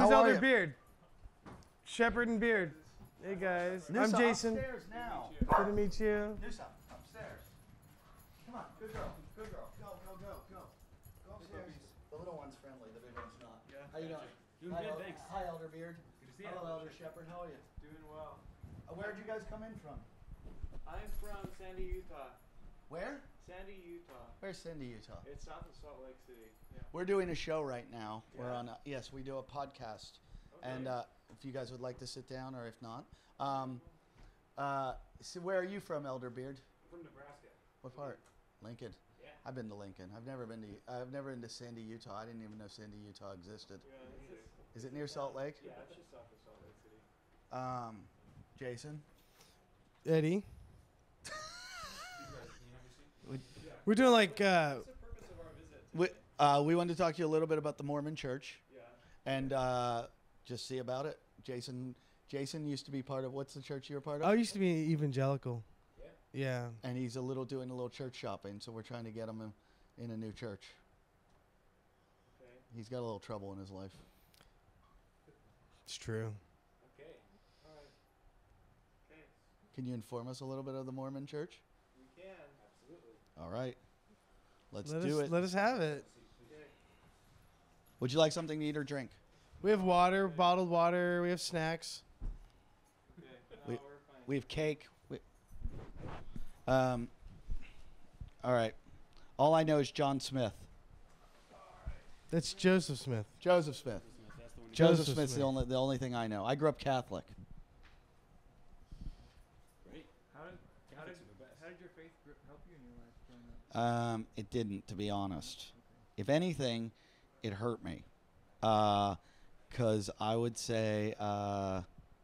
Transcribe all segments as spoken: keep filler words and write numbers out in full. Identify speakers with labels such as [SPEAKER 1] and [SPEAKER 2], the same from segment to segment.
[SPEAKER 1] How are
[SPEAKER 2] Elder
[SPEAKER 1] you?
[SPEAKER 2] Beard. Shepherd and Beard. Hey guys. I'm
[SPEAKER 1] Noosa,
[SPEAKER 2] Jason.
[SPEAKER 1] Upstairs now.
[SPEAKER 2] Good to meet you.
[SPEAKER 1] Noosa, upstairs. Come on, good girl, good girl. Go, go, go, go. Go upstairs. The little one's friendly, the big one's not.
[SPEAKER 3] Yeah.
[SPEAKER 1] How you doing?
[SPEAKER 3] Doing
[SPEAKER 1] Hi,
[SPEAKER 3] good,
[SPEAKER 1] El-
[SPEAKER 3] thanks.
[SPEAKER 1] Hi, Elder Beard.
[SPEAKER 3] Good to see you.
[SPEAKER 1] Hello, Elder Shepherd. How are you?
[SPEAKER 3] Doing well.
[SPEAKER 1] Uh, where'd you guys come in from?
[SPEAKER 3] I'm from Sandy, Utah.
[SPEAKER 1] Where?
[SPEAKER 3] Sandy, Utah.
[SPEAKER 1] Where's Cindy, Utah?
[SPEAKER 3] It's south of Salt Lake City. Yeah.
[SPEAKER 1] We're doing a show right now. We're
[SPEAKER 3] Yeah?
[SPEAKER 1] on. A, yes, we do a podcast,
[SPEAKER 3] Okay.
[SPEAKER 1] and uh, if you guys would like to sit down, or if not, um, uh, so where are you from, Elder Beard?
[SPEAKER 3] I'm from Nebraska.
[SPEAKER 1] What part? Lincoln.
[SPEAKER 3] Yeah.
[SPEAKER 1] I've been to Lincoln. I've never been to. I've never been to Sandy, Utah. I didn't even know Sandy, Utah existed.
[SPEAKER 3] Yeah, it's just,
[SPEAKER 1] Is it near Salt Lake?
[SPEAKER 3] yeah, it's just south of Salt Lake City.
[SPEAKER 1] Um, Jason.
[SPEAKER 2] Eddie. We're doing like uh,
[SPEAKER 3] What's the purpose of our visit?
[SPEAKER 1] We uh, we wanted to talk to you a little bit about the Mormon Church
[SPEAKER 3] Yeah.
[SPEAKER 1] and uh, just see about it. Jason. Jason used to be part of what's the church you were part of?
[SPEAKER 2] I used to be evangelical.
[SPEAKER 3] Yeah.
[SPEAKER 2] Yeah.
[SPEAKER 1] And he's a little doing a little church shopping, so we're trying to get him in, in a new church.
[SPEAKER 3] Okay.
[SPEAKER 1] He's got a little trouble in his life.
[SPEAKER 2] It's true.
[SPEAKER 3] Okay. All right. Okay.
[SPEAKER 1] Can you inform us a little bit of the Mormon Church?
[SPEAKER 3] We can. Absolutely.
[SPEAKER 1] All right. Let's
[SPEAKER 2] let
[SPEAKER 1] do
[SPEAKER 2] us,
[SPEAKER 1] it.
[SPEAKER 2] Let us have it.
[SPEAKER 3] Okay.
[SPEAKER 1] Would you like something to eat or drink?
[SPEAKER 2] We have water, bottled water. We have snacks.
[SPEAKER 3] Okay. No,
[SPEAKER 1] We-
[SPEAKER 3] we're fine.
[SPEAKER 1] We have cake. We, um. All right. All I know is John Smith.
[SPEAKER 2] That's Joseph Smith.
[SPEAKER 1] Joseph Smith.
[SPEAKER 3] That's the one you
[SPEAKER 1] Joseph,
[SPEAKER 2] Joseph
[SPEAKER 1] Smith's the
[SPEAKER 2] Smith.
[SPEAKER 1] only the only thing I know. I grew up Catholic.
[SPEAKER 3] Great. How did how did how did your faith gr- help you in your life growing up?
[SPEAKER 1] Um, it didn't, to be honest. If anything, it hurt me. Uh, cause I would say, uh,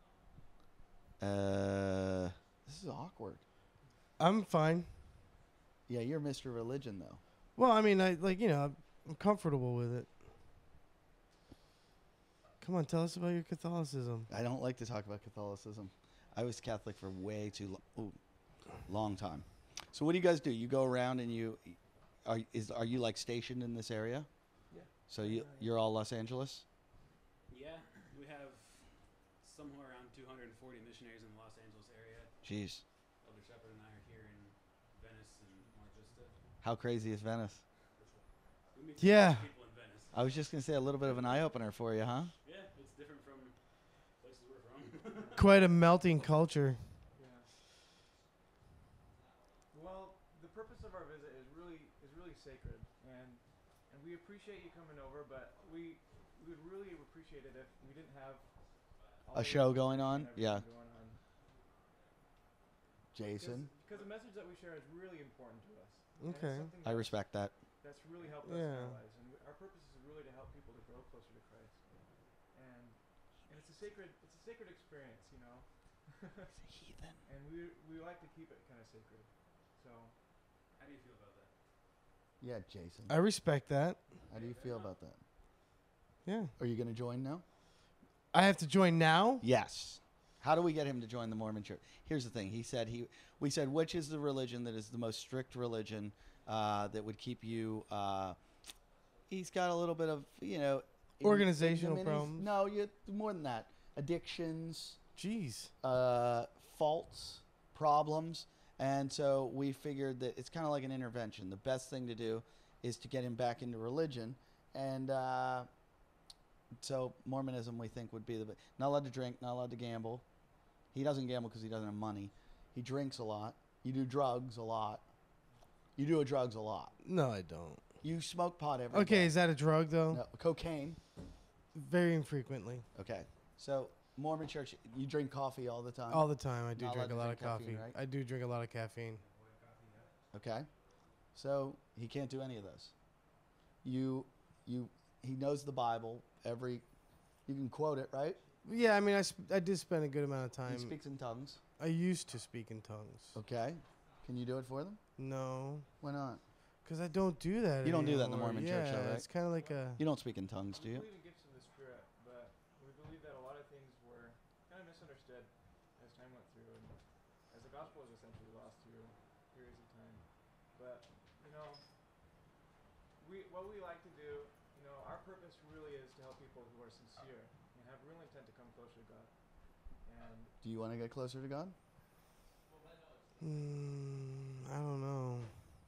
[SPEAKER 1] uh, this is awkward.
[SPEAKER 2] I'm fine.
[SPEAKER 1] Yeah, you're Mister Religion though.
[SPEAKER 2] Well, I mean, I like you know, I'm comfortable with it. Come on, tell us about your Catholicism.
[SPEAKER 1] I don't like to talk about Catholicism. I was Catholic for way too lo- ooh, long time. So what do you guys do? You go around and you are is are you like stationed in this area?
[SPEAKER 3] Yeah.
[SPEAKER 1] So you you're all Los Angeles?
[SPEAKER 4] Yeah, we have somewhere around two hundred forty missionaries in the Los Angeles area.
[SPEAKER 1] Jeez.
[SPEAKER 4] Elder Shepherd and I are here in Venice and Mar Vista.
[SPEAKER 1] How crazy is Venice?
[SPEAKER 4] We meet
[SPEAKER 2] Yeah.
[SPEAKER 4] people in Venice.
[SPEAKER 1] I was just gonna say a little bit of an eye opener for you, huh?
[SPEAKER 4] Yeah, it's different from places we're from.
[SPEAKER 2] Quite a melting culture.
[SPEAKER 3] Yeah. Well, the purpose of our visit is really is really sacred, and and we appreciate you coming over, but we we would really appreciate it if we didn't have all
[SPEAKER 1] A
[SPEAKER 3] the
[SPEAKER 1] show
[SPEAKER 3] information
[SPEAKER 1] going on?
[SPEAKER 3] and everything
[SPEAKER 1] Yeah.
[SPEAKER 3] Going on.
[SPEAKER 1] Jason,
[SPEAKER 3] Because the message that we share is really important to us. and it's
[SPEAKER 2] Okay.
[SPEAKER 3] something
[SPEAKER 1] I
[SPEAKER 3] that's-
[SPEAKER 1] respect that.
[SPEAKER 3] That's really helped us in
[SPEAKER 2] Yeah.
[SPEAKER 3] our lives, and we, our purpose is really to help people to grow closer to Christ, and and it's a sacred it's a sacred experience, you know.
[SPEAKER 1] Heathen.
[SPEAKER 3] And we we like to keep it kind of sacred. So
[SPEAKER 4] How do you feel about that?
[SPEAKER 1] Yeah, Jason.
[SPEAKER 2] I respect that.
[SPEAKER 1] How do you feel about that?
[SPEAKER 2] Yeah.
[SPEAKER 1] Are you gonna join now?
[SPEAKER 2] I have to join now?
[SPEAKER 1] Yes. How do we get him to join the Mormon Church? Here's the thing. He said he. We said which is the religion that is the most strict religion uh, that would keep you. Uh, he's got a little bit of you know. in-
[SPEAKER 2] Organizational
[SPEAKER 1] ignominies.
[SPEAKER 2] problems.
[SPEAKER 1] No, you more than that. Addictions,
[SPEAKER 2] Jeez.
[SPEAKER 1] uh, faults, problems, and so we figured that it's kind of like an intervention. The best thing to do is to get him back into religion, and uh, so Mormonism we think would be the be- not allowed to drink, not allowed to gamble. He doesn't gamble because he doesn't have money. He drinks a lot. You do drugs a lot. You do drugs a lot.
[SPEAKER 2] No, I don't.
[SPEAKER 1] You smoke pot every
[SPEAKER 2] Okay,
[SPEAKER 1] day.
[SPEAKER 2] is that a drug though?
[SPEAKER 1] No, cocaine.
[SPEAKER 2] Very infrequently.
[SPEAKER 1] Okay, so Mormon Church, you drink coffee all the time.
[SPEAKER 2] All the time. I do
[SPEAKER 1] Not
[SPEAKER 2] drink a
[SPEAKER 1] allowed to
[SPEAKER 2] lot of
[SPEAKER 1] drink
[SPEAKER 2] coffee.
[SPEAKER 1] caffeine, right?
[SPEAKER 2] I do drink a lot of caffeine.
[SPEAKER 1] Okay, so he can't do any of those. You, you, he knows the Bible. Every, you can quote it, right?
[SPEAKER 2] Yeah, I mean, I, sp- I did spend a good amount of time.
[SPEAKER 1] He speaks in tongues.
[SPEAKER 2] I used to speak in tongues.
[SPEAKER 1] Okay, can you do it for them?
[SPEAKER 2] No,
[SPEAKER 1] Why not?
[SPEAKER 2] because I don't do that.
[SPEAKER 1] You don't do that in the
[SPEAKER 2] anymore.
[SPEAKER 1] Mormon
[SPEAKER 2] yeah,
[SPEAKER 1] church, though, right?
[SPEAKER 2] It's kind of like a.
[SPEAKER 1] You don't speak in tongues, do
[SPEAKER 3] we
[SPEAKER 1] you?
[SPEAKER 3] believe in gifts of the Spirit, but we believe that a lot of things were kind of misunderstood as time went through, and as the gospel was essentially lost through periods of time. But you know, we what we like to do, you know, our purpose really is to help people who are sincere have real intent to come closer to God. And
[SPEAKER 1] Do you want to get closer to God?
[SPEAKER 2] Mm, I don't know.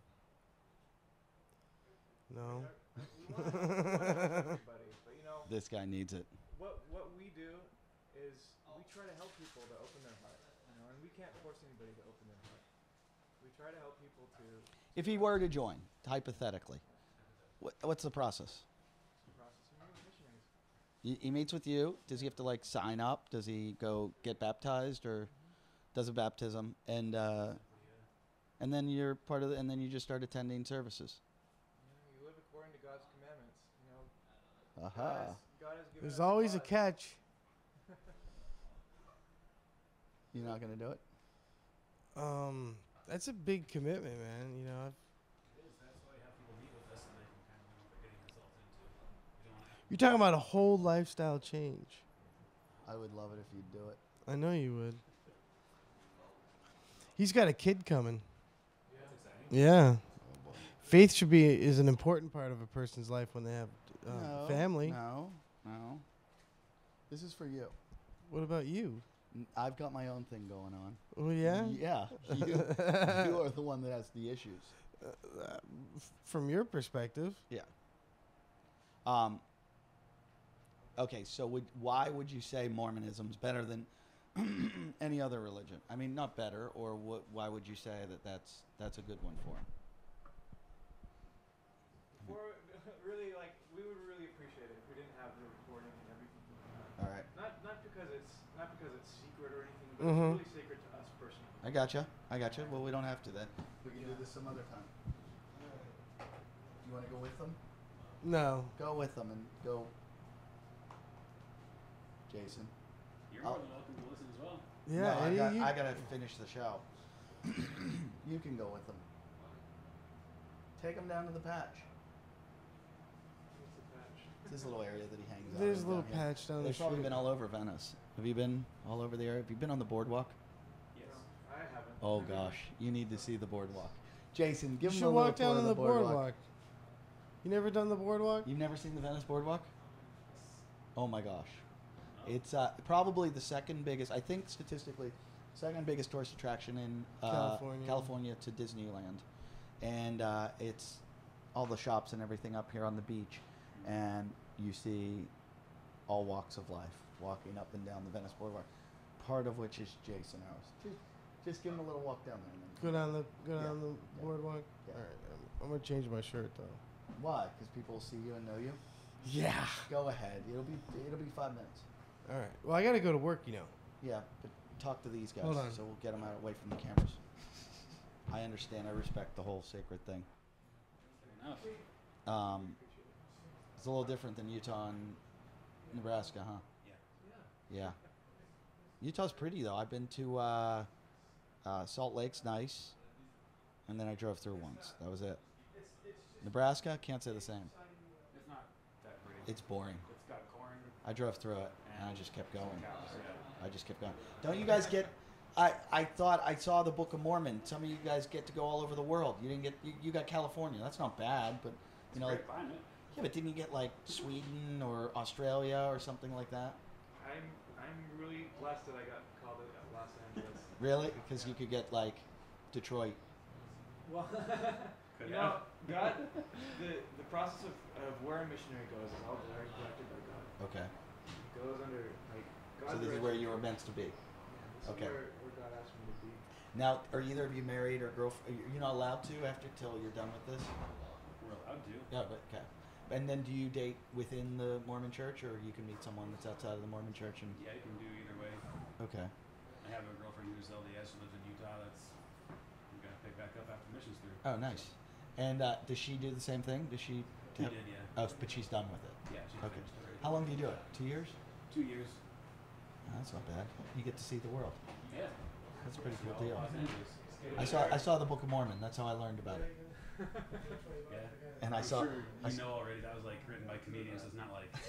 [SPEAKER 2] No.
[SPEAKER 3] we want to help everybody, but you know,
[SPEAKER 1] This guy needs it.
[SPEAKER 3] what what we do is we try to help people to open their heart, you know, and we can't force anybody to open their heart. We try to help people to
[SPEAKER 1] If he were to join, hypothetically, what, what's the process?
[SPEAKER 3] process and meet with missionaries.
[SPEAKER 1] He, he meets with you. Does he have to like sign up? Does he go get baptized or does a baptism? And uh, and then you're part of the, and then you just start attending services.
[SPEAKER 3] You know, you live according to God's commandments. You know, God
[SPEAKER 1] Aha.
[SPEAKER 3] has, God has given
[SPEAKER 2] There's
[SPEAKER 3] us
[SPEAKER 2] always a
[SPEAKER 3] laws.
[SPEAKER 2] catch.
[SPEAKER 1] You're not gonna do it?
[SPEAKER 2] Um, that's a big commitment, man. You know, I've,
[SPEAKER 4] It is. That's why you have people meet with us and they can kind of know what they're getting themselves into. You don't have to
[SPEAKER 2] you're talking about a whole lifestyle change.
[SPEAKER 1] I would love it if you'd do it.
[SPEAKER 2] I know you would. He's got a kid coming.
[SPEAKER 4] That's exciting.
[SPEAKER 2] Yeah. Faith should be is an important part of a person's life when they have uh, family.
[SPEAKER 1] No, no. This is for you.
[SPEAKER 2] What about you?
[SPEAKER 1] N- I've got my own thing going on.
[SPEAKER 2] Oh yeah.
[SPEAKER 1] Yeah. You, you are the one that has the issues.
[SPEAKER 2] Uh, f- from your perspective,
[SPEAKER 1] Um. Okay, so would why would you say Mormonism's better than any other religion? I mean, not better, or what? Why would you say that that's that's a good one for him?
[SPEAKER 3] For really, like, we would really appreciate it if we didn't have the recording and everything.
[SPEAKER 1] All right,
[SPEAKER 3] Not not because it's not because it's secret or anything, but
[SPEAKER 2] Mhm.
[SPEAKER 3] it's really sacred to us personally.
[SPEAKER 1] I gotcha. I gotcha. Well, we don't have to then. We can do this some other time. You want to go with them?
[SPEAKER 2] no.
[SPEAKER 1] Go with them and go, Jason.
[SPEAKER 4] You're
[SPEAKER 1] I'll-
[SPEAKER 4] more than welcome to listen as well.
[SPEAKER 2] Yeah.
[SPEAKER 1] No, I,
[SPEAKER 2] Eddie,
[SPEAKER 1] got,
[SPEAKER 2] you-
[SPEAKER 1] I gotta finish the show. You can go with them. Take them down to the patch.
[SPEAKER 3] What's the patch?
[SPEAKER 1] It's this little area that he hangs out.
[SPEAKER 2] There's
[SPEAKER 1] in
[SPEAKER 2] a little
[SPEAKER 1] down here.
[SPEAKER 2] patch down the
[SPEAKER 1] They've probably
[SPEAKER 2] street.
[SPEAKER 1] been all over Venice. Have you been all over the area? Have you been on the boardwalk?
[SPEAKER 4] Yes.
[SPEAKER 3] I haven't.
[SPEAKER 1] Oh gosh, you need to see the boardwalk. Jason,
[SPEAKER 2] You
[SPEAKER 1] give him
[SPEAKER 2] should
[SPEAKER 1] a little
[SPEAKER 2] walk down
[SPEAKER 1] tour
[SPEAKER 2] on
[SPEAKER 1] of
[SPEAKER 2] the
[SPEAKER 1] the boardwalk.
[SPEAKER 2] boardwalk. You never done the boardwalk?
[SPEAKER 1] You've never seen the Venice boardwalk? Oh my gosh,
[SPEAKER 4] Oh.
[SPEAKER 1] it's uh, probably the second biggest. I think statistically, second biggest tourist attraction in uh,
[SPEAKER 2] California.
[SPEAKER 1] California to Disneyland, and uh, it's all the shops and everything up here on the beach, and you see all walks of life walking up and down the Venice boardwalk. Part of which is Jason House. Just, just give him a little walk down there. And then
[SPEAKER 2] Go down the go
[SPEAKER 1] Yeah.
[SPEAKER 2] down the
[SPEAKER 1] Yeah.
[SPEAKER 2] boardwalk.
[SPEAKER 1] Yeah.
[SPEAKER 2] All right, I'm, I'm gonna change my shirt though.
[SPEAKER 1] Why? Because people see you and know you.
[SPEAKER 2] Yeah.
[SPEAKER 1] Go ahead. It'll be it'll be five minutes.
[SPEAKER 2] All right. Well, I gotta go to work, you know.
[SPEAKER 1] Yeah, but talk to these guys,
[SPEAKER 2] Hold on.
[SPEAKER 1] so we'll get them out away from the cameras. I understand. I respect the whole sacred thing.
[SPEAKER 4] Fair enough.
[SPEAKER 1] Um, it's a little different than Utah and Nebraska, huh?
[SPEAKER 4] Yeah.
[SPEAKER 1] Yeah. Utah's pretty though. I've been to uh, uh, Salt Lake's nice, and then I drove through once. That was it. Nebraska, can't say the same.
[SPEAKER 4] It's not that pretty.
[SPEAKER 1] It's boring.
[SPEAKER 4] It's got corn.
[SPEAKER 1] I drove through it, and I just kept going.
[SPEAKER 4] Cows, yeah.
[SPEAKER 1] I just kept going. Don't you guys get? I, I thought I saw the Book of Mormon. Some of you guys get to go all over the world. You didn't get. You, you got California. That's not bad, but you know, like,
[SPEAKER 4] Great climate.
[SPEAKER 1] yeah, but didn't you get like Sweden or Australia or something like that?
[SPEAKER 3] I'm I'm really blessed that I got called to Los Angeles.
[SPEAKER 1] Really? Because you could get like Detroit.
[SPEAKER 3] Well,
[SPEAKER 4] Could
[SPEAKER 3] you know, God, the the process of, of where a missionary goes is all very directed by God.
[SPEAKER 1] Okay.
[SPEAKER 3] It goes under like God.
[SPEAKER 1] So this is where you were meant to be.
[SPEAKER 3] This
[SPEAKER 1] okay.
[SPEAKER 3] Is where, where God asked me to be.
[SPEAKER 1] Now, are either of you married or girlfriend? You're not allowed to after till you're done with this.
[SPEAKER 4] We're allowed to.
[SPEAKER 1] Yeah, but okay. And then, do you date within the Mormon Church, or you can meet someone that's outside of the Mormon Church? And
[SPEAKER 4] Yeah, you can do either way.
[SPEAKER 1] okay.
[SPEAKER 4] I have a girlfriend who's L D S. She lives in Utah. That's we're gonna pick back up after missions through.
[SPEAKER 1] Oh, nice. And uh, does she do the same thing? Does she?
[SPEAKER 4] She
[SPEAKER 1] have-
[SPEAKER 4] did, yeah.
[SPEAKER 1] Oh, but she's done with it.
[SPEAKER 4] Yeah, she's
[SPEAKER 1] Okay.
[SPEAKER 4] finished already.
[SPEAKER 1] How long do you do it? Two years?
[SPEAKER 4] Two years.
[SPEAKER 1] Oh, that's not bad. You get to see the world.
[SPEAKER 4] Yeah.
[SPEAKER 1] That's a pretty
[SPEAKER 4] See
[SPEAKER 1] cool
[SPEAKER 4] all
[SPEAKER 1] deal.
[SPEAKER 4] Los Angeles.
[SPEAKER 1] I saw I saw the Book of Mormon. That's how I learned about it.
[SPEAKER 4] Yeah.
[SPEAKER 1] And I
[SPEAKER 4] I'm
[SPEAKER 1] saw.
[SPEAKER 4] sure
[SPEAKER 1] I
[SPEAKER 4] you
[SPEAKER 1] s-
[SPEAKER 4] know already that was like written by comedians. It's not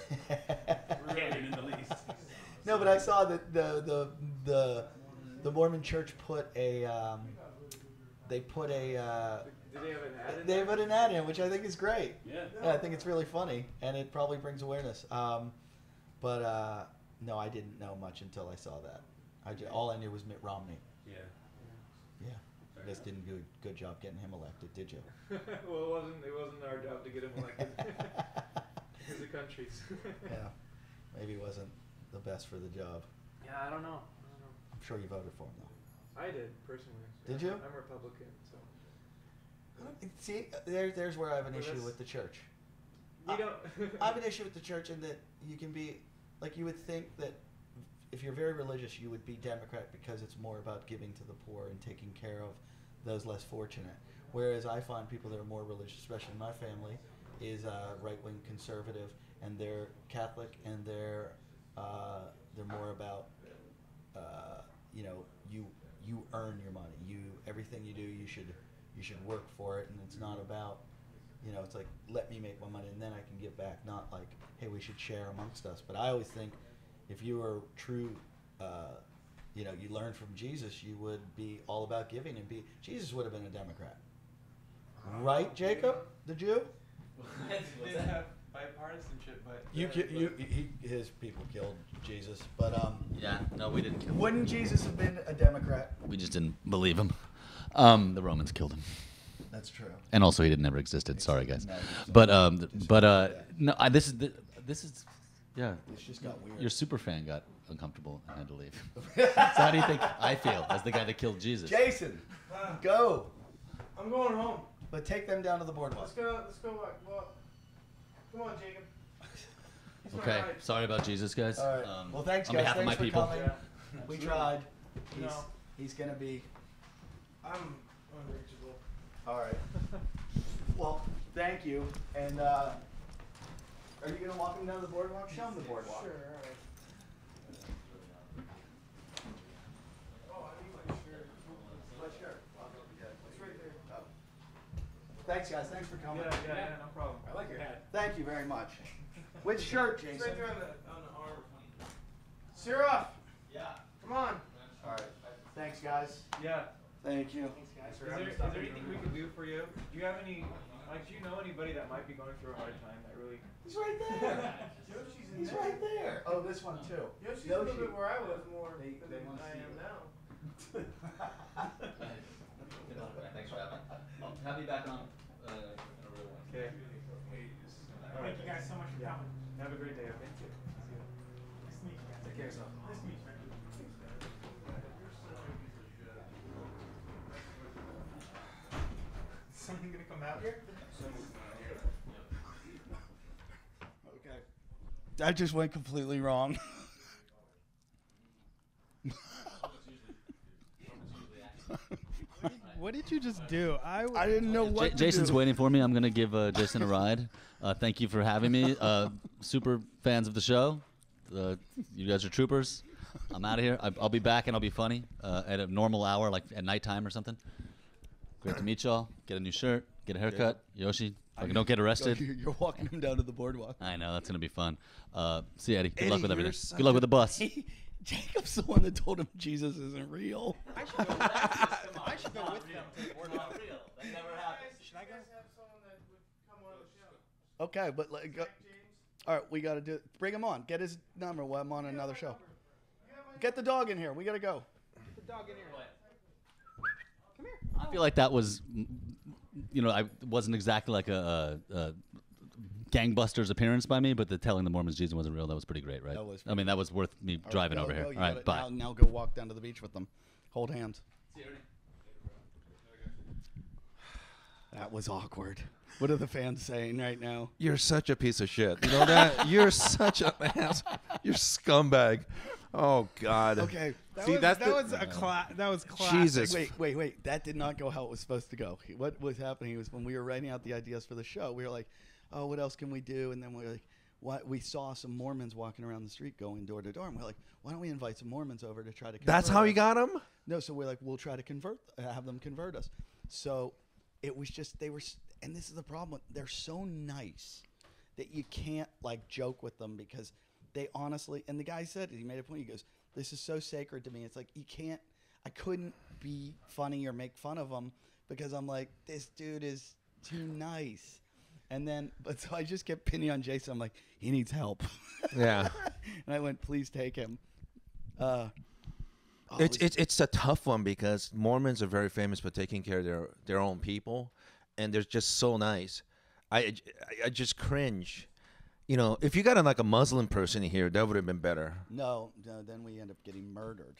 [SPEAKER 4] like canon in the least.
[SPEAKER 1] No, but I saw that the the the the Mormon Church put a um, they put a uh,
[SPEAKER 3] Did they have an ad in
[SPEAKER 1] they
[SPEAKER 3] there?
[SPEAKER 1] put an ad in, which I think is great.
[SPEAKER 4] Yeah.
[SPEAKER 1] Yeah, I think it's really funny, and it probably brings awareness. Um, but uh, no, I didn't know much until I saw that. I ju- all I knew was Mitt Romney.
[SPEAKER 4] Yeah.
[SPEAKER 1] Yeah. You guys didn't do a good job getting him elected, did you?
[SPEAKER 3] Well, it wasn't. It wasn't our job to get him elected. It was the country's.
[SPEAKER 1] Yeah. Maybe it wasn't the best for the job.
[SPEAKER 3] Yeah, I don't know. I don't know.
[SPEAKER 1] I'm sure you voted for him though.
[SPEAKER 3] I did personally.
[SPEAKER 1] Did
[SPEAKER 3] I'm,
[SPEAKER 1] you?
[SPEAKER 3] I'm Republican, so.
[SPEAKER 1] See, there, there's where I have an
[SPEAKER 3] Well,
[SPEAKER 1] issue
[SPEAKER 3] that's-
[SPEAKER 1] with the church.
[SPEAKER 3] We
[SPEAKER 1] I-
[SPEAKER 3] don't.
[SPEAKER 1] I have an issue with the church in that you can be, like, you would think that if you're very religious, you would be Democrat because it's more about giving to the poor and taking care of those less fortunate. Whereas I find people that are more religious, especially in my family, is uh, right-wing conservative, and they're Catholic, and they're uh, they're more about, uh, you know, you you earn your money. You everything you do, you should you should work for it, and it's not about. You know, it's like, let me make my money and then I can give back, not like, hey, we should share amongst us. But I always think if you were true, uh, you know, you learn from Jesus, you would be all about giving and be, Jesus would have been a Democrat. Right, Jacob, the Jew?
[SPEAKER 5] They didn't have bipartisanship, but
[SPEAKER 1] You, ki- you, he, his people killed Jesus, but um,
[SPEAKER 6] Yeah, no, we didn't kill him.
[SPEAKER 1] wouldn't Jesus have been a Democrat?
[SPEAKER 6] We just didn't believe him. Um, the Romans killed him,
[SPEAKER 1] That's true.
[SPEAKER 6] and also he didn't never existed. Sorry, guys.
[SPEAKER 1] No, it's-
[SPEAKER 6] But um,
[SPEAKER 1] Just
[SPEAKER 6] but uh,
[SPEAKER 1] yeah.
[SPEAKER 6] no, I, this is the, this is, yeah.
[SPEAKER 1] It's just got weird.
[SPEAKER 6] Your super fan got uncomfortable and had to leave. So how do you think I feel as the guy that killed Jesus?
[SPEAKER 1] Jason, go.
[SPEAKER 2] I'm going home.
[SPEAKER 1] But take them down to the boardwalk.
[SPEAKER 2] Let's go. Let's go walk. walk. Come on, Jacob. He's my
[SPEAKER 6] Okay,
[SPEAKER 2] ride.
[SPEAKER 6] sorry about Jesus, guys.
[SPEAKER 1] All right.
[SPEAKER 6] Um,
[SPEAKER 1] well, thanks,
[SPEAKER 6] on
[SPEAKER 1] guys.
[SPEAKER 6] behalf
[SPEAKER 1] thanks
[SPEAKER 6] of my
[SPEAKER 1] for
[SPEAKER 6] people.
[SPEAKER 1] coming.
[SPEAKER 3] Yeah.
[SPEAKER 1] We tried. He's,
[SPEAKER 2] No.
[SPEAKER 1] he's going to be.
[SPEAKER 2] I'm unreachable.
[SPEAKER 1] All right. Well, thank you. And uh, are you going to walk him down the boardwalk? Show him the boardwalk.
[SPEAKER 2] Sure. All right. Oh, I need my shirt.
[SPEAKER 1] What shirt?
[SPEAKER 2] It's right there.
[SPEAKER 1] Oh. Thanks, guys. Thanks for coming.
[SPEAKER 3] Yeah, yeah, yeah, no problem.
[SPEAKER 2] I like your hat.
[SPEAKER 1] Thank you very much. Which shirt,
[SPEAKER 2] It's
[SPEAKER 1] Jason?
[SPEAKER 2] right there on the on the arm. Siraf.
[SPEAKER 1] Yeah.
[SPEAKER 2] Come on.
[SPEAKER 1] All right. Thanks, guys.
[SPEAKER 3] Yeah.
[SPEAKER 1] Thank you.
[SPEAKER 3] Is there, is there anything we can do for you? Do you have any, like, do you know anybody that might be going through a hard time that really?
[SPEAKER 1] He's right there.
[SPEAKER 2] Yoshi's in
[SPEAKER 1] He's
[SPEAKER 2] there.
[SPEAKER 1] right there. Oh, this one too.
[SPEAKER 2] Yoshi's a
[SPEAKER 1] Yoshi.
[SPEAKER 2] little bit where I was more
[SPEAKER 1] They-
[SPEAKER 2] than
[SPEAKER 1] they wanna
[SPEAKER 2] I
[SPEAKER 1] see
[SPEAKER 2] am
[SPEAKER 1] you.
[SPEAKER 2] now.
[SPEAKER 6] Thanks for having me. I'll have you back on uh, in a real one.
[SPEAKER 3] Okay.
[SPEAKER 7] Thank you guys so much for
[SPEAKER 3] Yeah.
[SPEAKER 7] coming.
[SPEAKER 3] Have a great day. Okay. See you.
[SPEAKER 7] Nice to meet you guys.
[SPEAKER 3] Take care of yourself.
[SPEAKER 7] Nice to meet you, man. Something gonna come out here?
[SPEAKER 1] Okay. That just went completely wrong.
[SPEAKER 8] What did you just do? I,
[SPEAKER 1] I didn't know what
[SPEAKER 6] J-
[SPEAKER 1] to
[SPEAKER 6] Jason's
[SPEAKER 1] do.
[SPEAKER 6] waiting for me. I'm going to give uh, Jason a ride. Uh, thank you for having me. Uh, super fans of the show. Uh, you guys are troopers. I'm out of here. I, I'll be back and I'll be funny uh, at a normal hour, like at nighttime or something. Great to meet y'all. Get a new shirt. Get a haircut. Yoshi, fucking don't get arrested.
[SPEAKER 1] You're you're walking him down to the boardwalk.
[SPEAKER 6] I know that's gonna be fun. Uh, see Eddie. Good luck
[SPEAKER 1] Eddie,
[SPEAKER 6] with
[SPEAKER 1] you're
[SPEAKER 6] everything.
[SPEAKER 1] such
[SPEAKER 6] Good luck
[SPEAKER 1] a-
[SPEAKER 6] with the bus.
[SPEAKER 1] Jacob's the one that told him Jesus isn't real.
[SPEAKER 7] I should go with them. I should go with them to the boardwalk.
[SPEAKER 6] That never happened.
[SPEAKER 7] Should I go?
[SPEAKER 2] have someone that would come on the show.
[SPEAKER 1] Okay, but like, go,
[SPEAKER 2] Jack James.
[SPEAKER 1] all right, we got to do. Bring him on. Get his number while I'm on another show.
[SPEAKER 2] You have my
[SPEAKER 1] Get the dog in here. We got to go.
[SPEAKER 7] Get the dog in here. Come here.
[SPEAKER 6] I feel like that was, mm, you know, I wasn't exactly like a, a, a gangbusters appearance by me, but the telling the Mormons Jesus wasn't real, that was pretty great, right?
[SPEAKER 1] That was
[SPEAKER 6] I mean, that was worth me
[SPEAKER 1] All right,
[SPEAKER 6] driving
[SPEAKER 1] go,
[SPEAKER 6] over
[SPEAKER 1] go.
[SPEAKER 6] here.
[SPEAKER 1] You
[SPEAKER 6] All right,
[SPEAKER 1] gotta-
[SPEAKER 6] bye.
[SPEAKER 1] Now, now go walk down to the beach with them. Hold hands. That was awkward. What are the fans saying right now?
[SPEAKER 5] You're such a piece of shit. You know that? You're such an ass. You're scumbag. Oh God.
[SPEAKER 1] Okay.
[SPEAKER 8] That
[SPEAKER 5] See,
[SPEAKER 8] was,
[SPEAKER 5] that's
[SPEAKER 8] that
[SPEAKER 5] the-
[SPEAKER 8] was a cla- that was classic.
[SPEAKER 5] Jesus.
[SPEAKER 1] Wait, wait, wait. That did not go how it was supposed to go. What was happening was when we were writing out the ideas for the show, we were like, oh, what else can we do? And then we were like, what? We saw some Mormons walking around the street going door to door. And we're like, why don't we invite some Mormons over to try to convert
[SPEAKER 5] That's how
[SPEAKER 1] us?
[SPEAKER 5] you got him?
[SPEAKER 1] No, so we're like, we'll try to convert, uh, have them convert us. So it was just, they were, s- and this is the problem. They're so nice that you can't like joke with them because they honestly, and the guy said it, he made a point. He goes, this is so sacred to me. It's like, you can't, I couldn't be funny or make fun of him because I'm like, this dude is too nice. And then, but so I just kept pinning on Jason. I'm like, he needs help.
[SPEAKER 5] Yeah.
[SPEAKER 1] and I went, please take him. Uh, oh,
[SPEAKER 5] It's
[SPEAKER 1] it was-
[SPEAKER 5] it's it's a tough one because Mormons are very famous for taking care of their their own people, and they're just so nice. I I, I just cringe. You know, if you got a, like a Muslim person here, that would have been better.
[SPEAKER 1] no, no, then we end up getting murdered.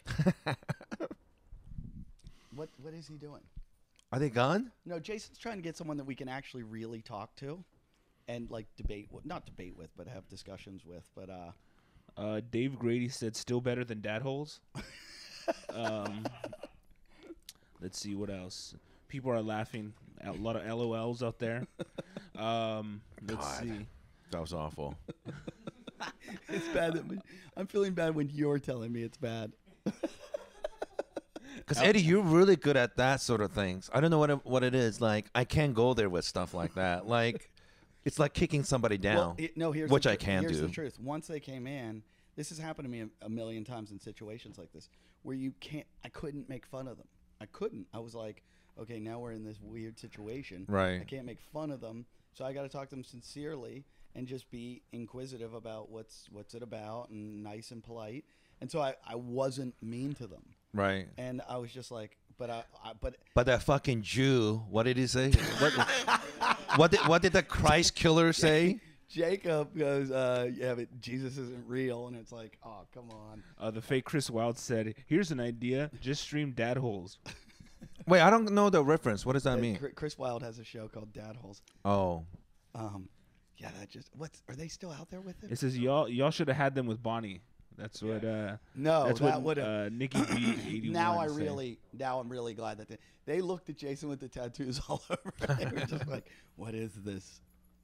[SPEAKER 1] what What is he doing?
[SPEAKER 5] Are they gone?
[SPEAKER 1] No, Jason's trying to get someone that we can actually really talk to, and like debate, with, not debate with, but have discussions with. But uh,
[SPEAKER 9] Uh, Dave Grady said, "Still better than dad holes." um, let's see what else. People are laughing. A lot of L O Ls out there. Um, let's
[SPEAKER 5] God.
[SPEAKER 9] see.
[SPEAKER 5] That was awful.
[SPEAKER 1] it's bad. That, I'm feeling bad when you're telling me it's bad.
[SPEAKER 5] Because Eddie, you're really good at that sort of things. I don't know what it, what it is. Like I can't go there with stuff like that. Like it's like kicking somebody down.
[SPEAKER 1] Well, it, no, here's
[SPEAKER 5] which
[SPEAKER 1] the
[SPEAKER 5] I
[SPEAKER 1] tru-
[SPEAKER 5] can
[SPEAKER 1] here's
[SPEAKER 5] do.
[SPEAKER 1] the truth. Once they came in, this has happened to me a, a million times in situations like this, where you can't. I couldn't make fun of them. I couldn't. I was like, okay, now we're in this weird situation.
[SPEAKER 5] Right.
[SPEAKER 1] I can't make fun of them, so I got to talk to them sincerely and just be inquisitive about what's what's it about and nice and polite. And so I, I wasn't mean to them,
[SPEAKER 5] Right.
[SPEAKER 1] and I was just like, but I, I but
[SPEAKER 5] But that fucking Jew, what did he say? what, what did what did the Christ killer say?
[SPEAKER 1] Jacob goes, uh, yeah, but Jesus isn't real, and it's like, oh, come on.
[SPEAKER 9] Uh, the fake Chris Wilde said, "Here's an idea. Just stream dad holes."
[SPEAKER 5] Wait, I don't know the reference. What does that
[SPEAKER 1] Uh,
[SPEAKER 5] mean?
[SPEAKER 1] Chri- Chris Wilde has a show called Dad Holes.
[SPEAKER 5] Oh,
[SPEAKER 1] Um, yeah, that just what's are they still out there with it?
[SPEAKER 9] It says y'all y'all should have had them with Bonnie. That's what. Uh,
[SPEAKER 1] No,
[SPEAKER 9] that's
[SPEAKER 1] that
[SPEAKER 9] what
[SPEAKER 1] would have.
[SPEAKER 9] uh, Nikki B eighty-one
[SPEAKER 1] Now I
[SPEAKER 9] said.
[SPEAKER 1] really, now I'm really glad that they, they looked at Jason with the tattoos all over. They were just like, "What is this?"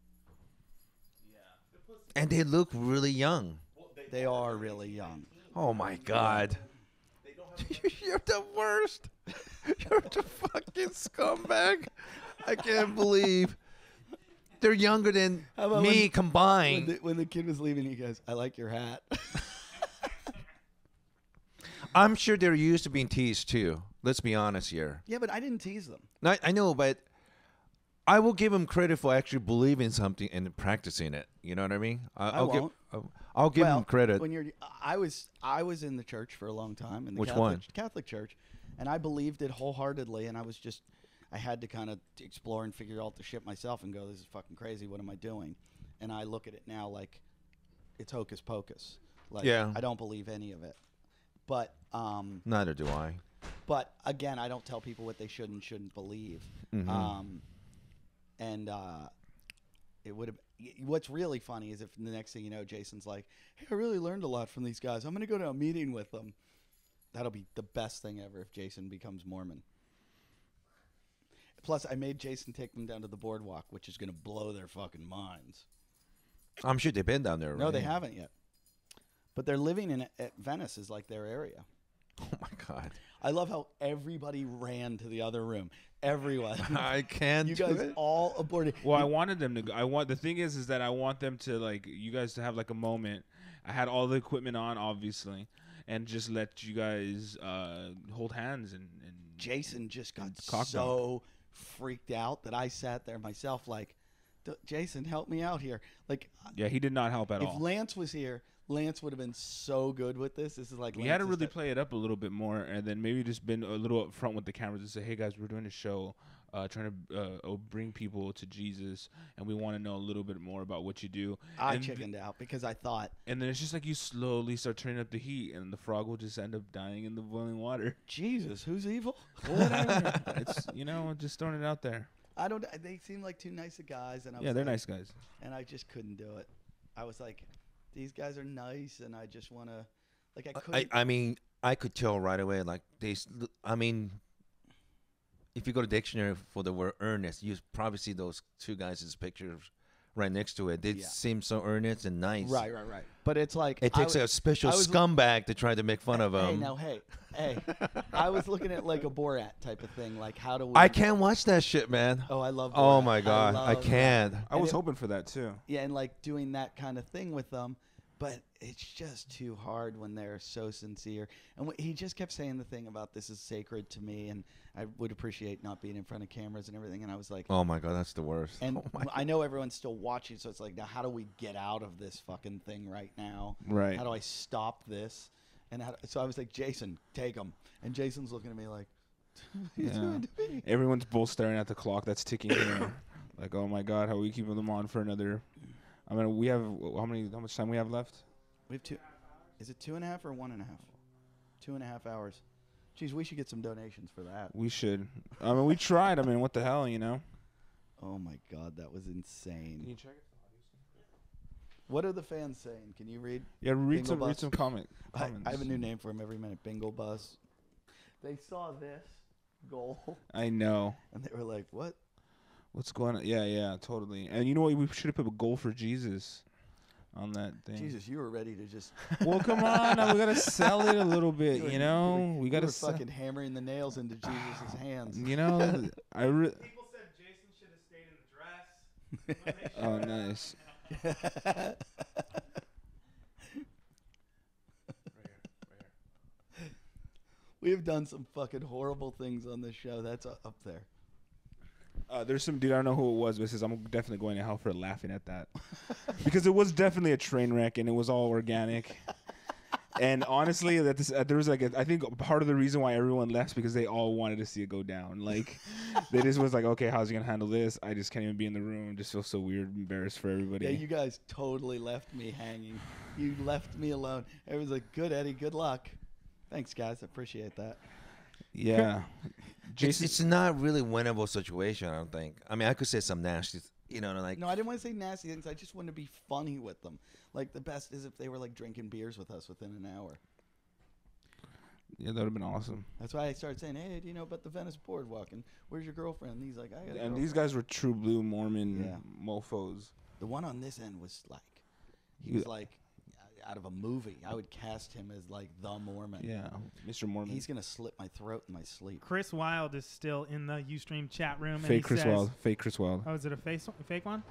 [SPEAKER 5] and they look really young.
[SPEAKER 1] They are really young.
[SPEAKER 5] Oh my God. You're the worst. You're the fucking scumbag. I can't believe they're younger than
[SPEAKER 1] How about
[SPEAKER 5] me
[SPEAKER 1] when-
[SPEAKER 5] combined.
[SPEAKER 1] When the, when the kid was leaving, he goes, "I like your hat."
[SPEAKER 5] I'm sure they're used to being teased too. Let's be honest here.
[SPEAKER 1] Yeah, but I didn't tease them.
[SPEAKER 5] No, I, I know, but I will give them credit for actually believing something and practicing it. You know what I mean? I,
[SPEAKER 1] I
[SPEAKER 5] I'll
[SPEAKER 1] won't.
[SPEAKER 5] give. I'll, I'll give
[SPEAKER 1] well,
[SPEAKER 5] them credit.
[SPEAKER 1] When you're, I was, I was in the church for a long time, in the
[SPEAKER 5] Which
[SPEAKER 1] Catholic,
[SPEAKER 5] one?
[SPEAKER 1] Catholic church, and I believed it wholeheartedly. And I was just, I had to kind of explore and figure out the shit myself and go, "This is fucking crazy. What am I doing?" And I look at it now like it's hocus pocus. Like,
[SPEAKER 5] Yeah.
[SPEAKER 1] I don't believe any of it. But, um,
[SPEAKER 5] Neither do I.
[SPEAKER 1] but again, I don't tell people what they should and shouldn't believe.
[SPEAKER 5] Mhm.
[SPEAKER 1] Um, and uh, it would have. What's really funny is if the next thing you know, Jason's like, "Hey, I really learned a lot from these guys. I'm going to go to a meeting with them." That'll be the best thing ever if Jason becomes Mormon. Plus, I made Jason take them down to the boardwalk, which is going to blow their fucking minds.
[SPEAKER 5] I'm sure they've been down there.
[SPEAKER 1] No, they
[SPEAKER 5] right?
[SPEAKER 1] haven't yet. But they're living in at Venice is like their area.
[SPEAKER 5] Oh my God.
[SPEAKER 1] I love how everybody ran to the other room. Everyone.
[SPEAKER 5] I can't.
[SPEAKER 1] You
[SPEAKER 5] do
[SPEAKER 1] guys
[SPEAKER 5] it.
[SPEAKER 1] all aborted.
[SPEAKER 9] Well, I wanted them to go. I want the thing is, is that I want them to like you guys to have like a moment. I had all the equipment on, obviously, and just let you guys uh, hold hands and. and
[SPEAKER 1] Jason just got
[SPEAKER 9] Cock
[SPEAKER 1] so freaked out that I sat there myself like, "D- Jason, help me out here. Like,
[SPEAKER 9] yeah, he did not help at
[SPEAKER 1] if
[SPEAKER 9] all.
[SPEAKER 1] Lance was here, Lance would have been so good with this. This is like
[SPEAKER 9] We had to
[SPEAKER 1] Lance's
[SPEAKER 9] really
[SPEAKER 1] type-
[SPEAKER 9] play it up a little bit more, and then maybe just been a little up front with the cameras and say, "Hey guys, we're doing a show, uh, trying to uh, uh, bring people to Jesus, and we want to know a little bit more about what you do."
[SPEAKER 1] I
[SPEAKER 9] and th-
[SPEAKER 1] chickened out because I thought,
[SPEAKER 9] and then it's just like you slowly start turning up the heat, and the frog will just end up dying in the boiling water.
[SPEAKER 1] Jesus, who's evil?
[SPEAKER 9] Whatever. It's you know just throwing it out there.
[SPEAKER 1] I don't. They seem like two nice guys, and I was
[SPEAKER 9] Yeah, they're
[SPEAKER 1] like-
[SPEAKER 9] nice guys.
[SPEAKER 1] and I just couldn't do it. I was like, these guys are nice, and I just want to, like, I
[SPEAKER 5] I,
[SPEAKER 1] couldn't.
[SPEAKER 5] I mean, I could tell right away. Like they, s- I mean, if you go to dictionary for the word earnest, you probably see those two guys' pictures right next to it. They
[SPEAKER 1] Yeah.
[SPEAKER 5] seem so earnest and nice.
[SPEAKER 1] right, right, right. But it's like
[SPEAKER 5] It
[SPEAKER 1] I
[SPEAKER 5] takes
[SPEAKER 1] w-
[SPEAKER 5] a special
[SPEAKER 1] I was-
[SPEAKER 5] scumbag to try to make fun of
[SPEAKER 1] Hey,
[SPEAKER 5] them.
[SPEAKER 1] now, hey, hey. I was looking at like a Borat type of thing. Like, how do we?
[SPEAKER 5] I can't watch that shit, man.
[SPEAKER 1] Oh, I love.
[SPEAKER 5] Oh
[SPEAKER 1] Borat.
[SPEAKER 5] my God, I
[SPEAKER 1] love
[SPEAKER 5] can't.
[SPEAKER 9] I
[SPEAKER 1] And
[SPEAKER 9] was
[SPEAKER 1] it-
[SPEAKER 9] hoping for that too.
[SPEAKER 1] Yeah, and like doing that kind of thing with them, but it's just too hard when they're so sincere. And wh- he just kept saying the thing about this is sacred to me, and I would appreciate not being in front of cameras and everything. And I was like,
[SPEAKER 5] Oh my god, that's the worst.
[SPEAKER 1] and
[SPEAKER 5] oh my
[SPEAKER 1] I know everyone's still watching, so it's like, now how do we get out of this fucking thing right now?
[SPEAKER 9] Right.
[SPEAKER 1] How do I stop this? And how, so I was like, Jason, take him. And Jason's looking at me like, what are you
[SPEAKER 9] Yeah.
[SPEAKER 1] doing to me?
[SPEAKER 9] Everyone's both staring at the clock that's ticking here. Like, oh my god, how are we keeping them on for another? I mean, we have how many? How much time we have left?
[SPEAKER 1] We have two. Is it two and a half or one and a half? Two and a half hours. Geez, we should get some donations for that.
[SPEAKER 9] We should. I mean, we tried. I mean, what the hell, you know?
[SPEAKER 1] Oh my God, that was insane.
[SPEAKER 9] Can you check it?
[SPEAKER 1] What are the fans saying? Can you read?
[SPEAKER 9] Yeah, read
[SPEAKER 1] Bingo
[SPEAKER 9] some,
[SPEAKER 1] Bus.
[SPEAKER 9] read some comment.
[SPEAKER 1] I,
[SPEAKER 9] Comments.
[SPEAKER 1] I have a new name for him every minute. Bingo Bus. They saw this goal
[SPEAKER 9] I know.
[SPEAKER 1] and they were like, "What?"
[SPEAKER 9] What's going on? Yeah, yeah, totally. And you know what? We should have put a goal for Jesus on that thing.
[SPEAKER 1] Jesus, you were ready to just.
[SPEAKER 9] Well, come on. Now we gotta sell it a little bit.
[SPEAKER 1] You were-
[SPEAKER 9] You know,
[SPEAKER 1] you were-
[SPEAKER 9] we
[SPEAKER 1] you
[SPEAKER 9] gotta
[SPEAKER 1] were
[SPEAKER 9] sell.
[SPEAKER 1] fucking hammering the nails into Jesus' hands.
[SPEAKER 9] You know, I. Re-
[SPEAKER 8] People said Jason should have stayed in the dress.
[SPEAKER 9] oh, nice.
[SPEAKER 1] We have done some fucking horrible things on this show. That's uh, up there.
[SPEAKER 9] Uh, there's some dude, I don't know who it was, but it says I'm definitely going to hell for laughing at that. Because it was definitely a train wreck and it was all organic. And honestly, that this, uh, there was like, a, I think part of the reason why everyone left is because they all wanted to see it go down. Like, they just was like, okay, how's he going to handle this? I just can't even be in the room. Just feel so weird, embarrassed for everybody.
[SPEAKER 1] Yeah, you guys totally left me hanging. You left me alone. Everyone's like, "Good, Eddie. Good luck." Thanks, guys. I appreciate that.
[SPEAKER 9] yeah.
[SPEAKER 5] It's,
[SPEAKER 9] Jason,
[SPEAKER 5] it's not really winnable situation. I don't think. I mean, I could say some nasty, you know, like
[SPEAKER 1] No, I didn't want to say nasty things. I just wanted to be funny with them. Like, the best is if they were like drinking beers with us within an hour.
[SPEAKER 9] yeah, that would have been awesome.
[SPEAKER 1] That's why I started saying, "Hey, do you know about the Venice Boardwalk? And where's your girlfriend?" And he's like, "I got a
[SPEAKER 9] And
[SPEAKER 1] girlfriend."
[SPEAKER 9] these guys were true blue Mormon
[SPEAKER 1] Yeah.
[SPEAKER 9] mofos.
[SPEAKER 1] The one on this end was like, he
[SPEAKER 9] He-
[SPEAKER 1] was like out of a movie. I would cast him as like the Mormon.
[SPEAKER 9] Yeah, Mister Mormon.
[SPEAKER 1] He's gonna slit my throat in my sleep.
[SPEAKER 8] Chris Wilde is still in the Ustream chat room. and
[SPEAKER 9] Fake
[SPEAKER 8] he
[SPEAKER 9] Chris
[SPEAKER 8] says,
[SPEAKER 9] Wild. Fake Chris Wild.
[SPEAKER 8] Oh, is it a face, fake one?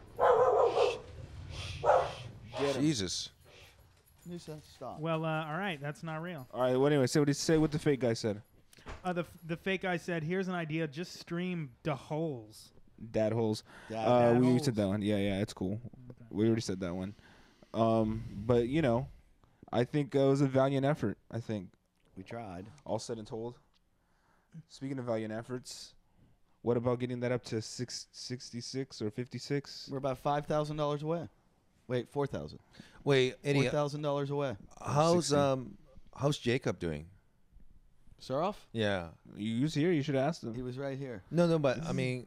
[SPEAKER 5] Jesus.
[SPEAKER 1] You said stop.
[SPEAKER 8] Well, uh, all right, that's not real.
[SPEAKER 9] All right. Well, anyway, say what he say. What the fake guy said.
[SPEAKER 8] Uh, the the fake guy said, "Here's an idea: just stream the holes."
[SPEAKER 9] Dad holes.
[SPEAKER 1] Dad
[SPEAKER 9] Uh, we
[SPEAKER 8] holes.
[SPEAKER 9] said that one. Yeah, yeah, it's cool. We already said that one. Um, but you know, I think uh, it was a valiant effort. I think
[SPEAKER 1] We tried.
[SPEAKER 9] all said and told. Speaking of valiant efforts, what about getting that up to six sixty-six or fifty-six?
[SPEAKER 1] We're about five thousand dollars away. Wait, four thousand.
[SPEAKER 5] Wait, Eddie,
[SPEAKER 1] Four thousand dollars away.
[SPEAKER 5] how's
[SPEAKER 9] sixty.
[SPEAKER 5] um, how's Jacob doing?
[SPEAKER 1] Saroff?
[SPEAKER 5] Yeah.
[SPEAKER 9] You was here. You should ask
[SPEAKER 1] He
[SPEAKER 9] them.
[SPEAKER 1] was right here.
[SPEAKER 5] No, no, but I mean,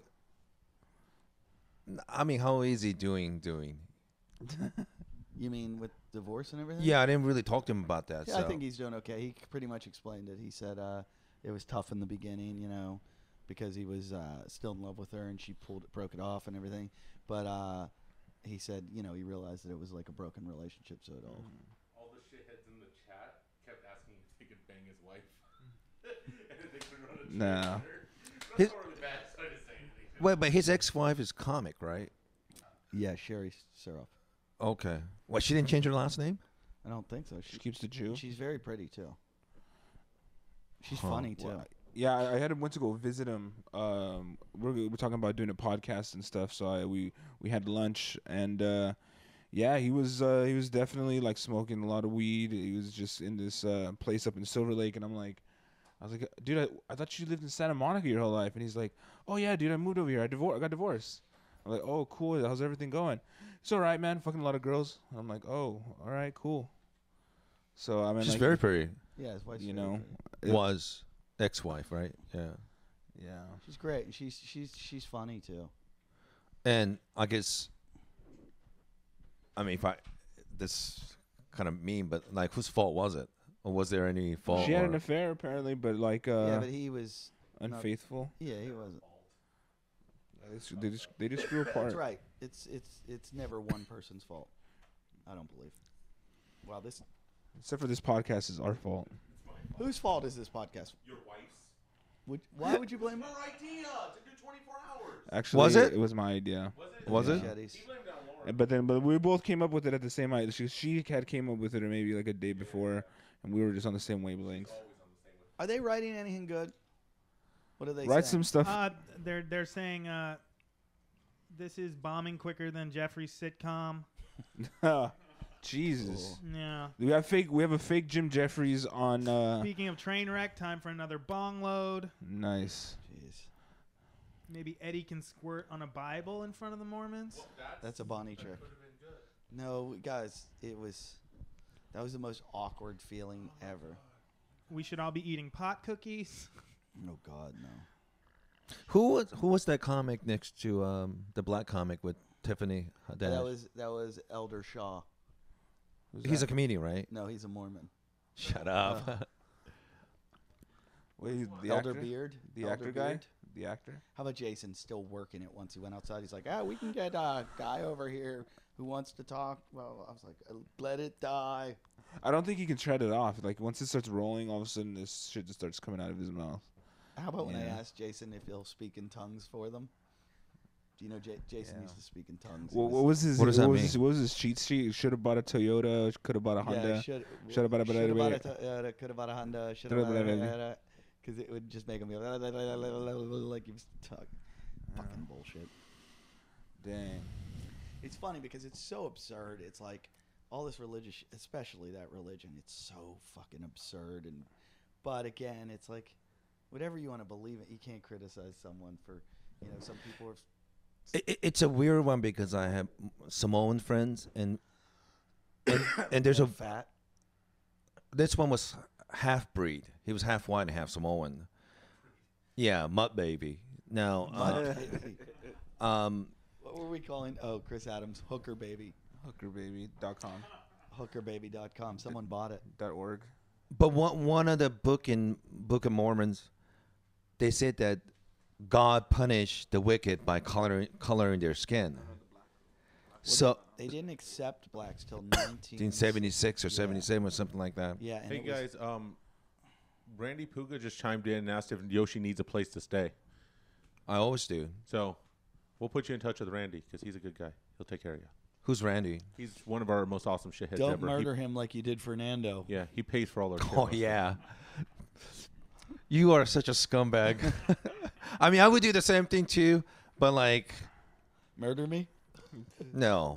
[SPEAKER 5] n- I mean, how is he doing? Doing?
[SPEAKER 1] You mean with divorce and everything?
[SPEAKER 5] Yeah, I didn't really talk to him about that.
[SPEAKER 1] Yeah,
[SPEAKER 5] so.
[SPEAKER 1] I think he's doing okay. He c- pretty much explained it. He said uh, it was tough in the beginning, you know, because he was uh, still in love with her and she pulled it, broke it off and everything. But uh, he said, you know, he realized that it was like a broken relationship, so it all.
[SPEAKER 10] All the shitheads in the chat kept asking if he could bang his wife. And if they could run a train
[SPEAKER 9] Nah.
[SPEAKER 10] on her. That's
[SPEAKER 5] His-
[SPEAKER 10] not really bad, so I didn't say anything.
[SPEAKER 5] Wait, but his ex-wife is comic, right?
[SPEAKER 1] Yeah, Sherry Saroff.
[SPEAKER 5] Okay. What? She didn't change her last name?
[SPEAKER 1] I don't think so.
[SPEAKER 9] She
[SPEAKER 1] She,
[SPEAKER 9] keeps the Jew.
[SPEAKER 1] she's very pretty too. She's
[SPEAKER 5] Huh.
[SPEAKER 1] funny too.
[SPEAKER 9] Well, yeah, I, I had went to go visit him. Um, we're we're talking about doing a podcast and stuff, so I, we we had lunch, and uh, yeah, he was uh, he was definitely like smoking a lot of weed. He was just in this uh, place up in Silver Lake, and I'm like, I was like, dude, I, I thought you lived in Santa Monica your whole life, and he's like, oh yeah, dude, I moved over here. I divor- I got divorced. I'm like, oh cool. How's everything going? It's all right, man. Fucking a lot of girls. And I'm like, oh, all right, cool. So I mean,
[SPEAKER 5] She's
[SPEAKER 9] like,
[SPEAKER 5] very pretty.
[SPEAKER 1] Yeah, his wife's
[SPEAKER 9] you
[SPEAKER 1] very
[SPEAKER 9] know,
[SPEAKER 1] pretty.
[SPEAKER 9] it-
[SPEAKER 5] Was ex-wife, right? Yeah.
[SPEAKER 9] yeah.
[SPEAKER 1] She's great. And she's she's she's funny too.
[SPEAKER 5] And I guess, I mean, if I, this kind of mean, but like, whose fault was it? Or was there any fault?
[SPEAKER 9] She had
[SPEAKER 5] or-
[SPEAKER 9] an affair apparently, but like uh,
[SPEAKER 1] yeah, but he was. not-
[SPEAKER 9] unfaithful.
[SPEAKER 1] Yeah, he wasn't.
[SPEAKER 9] They just, they just they just grew apart.
[SPEAKER 1] That's right. It's it's it's never one person's fault. I don't believe. Wow, this.
[SPEAKER 9] Except for this podcast is our fault.
[SPEAKER 1] Whose fault is this podcast?
[SPEAKER 10] Your wife's?
[SPEAKER 1] Would, why would you blame
[SPEAKER 10] Her idea to do twenty-four hours.
[SPEAKER 9] Actually,
[SPEAKER 5] Was it?
[SPEAKER 9] It was my idea.
[SPEAKER 10] Was it?
[SPEAKER 5] Was it?
[SPEAKER 1] Machetes?
[SPEAKER 10] He blamed it on Lauren.
[SPEAKER 9] And- But then, but we both came up with it at the same time. She, she had came up with it maybe like a day before, and we were just on the same wavelength.
[SPEAKER 1] Are they writing anything good? What are they
[SPEAKER 9] Write
[SPEAKER 1] saying?
[SPEAKER 9] some stuff.
[SPEAKER 8] Uh, they're they're saying uh, this is bombing quicker than Jeffrey's sitcom.
[SPEAKER 9] Jesus.
[SPEAKER 8] Yeah.
[SPEAKER 9] We have fake. We have a fake Jim Jeffries on. Uh,
[SPEAKER 8] Speaking of train wreck, time for another bong load.
[SPEAKER 9] nice.
[SPEAKER 1] Jeez.
[SPEAKER 8] Maybe Eddie can squirt on a Bible in front of the Mormons.
[SPEAKER 1] That's a Bonnie trick. No, guys, it was that was the most awkward feeling ever.
[SPEAKER 8] We should all be eating pot cookies.
[SPEAKER 1] Oh God, no.
[SPEAKER 5] Who was who was that comic next to um, the black comic with Tiffany Haddish?
[SPEAKER 1] That was that was Elder Shaw.
[SPEAKER 9] Who's
[SPEAKER 5] He's
[SPEAKER 9] that?
[SPEAKER 5] a comedian, right?
[SPEAKER 1] No, he's a Mormon.
[SPEAKER 5] Shut up.
[SPEAKER 1] Uh,
[SPEAKER 9] Wait, he's the
[SPEAKER 1] Elder
[SPEAKER 9] actor?
[SPEAKER 1] Beard.
[SPEAKER 9] The
[SPEAKER 1] Elder
[SPEAKER 9] actor guy.
[SPEAKER 1] Beard.
[SPEAKER 9] The actor.
[SPEAKER 1] How about Jason still working it once he went outside? He's like, ah, we can get a guy over here who wants to talk. Well, I was like, uh, let it die.
[SPEAKER 9] I don't think he can shred it off. Like once it starts rolling, all of a sudden this shit just starts coming out of his mouth.
[SPEAKER 1] How about when I
[SPEAKER 9] Yeah.
[SPEAKER 1] asked Jason if he'll speak in tongues for them? Do you know J- Jason
[SPEAKER 9] Yeah.
[SPEAKER 1] used to speak in tongues? He
[SPEAKER 9] Well, what was his?
[SPEAKER 5] What does that
[SPEAKER 9] was
[SPEAKER 5] mean?
[SPEAKER 9] His, what was his cheat sheet? Should have bought a Toyota. Could have bought a Honda.
[SPEAKER 1] Yeah, should
[SPEAKER 9] shoulda bought a- bought a-
[SPEAKER 1] shoulda bought a Toyota, coulda bought a Honda, shoulda
[SPEAKER 9] Shoulda
[SPEAKER 1] bought
[SPEAKER 9] bought a-
[SPEAKER 1] a Toyota, because it would just make him go like he was talking. Fucking bullshit.
[SPEAKER 9] Dang.
[SPEAKER 1] It's funny because it's so absurd. It's like all this religious, sh- especially that religion. It's so fucking absurd. And but again, it's like whatever you want to believe in, you can't criticize someone for, you know, some people are.
[SPEAKER 5] It, it- it's a weird one because I have Samoan friends, and and, and there's a
[SPEAKER 1] fat.
[SPEAKER 5] this one was half breed. He was half white and half Samoan. Yeah, Mutt Baby. Now, uh, um,
[SPEAKER 1] What were we calling? Oh, Chris Adams, Hooker Baby.
[SPEAKER 9] hooker baby dot com.
[SPEAKER 1] hooker baby dot com. Someone bought it.
[SPEAKER 9] Dot org.
[SPEAKER 5] but one one of the book in Book of Mormons, they said that God punished the wicked by coloring coloring their skin. So
[SPEAKER 1] They didn't accept blacks till nineteen
[SPEAKER 5] nineteen seventy-six or seventy-seven or something like that.
[SPEAKER 1] Yeah. And
[SPEAKER 10] Hey
[SPEAKER 1] it was-
[SPEAKER 10] guys, um, Randy Puga just chimed in and asked if Yoshi needs a place to stay.
[SPEAKER 5] I always do.
[SPEAKER 10] So we'll put you in touch with Randy because he's a good guy. He'll take care of you.
[SPEAKER 5] Who's Randy?
[SPEAKER 10] He's one of our most awesome shitheads
[SPEAKER 1] Don't
[SPEAKER 10] ever.
[SPEAKER 1] murder him like you did Fernando.
[SPEAKER 10] He, yeah, he pays for all our shit.
[SPEAKER 5] Oh
[SPEAKER 10] most of
[SPEAKER 5] yeah. You are such a scumbag. I mean, I would do the same thing too, but like,
[SPEAKER 1] Murder me?
[SPEAKER 5] no.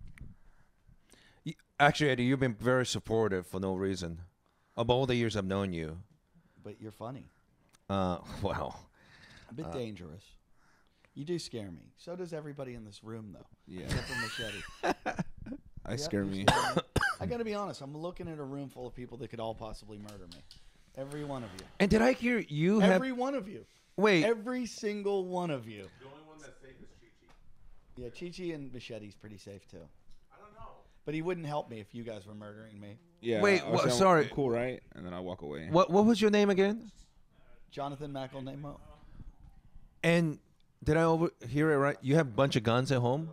[SPEAKER 5] You, actually, Eddie, you've been very supportive for no reason. Of all the years I've known you.
[SPEAKER 1] But you're funny.
[SPEAKER 5] Uh, wow.
[SPEAKER 1] A bit
[SPEAKER 5] Uh,
[SPEAKER 1] dangerous. You do scare me. So does everybody in this room, though.
[SPEAKER 9] Yeah.
[SPEAKER 1] Except for Machete.
[SPEAKER 9] I
[SPEAKER 1] Yep,
[SPEAKER 9] scare
[SPEAKER 1] you
[SPEAKER 9] me.
[SPEAKER 1] scare me. I gotta be honest. I'm looking at a room full of people that could all possibly murder me. Every one of you.
[SPEAKER 5] And did I hear you have?
[SPEAKER 1] Every one of you.
[SPEAKER 5] Wait.
[SPEAKER 1] Every single one of you.
[SPEAKER 10] The only one that's safe is Chi-Chi.
[SPEAKER 1] Yeah, Chi-Chi and Machete's pretty safe too.
[SPEAKER 10] I don't know.
[SPEAKER 1] But he wouldn't help me if you guys were murdering me.
[SPEAKER 9] Yeah.
[SPEAKER 5] Wait,
[SPEAKER 9] I was
[SPEAKER 5] wha-
[SPEAKER 9] saying,
[SPEAKER 5] sorry.
[SPEAKER 9] I'm cool, right? And then I walk away.
[SPEAKER 5] What What was your name again?
[SPEAKER 1] Jonathan McElnamo.
[SPEAKER 5] And did I overhear it right? You have a bunch of guns at home.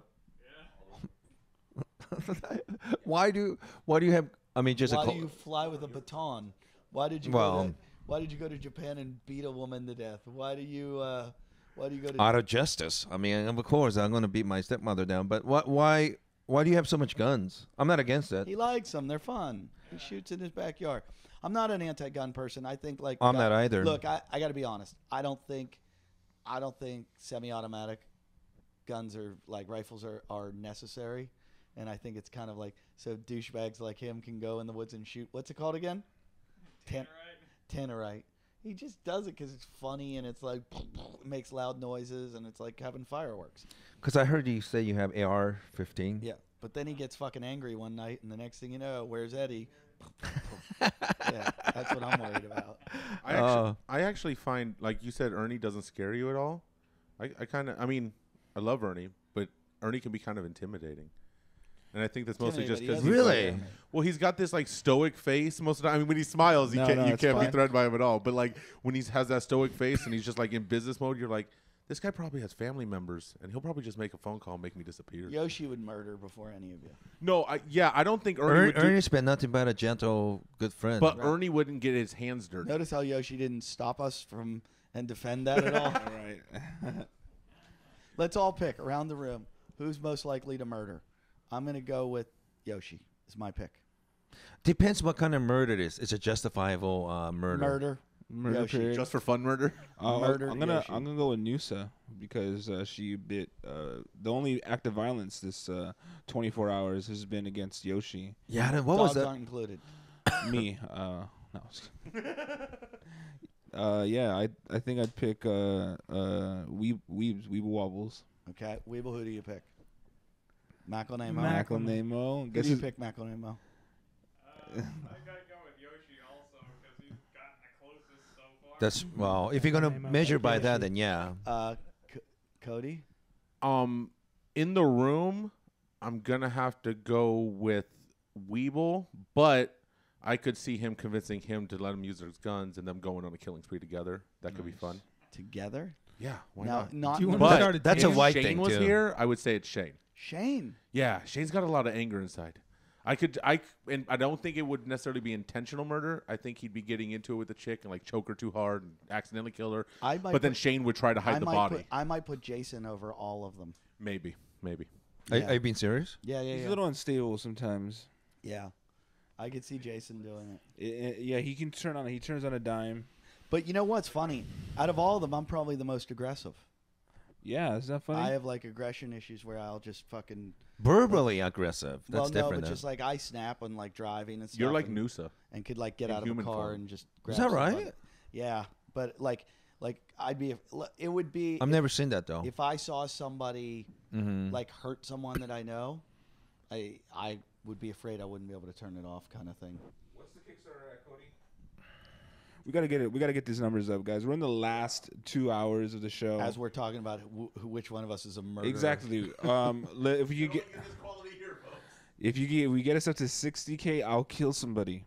[SPEAKER 5] why do Why do you have? I mean, just
[SPEAKER 1] Why
[SPEAKER 5] a.
[SPEAKER 1] do
[SPEAKER 5] co-
[SPEAKER 1] you fly with a baton? Why did you
[SPEAKER 5] Well-
[SPEAKER 1] go to, Why did you go to Japan and beat a woman to death? Why do you uh, Why do you go to
[SPEAKER 5] out of justice. I mean, of course, I'm going to beat my stepmother down. But what? Why? Why do you have so much guns? I'm not against that.
[SPEAKER 1] He likes them. They're fun. He shoots in his backyard. I'm not an anti-gun person. I think like
[SPEAKER 5] I'm
[SPEAKER 1] gun-
[SPEAKER 5] not either.
[SPEAKER 1] Look, I, I got to be honest. I don't think I don't think semi-automatic guns are like rifles are, are necessary. And I think it's kind of like so douchebags like him can go in the woods and shoot. What's it called again? Tan- Tannerite. He just does it because it's funny and it's like it makes loud noises and it's like having fireworks.
[SPEAKER 5] Because I heard you say you have A R fifteen.
[SPEAKER 1] Yeah, but then he gets fucking angry one night, and the next thing you know, where's Eddie? Yeah, that's what I'm worried about.
[SPEAKER 10] I actually,
[SPEAKER 5] Uh,
[SPEAKER 10] I actually find, like you said, Ernie doesn't scare you at all. I, I kind of, I mean, I love Ernie, but Ernie can be kind of intimidating. And I think that's mostly just because
[SPEAKER 5] Really?
[SPEAKER 10] well, he's got this like stoic face most of the time. I mean, when he smiles, you
[SPEAKER 9] No,
[SPEAKER 10] can't
[SPEAKER 9] no,
[SPEAKER 10] you
[SPEAKER 9] it's
[SPEAKER 10] can't be
[SPEAKER 9] fine.
[SPEAKER 10] threatened by him at all. But like when he has that stoic face and he's just like in business mode, you're like, this guy probably has family members, and he'll probably just make a phone call and make me disappear.
[SPEAKER 1] Yoshi would murder before any of you.
[SPEAKER 10] No, I, yeah, I don't think Ernie
[SPEAKER 5] Ernie,
[SPEAKER 10] would do,
[SPEAKER 5] Ernie's been nothing but a gentle, good friend.
[SPEAKER 10] but Ernie wouldn't get his hands dirty.
[SPEAKER 1] Notice how Yoshi didn't stop us from and defend that at all.
[SPEAKER 9] All right.
[SPEAKER 1] Let's all pick around the room who's most likely to murder. I'm gonna go with Yoshi. Is my pick.
[SPEAKER 5] Depends what kind of murder it is. It's a justifiable uh, murder.
[SPEAKER 1] Murder.
[SPEAKER 9] Murder
[SPEAKER 1] Yoshi.
[SPEAKER 9] period.
[SPEAKER 10] Just for fun murder.
[SPEAKER 9] Uh,
[SPEAKER 1] Murder
[SPEAKER 9] I'm gonna
[SPEAKER 1] Yoshi.
[SPEAKER 9] I'm gonna go with Noosa because uh, she bit uh, the only act of violence this uh, twenty-four hours has been against Yoshi.
[SPEAKER 5] Yeah, then what
[SPEAKER 1] Dogs
[SPEAKER 5] was that?
[SPEAKER 1] aren't included.
[SPEAKER 9] Me. Uh, no. uh, yeah, I I think I'd pick uh uh Weeb Weebs Weeble Wobbles.
[SPEAKER 1] Okay, Weeble, who do you pick? Macklin
[SPEAKER 8] Mac-
[SPEAKER 9] Macklin-Nemo.
[SPEAKER 1] Who
[SPEAKER 9] Guess
[SPEAKER 1] do you
[SPEAKER 9] it's-
[SPEAKER 1] pick, Macklin
[SPEAKER 4] Uh, I gotta go with Yoshi also because he's gotten the closest so far.
[SPEAKER 5] That's well. If you're gonna
[SPEAKER 8] Name of
[SPEAKER 5] measure
[SPEAKER 8] it,
[SPEAKER 5] by
[SPEAKER 8] Yoshi.
[SPEAKER 5] that, then yeah.
[SPEAKER 1] Uh, C- Cody.
[SPEAKER 10] Um, in the room, I'm gonna have to go with Weeble, but I could see him convincing him to let him use his guns and them going on a killing spree together. That could be
[SPEAKER 9] Nice.
[SPEAKER 10] fun.
[SPEAKER 1] Together.
[SPEAKER 10] Yeah, why
[SPEAKER 1] now,
[SPEAKER 10] not?
[SPEAKER 1] not
[SPEAKER 8] Do you
[SPEAKER 1] in the
[SPEAKER 8] wanna
[SPEAKER 10] But
[SPEAKER 8] start a
[SPEAKER 5] that's
[SPEAKER 8] team?
[SPEAKER 5] a white
[SPEAKER 10] Shane
[SPEAKER 5] thing
[SPEAKER 10] was
[SPEAKER 5] too.
[SPEAKER 10] here, I would say it's Shane.
[SPEAKER 1] Shane.
[SPEAKER 10] Yeah, Shane's got a lot of anger inside. I could, I, c- and I don't think it would necessarily be intentional murder. I think he'd be getting into it with the chick and like choke her too hard and accidentally kill her.
[SPEAKER 1] I might.
[SPEAKER 10] But then
[SPEAKER 1] put,
[SPEAKER 10] Shane would try to hide
[SPEAKER 1] I
[SPEAKER 10] the
[SPEAKER 1] might
[SPEAKER 10] body.
[SPEAKER 1] Put, I might put Jason over all of them.
[SPEAKER 10] maybe, maybe.
[SPEAKER 5] Are,
[SPEAKER 1] Yeah.
[SPEAKER 5] are you being serious?
[SPEAKER 1] Yeah, yeah,
[SPEAKER 9] He's
[SPEAKER 1] yeah.
[SPEAKER 9] a little unstable sometimes.
[SPEAKER 1] Yeah, I could see Jason doing it.
[SPEAKER 9] I- I- yeah, he can turn on. He turns on a dime.
[SPEAKER 1] But you know what's funny? Out of all of them, I'm probably the most aggressive.
[SPEAKER 9] Yeah, is that funny?
[SPEAKER 1] I have like aggression issues where I'll just fucking.
[SPEAKER 5] Verbally aggressive. That's
[SPEAKER 1] well, no,
[SPEAKER 5] different.
[SPEAKER 1] but
[SPEAKER 5] then.
[SPEAKER 1] just like I snap when like driving and stuff.
[SPEAKER 10] You're like
[SPEAKER 1] and,
[SPEAKER 10] Noosa.
[SPEAKER 1] and could like get
[SPEAKER 10] in
[SPEAKER 1] out of a
[SPEAKER 10] human
[SPEAKER 1] car
[SPEAKER 10] form.
[SPEAKER 1] and just.
[SPEAKER 5] Is
[SPEAKER 1] Grab
[SPEAKER 5] that
[SPEAKER 1] somebody.
[SPEAKER 5] right?
[SPEAKER 1] Yeah, but like, like I'd be. It would be.
[SPEAKER 5] I've
[SPEAKER 1] if,
[SPEAKER 5] never seen that though.
[SPEAKER 1] If I saw somebody
[SPEAKER 5] Mm-hmm.
[SPEAKER 1] like hurt someone that I know, I I would be afraid I wouldn't be able to turn it off, kind of thing.
[SPEAKER 9] What's the Kickstarter at, Cody? We gotta get it. We gotta get these numbers up, guys. We're in the last two hours of the show.
[SPEAKER 1] As we're talking about who, who, which one of us is a murderer.
[SPEAKER 9] exactly. um, le- if you get, if you get, we get us up to sixty k, I'll kill somebody.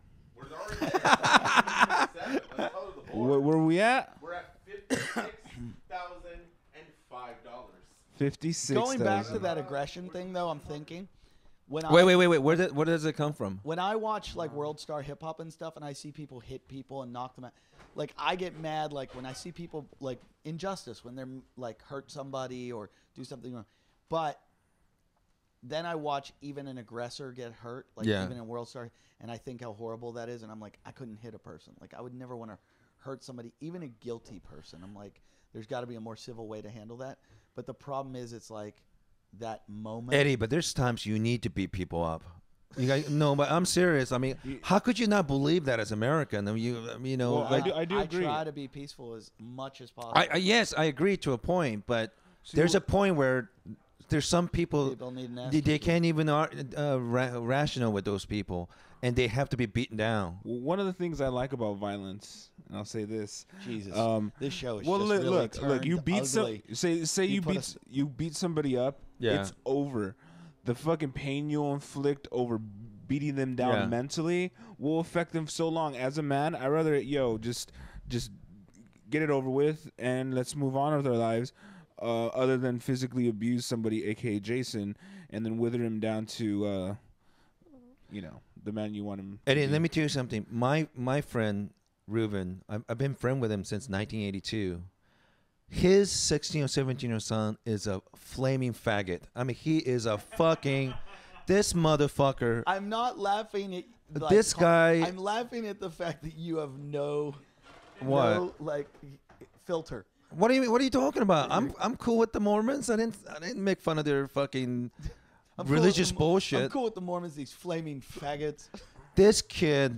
[SPEAKER 9] Where, where we at?
[SPEAKER 10] We're at fifty-six thousand and five dollars.
[SPEAKER 9] Fifty-six.
[SPEAKER 1] Going back to that aggression thing, though, I'm thinking when I
[SPEAKER 5] Wait, wait, wait, wait. Where, did, where does it come from?
[SPEAKER 1] when I watch like World Star Hip Hop and stuff, and I see people hit people and knock them out, like I get mad. Like when I see people like injustice when they're like hurt somebody or do something wrong, but then I watch even an aggressor get hurt, like
[SPEAKER 5] Yeah.
[SPEAKER 1] even in World Star, and I think how horrible that is, and I'm like, I couldn't hit a person. Like I would never want to hurt somebody, even a guilty person. I'm like, there's got to be a more civil way to handle that. But the problem is, it's like that moment.
[SPEAKER 5] Eddie, but there's times you need to beat people up. You guys, no, but I'm serious. I mean, how could you not believe that as American? I mean, you, you know,
[SPEAKER 9] Well, I
[SPEAKER 5] like,
[SPEAKER 9] do- I do agree.
[SPEAKER 1] try to be peaceful as much as possible.
[SPEAKER 5] I, I yes, I agree to a point, but
[SPEAKER 9] See,
[SPEAKER 5] there's
[SPEAKER 9] wh-
[SPEAKER 5] a point where there's some people,
[SPEAKER 1] People need an ass
[SPEAKER 5] they, they
[SPEAKER 1] kicking.
[SPEAKER 5] can't even ar- uh, ra- rational with those people, and they have to be beaten down.
[SPEAKER 9] Well, one of the things I like about violence, and I'll say this.
[SPEAKER 1] Jesus,
[SPEAKER 9] Um,
[SPEAKER 1] this show is
[SPEAKER 9] well,
[SPEAKER 1] just
[SPEAKER 9] look,
[SPEAKER 1] really
[SPEAKER 9] look, look. You
[SPEAKER 1] turned
[SPEAKER 9] beat some.
[SPEAKER 1] ugly.
[SPEAKER 9] Say, say
[SPEAKER 1] You
[SPEAKER 9] you,
[SPEAKER 1] put
[SPEAKER 9] beat,
[SPEAKER 1] us-
[SPEAKER 9] you beat somebody up.
[SPEAKER 5] Yeah.
[SPEAKER 9] It's over. The fucking pain you'll inflict over beating them down
[SPEAKER 5] Yeah.
[SPEAKER 9] mentally will affect them so long. As a man, I rather yo just, just get it over with and let's move on with our lives. Uh, other than physically abuse somebody, aka Jason, and then wither him down to, uh, you know, the man you want him. to
[SPEAKER 5] Eddie,
[SPEAKER 9] be.
[SPEAKER 5] let me tell you something. My my friend Reuben, I've, I've been friend with him since nineteen eighty-two. His sixteen or seventeen year old son is a flaming faggot. I mean, he is a fucking this motherfucker.
[SPEAKER 1] I'm not laughing at like,
[SPEAKER 5] This guy-
[SPEAKER 1] I'm laughing at the fact that you have no,
[SPEAKER 5] What?
[SPEAKER 1] no like filter.
[SPEAKER 5] What do you What are you talking about? I'm I'm cool with the Mormons. I didn't I didn't make fun of their fucking
[SPEAKER 1] I'm cool with
[SPEAKER 5] religious
[SPEAKER 1] the Mo-
[SPEAKER 5] bullshit.
[SPEAKER 1] I'm cool with the Mormons, these flaming faggots.
[SPEAKER 5] This kid.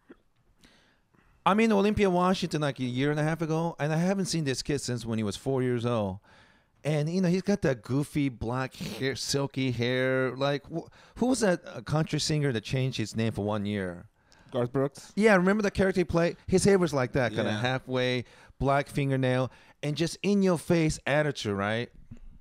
[SPEAKER 5] I'm in Olympia, Washington, like a year and a half ago, and I haven't seen this kid since when he was four years old. And you know he's got that goofy black hair, silky hair. Like wh- who was that uh, country singer that changed his name for one year?
[SPEAKER 9] Garth Brooks.
[SPEAKER 5] Yeah, remember the character he played? His hair was like that, kind of
[SPEAKER 9] Yeah.
[SPEAKER 5] halfway, black fingernail, and just in your face attitude, right?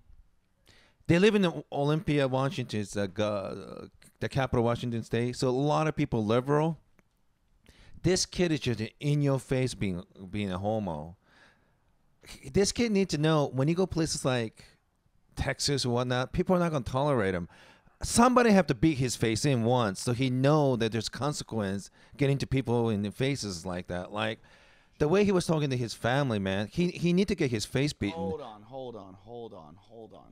[SPEAKER 5] They live in the Olympia, Washington. It's the, uh, the capital of Washington State. So a lot of people liberal. This kid is just in your face being being a homo. This kid needs to know when you go places like Texas or whatnot, people are not going to tolerate him. Somebody have to beat his face in once so he know that there's consequence getting to people in the faces like that. Like the way he was talking to his family, man, he he need to get his face beaten.
[SPEAKER 1] Hold on, hold on, hold on, hold on.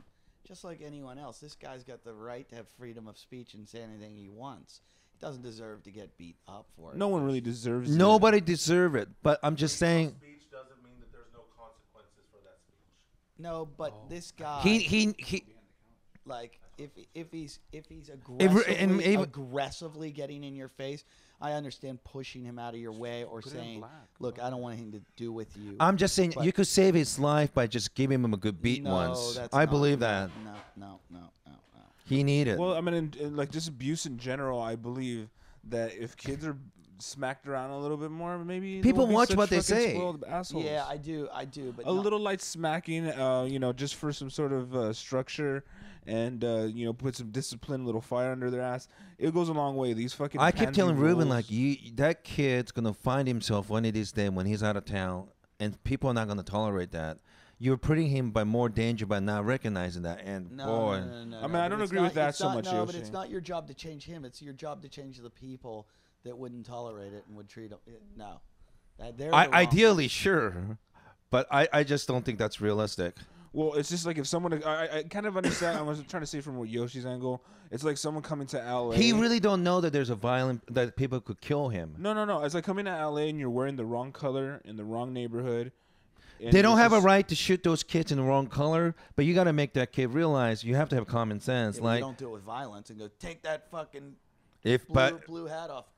[SPEAKER 1] just like anyone else. This guy's got the right to have freedom of speech and say anything he wants. He doesn't deserve to get beat up for it.
[SPEAKER 9] No one really deserves it.
[SPEAKER 5] Nobody deserve it, but I'm just saying.
[SPEAKER 10] Speech doesn't mean that there's no consequences for that speech.
[SPEAKER 1] No, but this guy,
[SPEAKER 5] He he he.
[SPEAKER 1] like, if if he's if he's
[SPEAKER 5] If
[SPEAKER 1] aggressively,
[SPEAKER 5] we're- and even-
[SPEAKER 1] aggressively getting in your face, I understand pushing him out of your way or saying, "Look, I don't want anything to do with you."
[SPEAKER 5] I'm just saying
[SPEAKER 1] But-
[SPEAKER 5] you could save his life by just giving him a good beat
[SPEAKER 1] no,
[SPEAKER 5] once.
[SPEAKER 1] that's
[SPEAKER 5] I
[SPEAKER 1] not-
[SPEAKER 5] believe
[SPEAKER 1] no,
[SPEAKER 5] that
[SPEAKER 1] No, no, no, no, no.
[SPEAKER 5] he needed.
[SPEAKER 9] Well, I mean, in, in, like just abuse in general. I believe that if kids are smacked around a little bit more, maybe they
[SPEAKER 5] People
[SPEAKER 9] won't be
[SPEAKER 5] watch
[SPEAKER 9] such
[SPEAKER 5] what they
[SPEAKER 9] fucking
[SPEAKER 5] say.
[SPEAKER 9] spoiled assholes.
[SPEAKER 1] Yeah, I do, I do, but
[SPEAKER 9] a
[SPEAKER 1] not-
[SPEAKER 9] little light smacking, uh, you know, just for some sort of uh, structure, and uh, you know, put some discipline, a little fire under their ass. It goes a long way. These fucking.
[SPEAKER 5] I keep
[SPEAKER 9] pansy
[SPEAKER 5] telling Ruben
[SPEAKER 9] rules-
[SPEAKER 5] like you, that kid's gonna find himself one of these days when he's out of town, and people are not gonna tolerate that. You're putting him by more danger by not recognizing that. And
[SPEAKER 1] No,
[SPEAKER 5] boy,
[SPEAKER 1] no, no, no,
[SPEAKER 9] I
[SPEAKER 1] no,
[SPEAKER 9] mean, I
[SPEAKER 1] but
[SPEAKER 9] don't
[SPEAKER 1] it's
[SPEAKER 9] agree
[SPEAKER 1] not-
[SPEAKER 9] with that
[SPEAKER 1] it's
[SPEAKER 9] so
[SPEAKER 1] not-
[SPEAKER 9] much,
[SPEAKER 1] No, but
[SPEAKER 9] Yoshi.
[SPEAKER 1] it's not your job to change him. It's your job to change the people that wouldn't tolerate it and would treat him. No, That- they're the
[SPEAKER 5] I,
[SPEAKER 1] wrong
[SPEAKER 5] ideally,
[SPEAKER 1] ones.
[SPEAKER 5] sure, but I, I just don't think that's realistic.
[SPEAKER 9] Well, it's just like if someone, I, I- I kind of understand. I was trying to say from Yoshi's angle, it's like someone coming to L A.
[SPEAKER 5] He really don't know that there's a violent that people could kill him.
[SPEAKER 9] No, no, no. It's like coming to L A and you're wearing the wrong color in the wrong neighborhood. and
[SPEAKER 5] They don't
[SPEAKER 9] it's
[SPEAKER 5] have a
[SPEAKER 9] just-
[SPEAKER 5] right to shoot those kids in the wrong color, but you got to make that kid realize you have to have common sense.
[SPEAKER 1] Yeah, but you
[SPEAKER 5] like
[SPEAKER 1] don't do it with violence and go take that fucking
[SPEAKER 5] if,
[SPEAKER 1] blue,
[SPEAKER 5] but
[SPEAKER 1] blue hat off.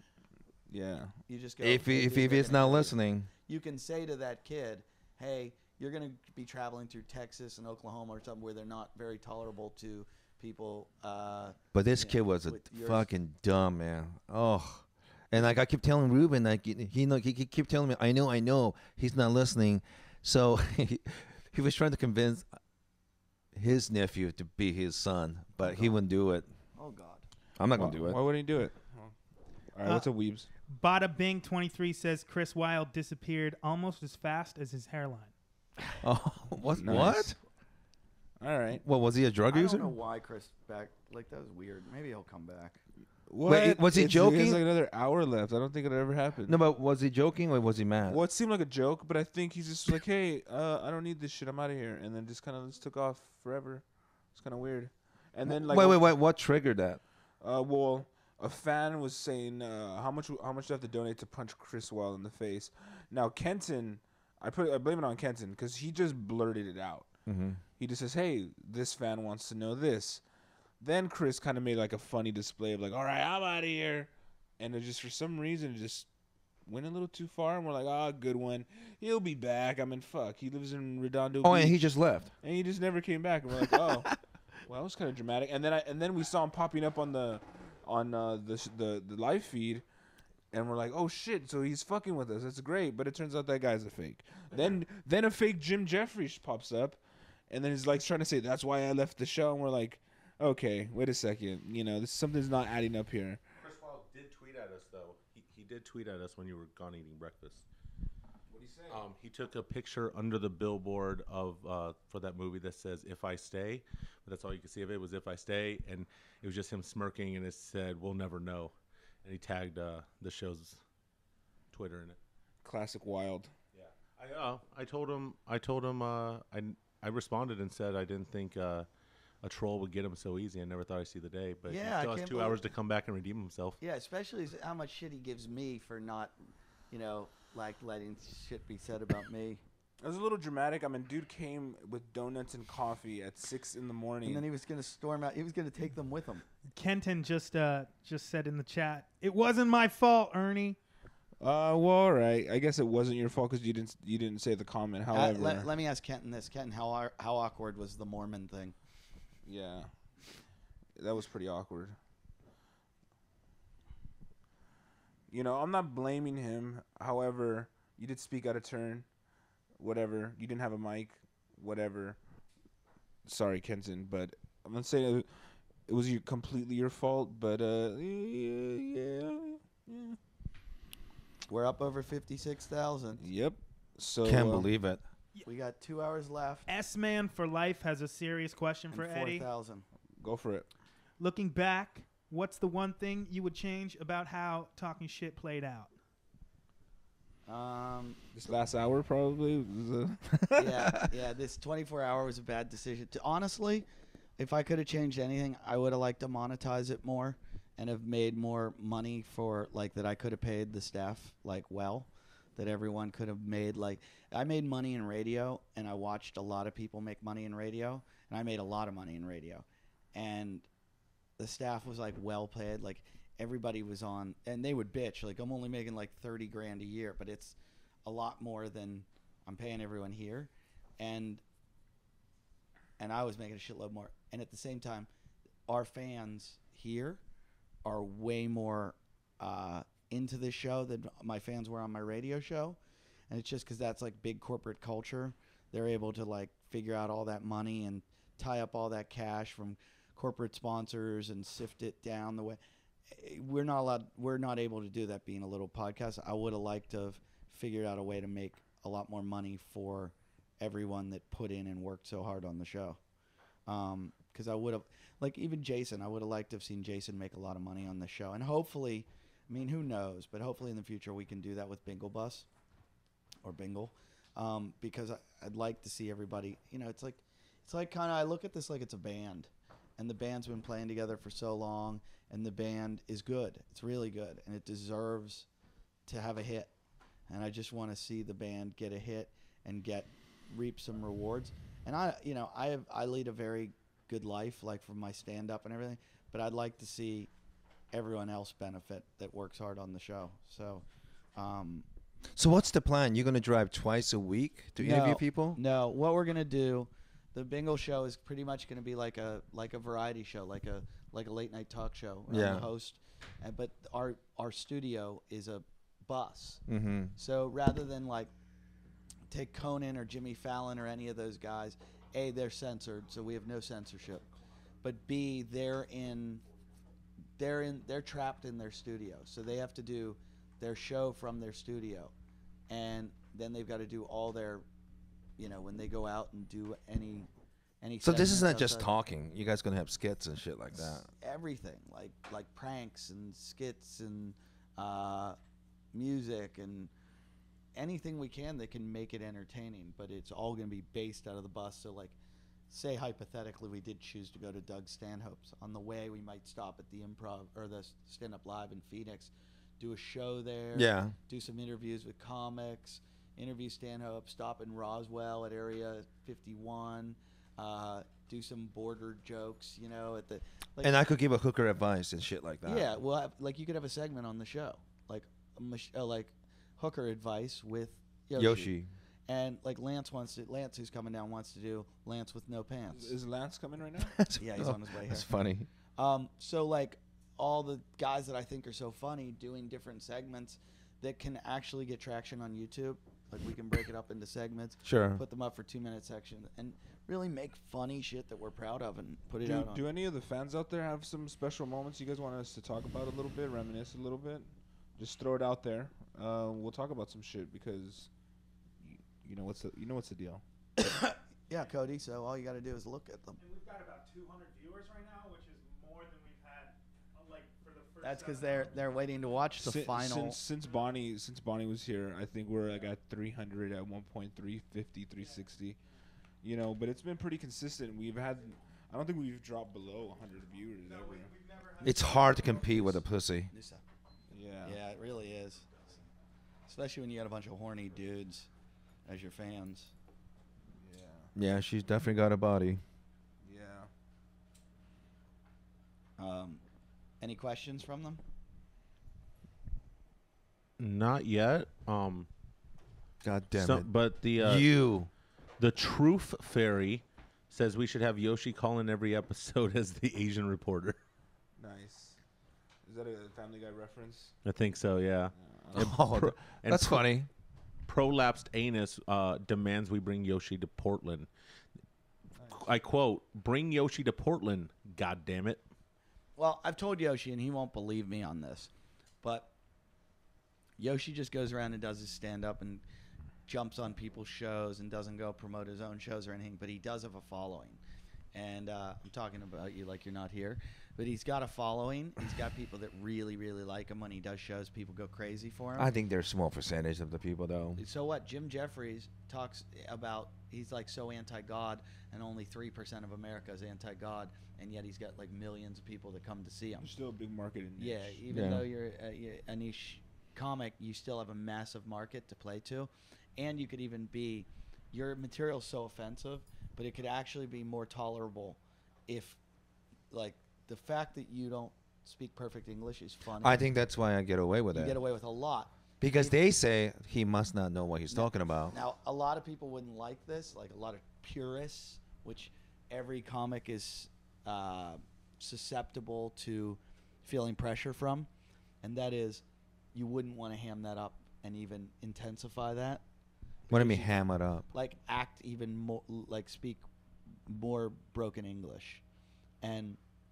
[SPEAKER 9] Yeah.
[SPEAKER 1] You just go.
[SPEAKER 5] if he,
[SPEAKER 1] "Hey,
[SPEAKER 5] if,
[SPEAKER 1] dude,
[SPEAKER 5] if
[SPEAKER 1] they're
[SPEAKER 5] he's
[SPEAKER 1] gonna
[SPEAKER 5] not
[SPEAKER 1] kill you."
[SPEAKER 5] listening,
[SPEAKER 1] You can say to that kid, "Hey, you're going to be traveling through Texas and Oklahoma or something where they're not very tolerable to people." Uh,
[SPEAKER 5] but this
[SPEAKER 1] yeah,
[SPEAKER 5] kid was a
[SPEAKER 1] with yours.
[SPEAKER 5] fucking dumb man. Oh, and like I keep telling Ruben, like he he know he, he keep telling me, I know, I know, he's not listening. So he, he was trying to convince his nephew to be his son, but he wouldn't do it.
[SPEAKER 1] Oh God.
[SPEAKER 5] I'm not
[SPEAKER 9] Why,
[SPEAKER 5] gonna do it.
[SPEAKER 9] why wouldn't he do it? All right,
[SPEAKER 8] Uh,
[SPEAKER 9] what's up, Weebs?
[SPEAKER 8] Bada Bing twenty-three says Chris Wilde disappeared almost as fast as his hairline.
[SPEAKER 5] Oh, what?
[SPEAKER 9] Nice.
[SPEAKER 5] What?
[SPEAKER 9] All right.
[SPEAKER 5] What was he a drug
[SPEAKER 1] I
[SPEAKER 5] user?
[SPEAKER 1] don't know why Chris back. Like that was weird. Maybe he'll come back.
[SPEAKER 9] What?
[SPEAKER 5] was he
[SPEAKER 9] It's-
[SPEAKER 5] joking?
[SPEAKER 9] There's like another hour left. I don't think it'll ever happen.
[SPEAKER 5] No, but was he joking or was he mad?
[SPEAKER 9] Well, it seemed like a joke, but I think he's just like, hey, uh, I don't need this shit. I'm out of here. And then just kind of just took off forever. It's kind of weird. And then like,
[SPEAKER 5] wait, wait, wait. What triggered that?
[SPEAKER 9] Uh, well, a fan was saying, uh, how much how much do I have to donate to punch Chris Wilde in the face? Now Kenton, I put I blame it on Kenton because he just blurted it out.
[SPEAKER 5] Mm-hmm.
[SPEAKER 9] He just says, hey, this fan wants to know this. Then Chris kind of made like a funny display of like, all right, I'm out of here. And it just, for some reason, it just went a little too far. And we're like, oh, good one. He'll be back. I mean, fuck. He lives in Redondo
[SPEAKER 5] Oh,
[SPEAKER 9] Beach.
[SPEAKER 5] and he just left.
[SPEAKER 9] And he just never came back. And we're like, oh, well, that was kind of dramatic. And then I, and then we saw him popping up on the on uh, the, sh- the the live feed. And we're like, oh, shit. So he's fucking with us. That's great. But it turns out that guy's a fake. Then then a fake Jim Jeffries pops up. And then he's like trying to say, that's why I left the show. And we're like, okay, wait a second. You know, this something's not adding up here.
[SPEAKER 10] Chris Wilde did tweet at us though. He he did tweet at us when you were gone eating breakfast.
[SPEAKER 9] What do you say?
[SPEAKER 10] Um, he took a picture under the billboard of uh, for that movie that says "If I Stay," but that's all you could see of it was "If I Stay," and it was just him smirking, and it said "We'll never know," and he tagged uh, the show's Twitter in it.
[SPEAKER 9] Classic Wild.
[SPEAKER 10] Yeah, I uh, I told him I told him uh, I I responded and said I didn't think uh, a troll would get him so easy. I never thought I'd see the day, but
[SPEAKER 1] Yeah,
[SPEAKER 10] he
[SPEAKER 1] I
[SPEAKER 10] still has
[SPEAKER 1] can't
[SPEAKER 10] two
[SPEAKER 1] believe-
[SPEAKER 10] hours to come back and redeem himself.
[SPEAKER 1] Yeah, especially s- how much shit he gives me for not, you know, like letting shit be said about me.
[SPEAKER 9] It was a little dramatic. I mean, dude came with donuts and coffee at six in the morning.
[SPEAKER 1] And then he was gonna storm out. He was gonna take them with him.
[SPEAKER 8] Kenton just uh just said in the chat, "It wasn't my fault, Ernie."
[SPEAKER 9] Uh, well, all right. I guess it wasn't your fault because you didn't you didn't say the comment.
[SPEAKER 1] Uh,
[SPEAKER 9] However,
[SPEAKER 1] let, let me ask Kenton this: Kenton, how ar- how awkward was the Mormon thing?
[SPEAKER 9] yeah, that was pretty awkward. You know, I'm not blaming him. However, you did speak out of turn. Whatever. You didn't have a mic. Whatever. Sorry, Kenton, but I'm not saying it, it was you completely your fault. But uh, yeah, yeah, yeah.
[SPEAKER 1] We're up over fifty-six thousand.
[SPEAKER 9] Yep. So
[SPEAKER 5] Can't
[SPEAKER 9] uh,
[SPEAKER 5] believe it.
[SPEAKER 1] We got two hours left.
[SPEAKER 8] S Man for Life has a serious question for
[SPEAKER 1] and four
[SPEAKER 8] Eddie.
[SPEAKER 1] thousand.
[SPEAKER 9] Go for it.
[SPEAKER 8] Looking back, what's the one thing you would change about how talking shit played out?
[SPEAKER 1] Um,
[SPEAKER 9] This last hour probably was a
[SPEAKER 1] yeah, yeah. This twenty-four hour was a bad decision. To, honestly, if I could have changed anything, I would have liked to monetize it more and have made more money for like that. I could have paid the staff like well, that everyone could have made like I made money in radio, and I watched a lot of people make money in radio, and I made a lot of money in radio, and the staff was like well paid, like. Everybody was on, and they would bitch like I'm only making like thirty grand a year, but it's a lot more than I'm paying everyone here, and and I was making a shitload more. And at the same time, our fans here are way more uh, into this show than my fans were on my radio show, and it's just because that's like big corporate culture. They're able to like figure out all that money and tie up all that cash from corporate sponsors and sift it down the way. We're not allowed. We're not able to do that being a little podcast. I would have liked to have figured out a way to make a lot more money for everyone that put in and worked so hard on the show. Um, because I would have, like even Jason, I would have liked to have seen Jason make a lot of money on the show. And hopefully, I mean, who knows? But hopefully in the future we can do that with Bingle Bus or Bingle, um, because I, I'd like to see everybody. You know, it's like, it's like kind of I look at this like it's a band, and the band's been playing together for so long. And the band is good. It's really good. And it deserves to have a hit. And I just want to see the band get a hit and get reap some rewards. And I, you know, I have I lead a very good life, like from my stand-up and everything. But I'd like to see everyone else benefit that works hard on the show. So, um,
[SPEAKER 5] so what's the plan? You're going to drive twice a week to
[SPEAKER 1] no,
[SPEAKER 5] interview people?
[SPEAKER 1] No. What we're going to do, the Bingle show is pretty much going to be like a like a variety show, like a like a late night talk show. I'm
[SPEAKER 5] Yeah.
[SPEAKER 1] the host, and, but our our studio is a bus.
[SPEAKER 5] Mm-hmm.
[SPEAKER 1] So rather than like take Conan or Jimmy Fallon or any of those guys, A, they're censored, so we have no censorship. But B, they're in they're in they're trapped in their studio. So they have to do their show from their studio. And then they've got to do all their, you know, when they go out and do any Any
[SPEAKER 5] So this is not
[SPEAKER 1] segments
[SPEAKER 5] just
[SPEAKER 1] outside-
[SPEAKER 5] talking. You guys gonna have skits and shit like that.
[SPEAKER 1] Everything, like like pranks and skits and uh, music and anything we can that can make it entertaining. But it's all going to be based out of the bus. So like, say hypothetically we did choose to go to Doug Stanhope's. On the way we might stop at the Improv or the Stand Up Live in Phoenix, do a show there.
[SPEAKER 5] Yeah.
[SPEAKER 1] Do some interviews with comics. Interview Stanhope. Stop in Roswell at Area fifty-one. Uh, do some border jokes, you know, at the. Like,
[SPEAKER 5] And I could give a hooker advice and shit like that.
[SPEAKER 1] yeah, well, have, like you could have a segment on the show, like a mach- uh, like hooker advice with Yoshi.
[SPEAKER 5] Yoshi.
[SPEAKER 1] And like Lance wants to. Lance, who's coming down, wants to do Lance with no pants.
[SPEAKER 9] Is Lance coming right now?
[SPEAKER 1] Yeah, he's on his way here.
[SPEAKER 5] That's funny.
[SPEAKER 1] Um, so like all the guys that I think are so funny doing different segments that can actually get traction on YouTube. Like we can break it up into segments.
[SPEAKER 5] Sure.
[SPEAKER 1] Put them up for two minute section and really make funny shit that we're proud of and put it
[SPEAKER 9] Do,
[SPEAKER 1] out on.
[SPEAKER 9] do any of the fans out there have some special moments you guys want us to talk about a little bit, reminisce a little bit? Just throw it out there. Uh, we'll talk about some shit because y- you know what's the you know what's the deal.
[SPEAKER 1] Yeah, Cody. So all you got to do is look at them.
[SPEAKER 8] And we've got about two hundred viewers right now, which is more than we've had, uh, like for the first.
[SPEAKER 1] That's because
[SPEAKER 8] seven
[SPEAKER 1] they're
[SPEAKER 8] hours.
[SPEAKER 1] they're waiting to watch the
[SPEAKER 9] Si-
[SPEAKER 1] final.
[SPEAKER 9] Since since Bonnie since Bonnie was here, I think we're like at three hundred at one point, three fifty, three sixty. You know, but it's been pretty consistent. We've had, I don't think we've dropped below one hundred viewers
[SPEAKER 8] No,
[SPEAKER 9] ever.
[SPEAKER 8] we, we've never had.
[SPEAKER 5] It's hard to compete with a pussy.
[SPEAKER 1] New stuff.
[SPEAKER 9] Yeah.
[SPEAKER 1] Yeah, it really is. Especially when you got a bunch of horny dudes as your fans.
[SPEAKER 9] Yeah.
[SPEAKER 5] Yeah, she's definitely got a body.
[SPEAKER 9] Yeah.
[SPEAKER 1] Um, any questions from them?
[SPEAKER 10] Not yet. Um,
[SPEAKER 5] God damn
[SPEAKER 10] so-
[SPEAKER 5] it.
[SPEAKER 10] But the uh,
[SPEAKER 5] you.
[SPEAKER 10] the Truth Fairy says we should have Yoshi call in every episode as the Asian reporter.
[SPEAKER 9] Nice. Is that a Family Guy reference?
[SPEAKER 10] I think so. Yeah.
[SPEAKER 9] Uh,
[SPEAKER 10] And
[SPEAKER 5] Oh,
[SPEAKER 10] pro- and
[SPEAKER 5] that's
[SPEAKER 10] pro-
[SPEAKER 5] funny.
[SPEAKER 10] Prolapsed anus uh, demands we bring Yoshi to Portland. I quote: "Bring Yoshi to Portland, God damn it!"
[SPEAKER 1] Well, I've told Yoshi, and he won't believe me on this, but Yoshi just goes around and does his stand-up and jumps on people's shows and doesn't go promote his own shows or anything, but he does have a following. And uh, I'm talking about you like you're not here. but he's got a following. He's got people that really, really like him. When he does shows, people go crazy for him.
[SPEAKER 5] I think they're a small percentage of the people, though.
[SPEAKER 1] So what? Jim Jeffries talks about he's like so anti-God, and only three percent of America is anti-God, and yet he's got like millions of people that come to see him.
[SPEAKER 9] There's still a big market in niche.
[SPEAKER 1] Yeah, even
[SPEAKER 5] Yeah.
[SPEAKER 1] though you're a, you're a niche comic, you still have a massive market to play to, and you could even be your material's so offensive, but it could actually be more tolerable if, like, the fact that you don't speak perfect English is funny.
[SPEAKER 5] I think that's why I get away with
[SPEAKER 1] you
[SPEAKER 5] it.
[SPEAKER 1] get away with a lot.
[SPEAKER 5] Because
[SPEAKER 1] If-
[SPEAKER 5] they say he must not know what he's talking about.
[SPEAKER 1] Now, a lot of people wouldn't like this, like a lot of purists, which every comic is uh, susceptible to feeling pressure from, and that is, you wouldn't want to ham that up and even intensify that.
[SPEAKER 5] What do you mean,
[SPEAKER 1] because you-
[SPEAKER 5] ham it up?
[SPEAKER 1] Like act even more, like speak more broken English, and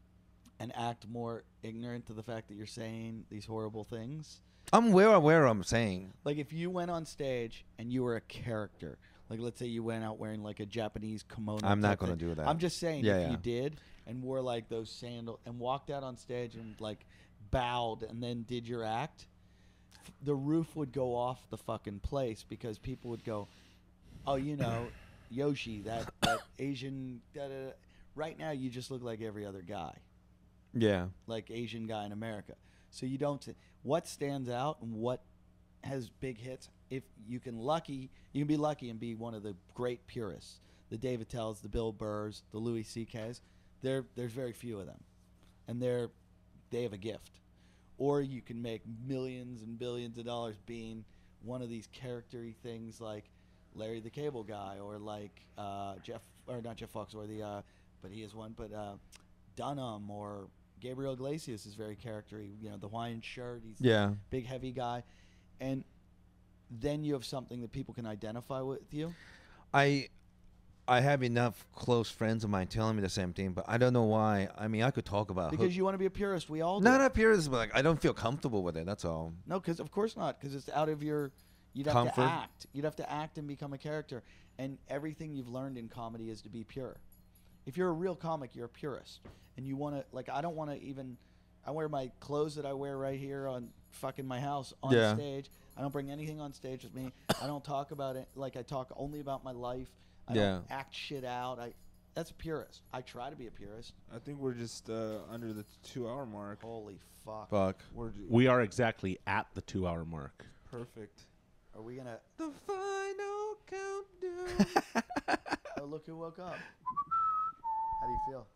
[SPEAKER 1] and act more ignorant to the fact that you're saying these horrible things.
[SPEAKER 5] I'm aware of where I'm saying.
[SPEAKER 1] Like if you went on stage and you were a character, like let's say you went out wearing like a Japanese kimono.
[SPEAKER 5] I'm not
[SPEAKER 1] type
[SPEAKER 5] gonna
[SPEAKER 1] thing.
[SPEAKER 5] do that.
[SPEAKER 1] I'm just saying
[SPEAKER 5] Yeah,
[SPEAKER 1] if
[SPEAKER 5] yeah.
[SPEAKER 1] you did and wore like those sandals and walked out on stage and like bowed and then did your act, f- the roof would go off the fucking place because people would go, oh, you know, Yoshi, that, that Asian. Da, da, da. Right now, you just look like every other guy.
[SPEAKER 5] Yeah.
[SPEAKER 1] Like Asian guy in America. So you don't. What stands out and what has big hits? If you can lucky, you can be lucky and be one of the great purists. The David Tells, the Bill Burrs, the Louis C K's. There, there's very few of them, and they're they have a gift. Or you can make millions and billions of dollars being one of these charactery things like Larry the Cable Guy, or like uh, Jeff, or not Jeff Fox, or the, uh, but he is one, but uh, Dunham, or Gabriel Iglesias is very charactery. You know, the Hawaiian shirt. He's
[SPEAKER 5] Yeah.
[SPEAKER 1] a big, heavy guy, and then you have something that people can identify with you.
[SPEAKER 5] I I have enough close friends of mine telling me the same thing, but I don't know why. I mean, I could talk about
[SPEAKER 1] Because
[SPEAKER 5] who-
[SPEAKER 1] you want to be a purist. We all do.
[SPEAKER 5] not up here, but like I don't feel comfortable with it. That's all.
[SPEAKER 1] No, because of course not. Because it's out of your. You'd have
[SPEAKER 5] Comfort.
[SPEAKER 1] to act. You'd have to act and become a character. And everything you've learned in comedy is to be pure. If you're a real comic, you're a purist, and you want to like. I don't want to even. I wear my clothes that I wear right here on fucking my house on
[SPEAKER 5] Yeah.
[SPEAKER 1] stage. I don't bring anything on stage with me. I don't talk about it like I talk only about my life. I
[SPEAKER 5] Yeah.
[SPEAKER 1] don't act shit out. I. That's a purist. I try to be a purist.
[SPEAKER 3] I think we're just uh, under the two-hour mark.
[SPEAKER 1] Holy fuck.
[SPEAKER 5] Fuck.
[SPEAKER 3] We're j-
[SPEAKER 10] We are exactly at the two-hour mark.
[SPEAKER 3] perfect.
[SPEAKER 1] Are we gonna?
[SPEAKER 5] The final countdown.
[SPEAKER 1] Oh, look who woke up. How do you feel?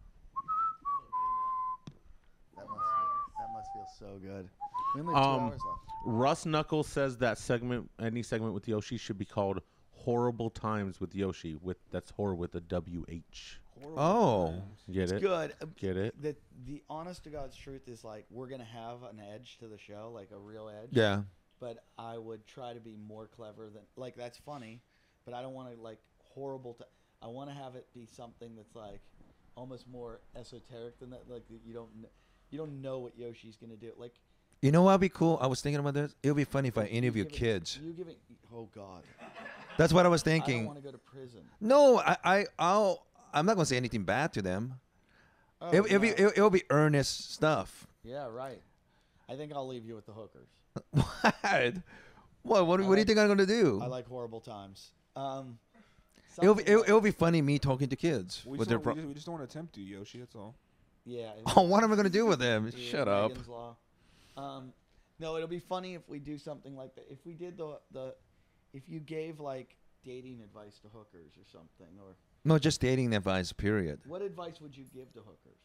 [SPEAKER 1] That must that must feel so good. We only have two
[SPEAKER 10] Um,
[SPEAKER 1] hours left.
[SPEAKER 10] Russ Knuckles says that segment, any segment with Yoshi, should be called "Horrible Times with Yoshi." With that's horror with a W H.
[SPEAKER 5] Oh.
[SPEAKER 10] Get
[SPEAKER 1] It's
[SPEAKER 10] it?
[SPEAKER 1] good.
[SPEAKER 10] Get it?
[SPEAKER 1] The the honest to God's truth is like we're gonna have an edge to the show, like a real edge.
[SPEAKER 5] Yeah.
[SPEAKER 1] But I would try to be more clever than like that's funny, but I don't want to like horrible. To, I want to have it be something that's like almost more esoteric than that. Like that you don't kn- you don't know what Yoshi's gonna do. Like
[SPEAKER 5] You know what'd be cool? I was thinking about this. It would be funny if I
[SPEAKER 1] you
[SPEAKER 5] interview
[SPEAKER 1] giving-
[SPEAKER 5] kids.
[SPEAKER 1] You giving? Oh God.
[SPEAKER 5] That's what I was
[SPEAKER 1] I don't
[SPEAKER 5] thinking.
[SPEAKER 1] want to go to prison.
[SPEAKER 5] No, I, I, I'll. I'm not gonna say anything bad to them.
[SPEAKER 1] Oh,
[SPEAKER 5] it, it'll be,
[SPEAKER 1] no.
[SPEAKER 5] it'll, it'll be earnest stuff.
[SPEAKER 1] Yeah, right. I think I'll leave you with the hookers.
[SPEAKER 5] What? What? What, do-
[SPEAKER 1] I
[SPEAKER 5] what do you
[SPEAKER 1] like-
[SPEAKER 5] think I'm gonna do?
[SPEAKER 1] I like horrible times. Um,
[SPEAKER 5] It'll be,
[SPEAKER 1] something
[SPEAKER 5] it'll,
[SPEAKER 1] like-
[SPEAKER 5] it'll be funny me talking to kids
[SPEAKER 3] We
[SPEAKER 5] with
[SPEAKER 3] just,
[SPEAKER 5] their.
[SPEAKER 3] don't,
[SPEAKER 5] Pro-
[SPEAKER 3] we, just, we just don't want to tempt you, Yoshi. That's all.
[SPEAKER 1] yeah. it-
[SPEAKER 5] oh, what am I gonna do with them?
[SPEAKER 1] yeah,
[SPEAKER 5] Shut up.
[SPEAKER 1] Megan's Law. Um, no, it'll be funny if we do something like that. If we did the the, if you gave like dating advice to hookers or something, or
[SPEAKER 5] No, just dating advice. Period.
[SPEAKER 1] what advice would you give to hookers?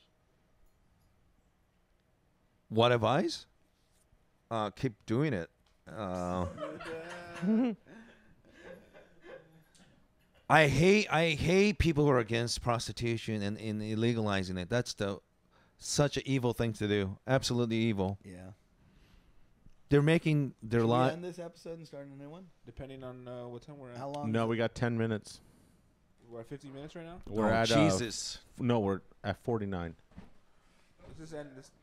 [SPEAKER 5] What advice? Uh, keep doing it. Uh, I hate I hate people who are against prostitution and, and illegalizing it. That's the such an evil thing to do. Absolutely evil.
[SPEAKER 1] Yeah.
[SPEAKER 5] They're making their
[SPEAKER 1] Should we
[SPEAKER 5] life.
[SPEAKER 1] end this episode and start a new one?
[SPEAKER 3] Depending on uh, what time we're at.
[SPEAKER 1] How long?
[SPEAKER 10] No,
[SPEAKER 1] is
[SPEAKER 10] we got ten minutes.
[SPEAKER 3] We're at fifty minutes right now.
[SPEAKER 10] We're
[SPEAKER 5] oh,
[SPEAKER 10] at uh,
[SPEAKER 5] Jesus.
[SPEAKER 10] f- no, we're at forty-nine.
[SPEAKER 3] Let's just end this.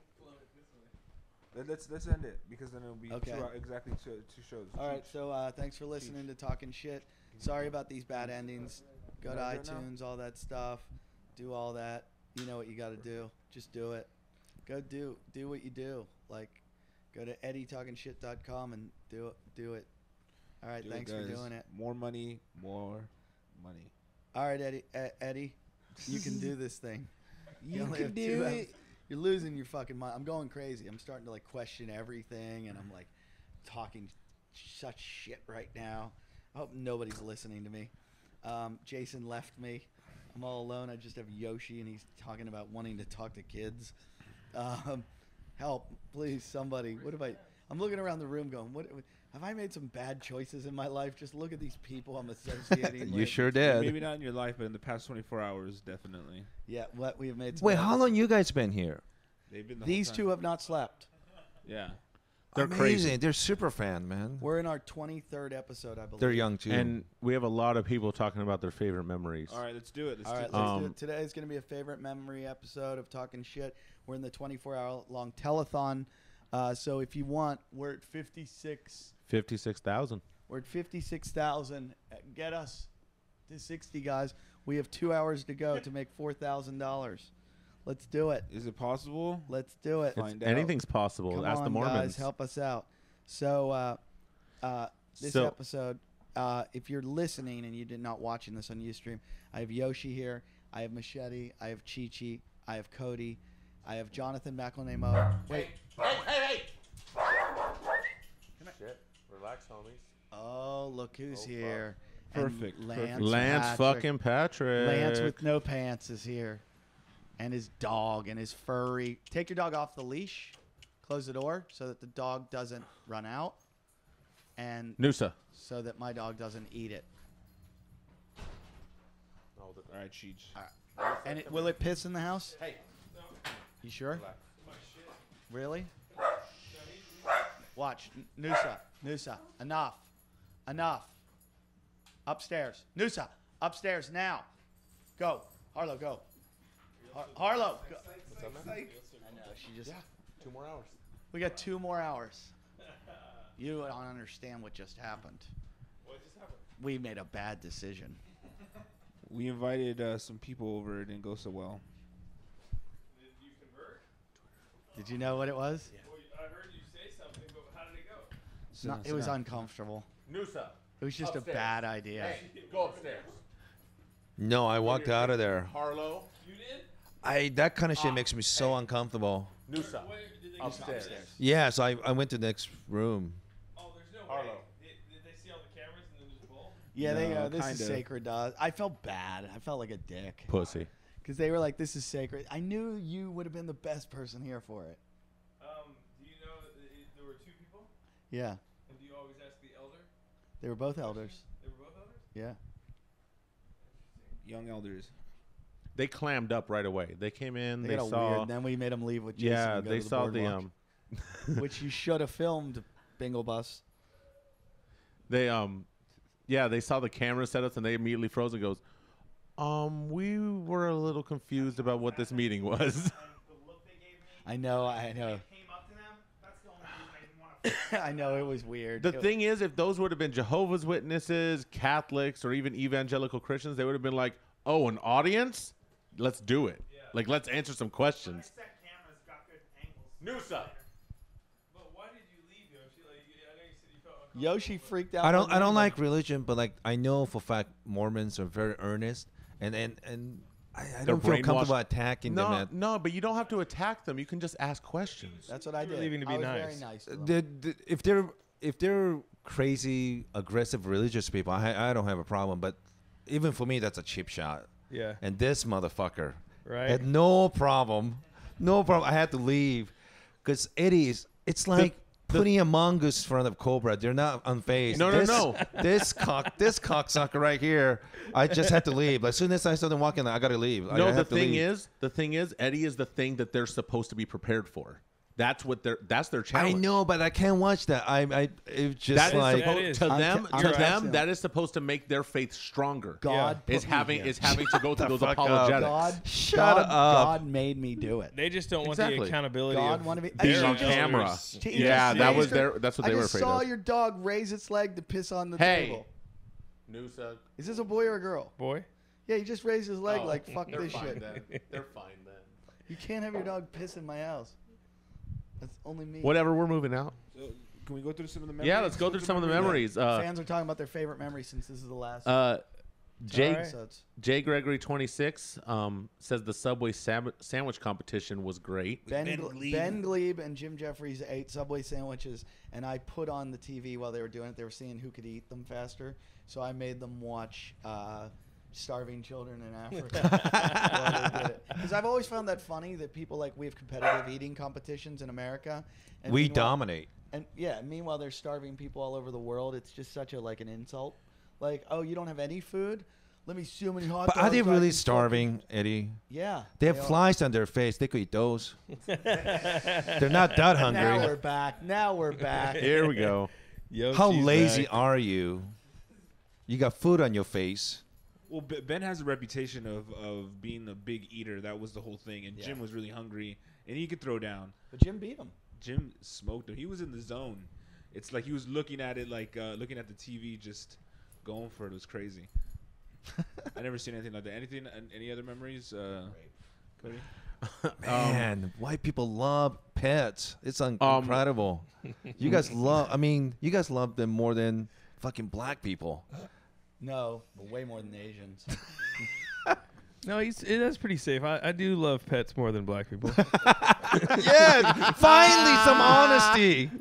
[SPEAKER 3] Let- Let's let's end it because then it'll be
[SPEAKER 1] Okay.
[SPEAKER 3] two, hou- exactly two, two shows.
[SPEAKER 1] All right. So uh, thanks for listening to Talking Shit. Sorry about these bad endings. Go to
[SPEAKER 3] Yeah, do it now.
[SPEAKER 1] iTunes, all that stuff. Do all that. You know what you got to do. Just do it. Go do do what you do. Like, go to eddie talking shit dot com and do it. Do it. All right,
[SPEAKER 9] Do it,
[SPEAKER 1] thanks for
[SPEAKER 9] guys.
[SPEAKER 1] doing it.
[SPEAKER 9] More money, more money.
[SPEAKER 1] All right, Eddie. E- Eddie, you can do this thing.
[SPEAKER 9] You
[SPEAKER 1] only
[SPEAKER 9] can
[SPEAKER 1] have two
[SPEAKER 9] do
[SPEAKER 1] eps-
[SPEAKER 9] it.
[SPEAKER 1] You're losing your fucking mind. I'm going crazy. I'm starting to like question everything, and I'm like talking such shit right now. I hope nobody's listening to me. Um, Jason left me. I'm all alone. I just have Yoshi, and he's talking about wanting to talk to kids. Um, help, please, somebody. What have I? I'm looking around the room, going, "What have I made? Some bad choices in my life? Just look at these people I'm associating
[SPEAKER 5] You
[SPEAKER 1] with."
[SPEAKER 5] sure did.
[SPEAKER 9] Maybe not in your life, but in the past twenty-four hours, definitely.
[SPEAKER 1] Yeah, what we have made. Some
[SPEAKER 5] Wait,
[SPEAKER 1] bad
[SPEAKER 5] how long you guys been here?
[SPEAKER 9] They've been the
[SPEAKER 1] These
[SPEAKER 9] whole
[SPEAKER 1] two
[SPEAKER 9] time.
[SPEAKER 1] have not slept.
[SPEAKER 9] Yeah.
[SPEAKER 10] They're
[SPEAKER 5] Amazing.
[SPEAKER 10] crazy.
[SPEAKER 5] They're super fan, man.
[SPEAKER 1] We're in our twenty-third episode, I believe.
[SPEAKER 5] They're young too.
[SPEAKER 10] And we have a lot of people talking about their favorite memories.
[SPEAKER 9] All right, let's do it. Let's
[SPEAKER 1] All
[SPEAKER 9] do
[SPEAKER 1] right,
[SPEAKER 9] it.
[SPEAKER 1] let's do
[SPEAKER 10] Um,
[SPEAKER 1] it. Today is going to be a favorite memory episode of Talking Shit. We're in the twenty-four hour long telethon. Uh, so if you want, we're at fifty-six.
[SPEAKER 10] fifty-six thousand.
[SPEAKER 1] We're at fifty-six thousand. Get us to sixty, guys. We have two hours to go to make four thousand dollars. Let's do it.
[SPEAKER 9] Is it possible?
[SPEAKER 1] Let's do it.
[SPEAKER 9] Find out.
[SPEAKER 10] Anything's possible.
[SPEAKER 1] Come
[SPEAKER 10] Ask
[SPEAKER 1] on,
[SPEAKER 10] the Mormons.
[SPEAKER 1] guys, help us out. So, uh, uh, this
[SPEAKER 10] So-
[SPEAKER 1] episode, uh, if you're listening and you're not watching this on Ustream, I have Yoshi here. I have Machete. I have Chi Chi. I have Cody. I have Jonathan McElnamo. Wait.
[SPEAKER 10] Hey, hey, hey! Shit. Relax, homies.
[SPEAKER 1] Oh, look who's
[SPEAKER 10] Oh,
[SPEAKER 1] here.
[SPEAKER 9] Perfect,
[SPEAKER 1] And
[SPEAKER 9] perfect.
[SPEAKER 1] Lance,
[SPEAKER 10] Lance
[SPEAKER 1] Patrick.
[SPEAKER 10] fucking Patrick.
[SPEAKER 1] Lance with no pants is here. And his dog and his furry. Take your dog off the leash. Close the door so that the dog doesn't run out. And
[SPEAKER 10] Noosa.
[SPEAKER 1] so that my dog doesn't eat it.
[SPEAKER 9] All right, Cheech.
[SPEAKER 1] And it, will it piss in the house?
[SPEAKER 10] Hey.
[SPEAKER 1] You sure? Really? Watch. N- Noosa. Noosa. Enough. Enough. Upstairs. Noosa. Upstairs now. Go. Harlow, go. Har- Harlow. Go.
[SPEAKER 10] What's up, man?
[SPEAKER 1] I know. She just.
[SPEAKER 10] Two more hours.
[SPEAKER 1] We got two more hours. You don't understand what just happened.
[SPEAKER 3] What just happened?
[SPEAKER 1] We made a bad decision.
[SPEAKER 9] We invited uh, some people over. It didn't go so well.
[SPEAKER 3] Did you convert?
[SPEAKER 1] Did you know what it was?
[SPEAKER 3] Well, I heard you say something, but how did it go?
[SPEAKER 9] So,
[SPEAKER 1] Not,
[SPEAKER 9] so
[SPEAKER 1] it was
[SPEAKER 9] now-
[SPEAKER 1] uncomfortable.
[SPEAKER 10] Noosa.
[SPEAKER 1] It was just
[SPEAKER 10] Upstairs.
[SPEAKER 1] a bad idea.
[SPEAKER 10] Hey, go upstairs.
[SPEAKER 5] No, I walked out of there.
[SPEAKER 10] Harlow.
[SPEAKER 3] You did?
[SPEAKER 5] I that kind of shit makes me so uncomfortable.
[SPEAKER 10] Noosa.
[SPEAKER 3] Where did they
[SPEAKER 10] Upstairs.
[SPEAKER 5] Yeah, so I, I went to the next room.
[SPEAKER 3] Oh, there's no
[SPEAKER 10] Harlow.
[SPEAKER 3] way. Did, did they see all the cameras and then just bull?
[SPEAKER 1] Yeah, they
[SPEAKER 9] No,
[SPEAKER 1] uh, this is
[SPEAKER 9] kinda.
[SPEAKER 1] sacred. Uh, I felt bad. I felt like a dick
[SPEAKER 10] Pussy.
[SPEAKER 1] because they were like, "This is sacred." I knew you would have been the best person here for it.
[SPEAKER 3] Um, do you know that it, there were two people?
[SPEAKER 1] Yeah,
[SPEAKER 3] And do you always ask the elder?
[SPEAKER 1] they were both elders.
[SPEAKER 3] They were both elders?
[SPEAKER 1] Yeah,
[SPEAKER 9] Young elders.
[SPEAKER 10] They clammed up right away. They came in.
[SPEAKER 1] they,
[SPEAKER 10] They,
[SPEAKER 1] got all
[SPEAKER 10] saw.
[SPEAKER 1] weird. Then we made them leave with Jason.
[SPEAKER 10] Yeah,
[SPEAKER 1] and go
[SPEAKER 10] they
[SPEAKER 1] to the
[SPEAKER 10] saw the
[SPEAKER 1] boardwalk,
[SPEAKER 10] um.
[SPEAKER 1] which you should have filmed, Bingle Bus.
[SPEAKER 10] They um, yeah, they saw the camera setups and they immediately froze and goes, um, we were a little confused about what this meeting was.
[SPEAKER 8] And the look they gave me.
[SPEAKER 1] I know. I know.
[SPEAKER 8] Came up to them. That's the only reason I didn't want to.
[SPEAKER 1] I know it was weird.
[SPEAKER 10] The
[SPEAKER 1] It-
[SPEAKER 10] thing is, if those would have been Jehovah's Witnesses, Catholics, or even evangelical Christians, they would have been like, "Oh, an audience? Let's do it.
[SPEAKER 3] Yeah.
[SPEAKER 10] Like, let's answer some questions."
[SPEAKER 8] Set cameras got good angles.
[SPEAKER 10] Noosa.
[SPEAKER 3] But why did you leave, Yoshi? Like, I know you said you felt uncomfortable.
[SPEAKER 1] Yoshi freaked out.
[SPEAKER 5] I don't
[SPEAKER 1] when
[SPEAKER 5] I
[SPEAKER 1] we
[SPEAKER 5] don't
[SPEAKER 1] were-
[SPEAKER 5] like religion, but like I know for a fact Mormons are very earnest, and and and I, I
[SPEAKER 10] They're
[SPEAKER 5] don't feel
[SPEAKER 10] brainwashed.
[SPEAKER 5] comfortable attacking them.
[SPEAKER 10] No,
[SPEAKER 5] At,
[SPEAKER 10] no, but you don't have to attack them. You can just ask questions.
[SPEAKER 1] That's what I
[SPEAKER 3] You were
[SPEAKER 1] did.
[SPEAKER 3] leaving to be
[SPEAKER 1] I was
[SPEAKER 3] nice.
[SPEAKER 1] very nice. To them.
[SPEAKER 5] the, the, if they're if they're crazy, aggressive religious people, I I don't have a problem. But even for me, that's a cheap shot.
[SPEAKER 3] Yeah.
[SPEAKER 5] And this motherfucker
[SPEAKER 3] Right.
[SPEAKER 5] had no problem, no problem. I had to leave because Eddie's. It's like putting a mongoose in front of Cobra. They're not unfazed.
[SPEAKER 10] No, no,
[SPEAKER 5] this,
[SPEAKER 10] no.
[SPEAKER 5] This cock, this cocksucker right here. I just had to leave. As soon as I saw them walking, I got to leave. I
[SPEAKER 10] No, the
[SPEAKER 5] have to
[SPEAKER 10] thing
[SPEAKER 5] leave.
[SPEAKER 10] is, the thing is, Eddie is the thing that they're supposed to be prepared for. That's what they're. That's their
[SPEAKER 5] I
[SPEAKER 10] challenge.
[SPEAKER 5] know, but I can't watch that. I, I, it's just
[SPEAKER 10] That is
[SPEAKER 5] like
[SPEAKER 3] That
[SPEAKER 10] supposed
[SPEAKER 3] is.
[SPEAKER 10] to
[SPEAKER 1] I'm
[SPEAKER 10] them.
[SPEAKER 1] t- I'm
[SPEAKER 10] to
[SPEAKER 1] t-
[SPEAKER 10] them,
[SPEAKER 1] I'm-
[SPEAKER 10] that is supposed to make their faith stronger.
[SPEAKER 1] God
[SPEAKER 10] is
[SPEAKER 1] put me
[SPEAKER 10] having
[SPEAKER 1] here.
[SPEAKER 10] is having to go through those
[SPEAKER 5] fuck up.
[SPEAKER 10] apologetics.
[SPEAKER 1] God,
[SPEAKER 5] Shut
[SPEAKER 1] God,
[SPEAKER 5] up.
[SPEAKER 1] God made me do it.
[SPEAKER 3] They just don't want
[SPEAKER 10] Exactly.
[SPEAKER 3] the accountability
[SPEAKER 1] God
[SPEAKER 3] of
[SPEAKER 1] wanted me-
[SPEAKER 10] Being
[SPEAKER 1] I
[SPEAKER 10] on
[SPEAKER 1] just-
[SPEAKER 10] camera.
[SPEAKER 1] He
[SPEAKER 10] Yeah,
[SPEAKER 1] just
[SPEAKER 10] that
[SPEAKER 1] raised
[SPEAKER 10] was
[SPEAKER 1] her-
[SPEAKER 10] their. That's what
[SPEAKER 1] I
[SPEAKER 10] they were
[SPEAKER 1] just
[SPEAKER 10] afraid
[SPEAKER 1] saw
[SPEAKER 10] of.
[SPEAKER 1] your dog raise its leg to piss on the
[SPEAKER 10] Hey.
[SPEAKER 1] table.
[SPEAKER 10] Noosa.
[SPEAKER 1] Is this a boy or a girl?
[SPEAKER 3] boy.
[SPEAKER 1] Yeah, he just raised his leg
[SPEAKER 10] Oh,
[SPEAKER 1] like fuck
[SPEAKER 10] they're
[SPEAKER 1] this
[SPEAKER 10] fine
[SPEAKER 1] shit.
[SPEAKER 10] then. They're fine then.
[SPEAKER 1] You can't have your dog piss in my house. That's only me.
[SPEAKER 10] Whatever, we're moving out.
[SPEAKER 3] So, can we go through some of the memories?
[SPEAKER 10] Yeah, let's go through some of the memories. Uh,
[SPEAKER 1] Fans are talking about their favorite memories since this is the last
[SPEAKER 10] uh, Jay,
[SPEAKER 1] episodes.
[SPEAKER 10] Jay Gregory twenty-six um, says the Subway sam- sandwich competition was great.
[SPEAKER 1] Ben,
[SPEAKER 3] Ben
[SPEAKER 1] Gle-
[SPEAKER 3] Glebe.
[SPEAKER 1] Ben Glebe and Jim Jeffries ate Subway sandwiches, and I put on the T V while they were doing it. They were seeing who could eat them faster, so I made them watch uh, Starving Children in Africa. Because I've always found that funny that people like we have competitive eating competitions in America. And
[SPEAKER 5] We
[SPEAKER 1] meanwhile-
[SPEAKER 5] dominate.
[SPEAKER 1] And yeah, meanwhile there's starving people all over the world. It's just such a like an insult. Like, oh, you don't have any food? Let me see how many hot
[SPEAKER 5] But
[SPEAKER 1] dogs
[SPEAKER 5] are they
[SPEAKER 1] I
[SPEAKER 5] really
[SPEAKER 1] can
[SPEAKER 5] starving, Eddie?
[SPEAKER 1] fucking-" Yeah.
[SPEAKER 5] They have
[SPEAKER 1] are.
[SPEAKER 5] flies on their face. They could eat those. They're not that
[SPEAKER 1] Now we're
[SPEAKER 5] hungry.
[SPEAKER 1] back. Now we're back.
[SPEAKER 10] Here we go.
[SPEAKER 11] Yo,
[SPEAKER 5] How
[SPEAKER 11] she's
[SPEAKER 5] lazy
[SPEAKER 11] back.
[SPEAKER 5] are you? You got food on your face.
[SPEAKER 3] Well, B- Ben has a reputation of, of being a big eater. That was the whole thing. And
[SPEAKER 1] Yeah.
[SPEAKER 3] Jim was really hungry, and he could throw down.
[SPEAKER 1] But Jim beat him.
[SPEAKER 3] Jim smoked him. He was in the zone. It's like he was looking at it, like uh, looking at the T V, just going for it. It was crazy. I never seen anything like that. Anything? an- Any other memories? Uh, Cody?
[SPEAKER 5] Man, white people love pets. It's un-
[SPEAKER 10] Um,
[SPEAKER 5] incredible. You guys love. I mean, you guys love them more than fucking black people.
[SPEAKER 1] No, but way more than the Asians.
[SPEAKER 11] No, he's it, that's pretty safe. I, I do love pets more than black people.
[SPEAKER 5] Yeah, finally some honesty.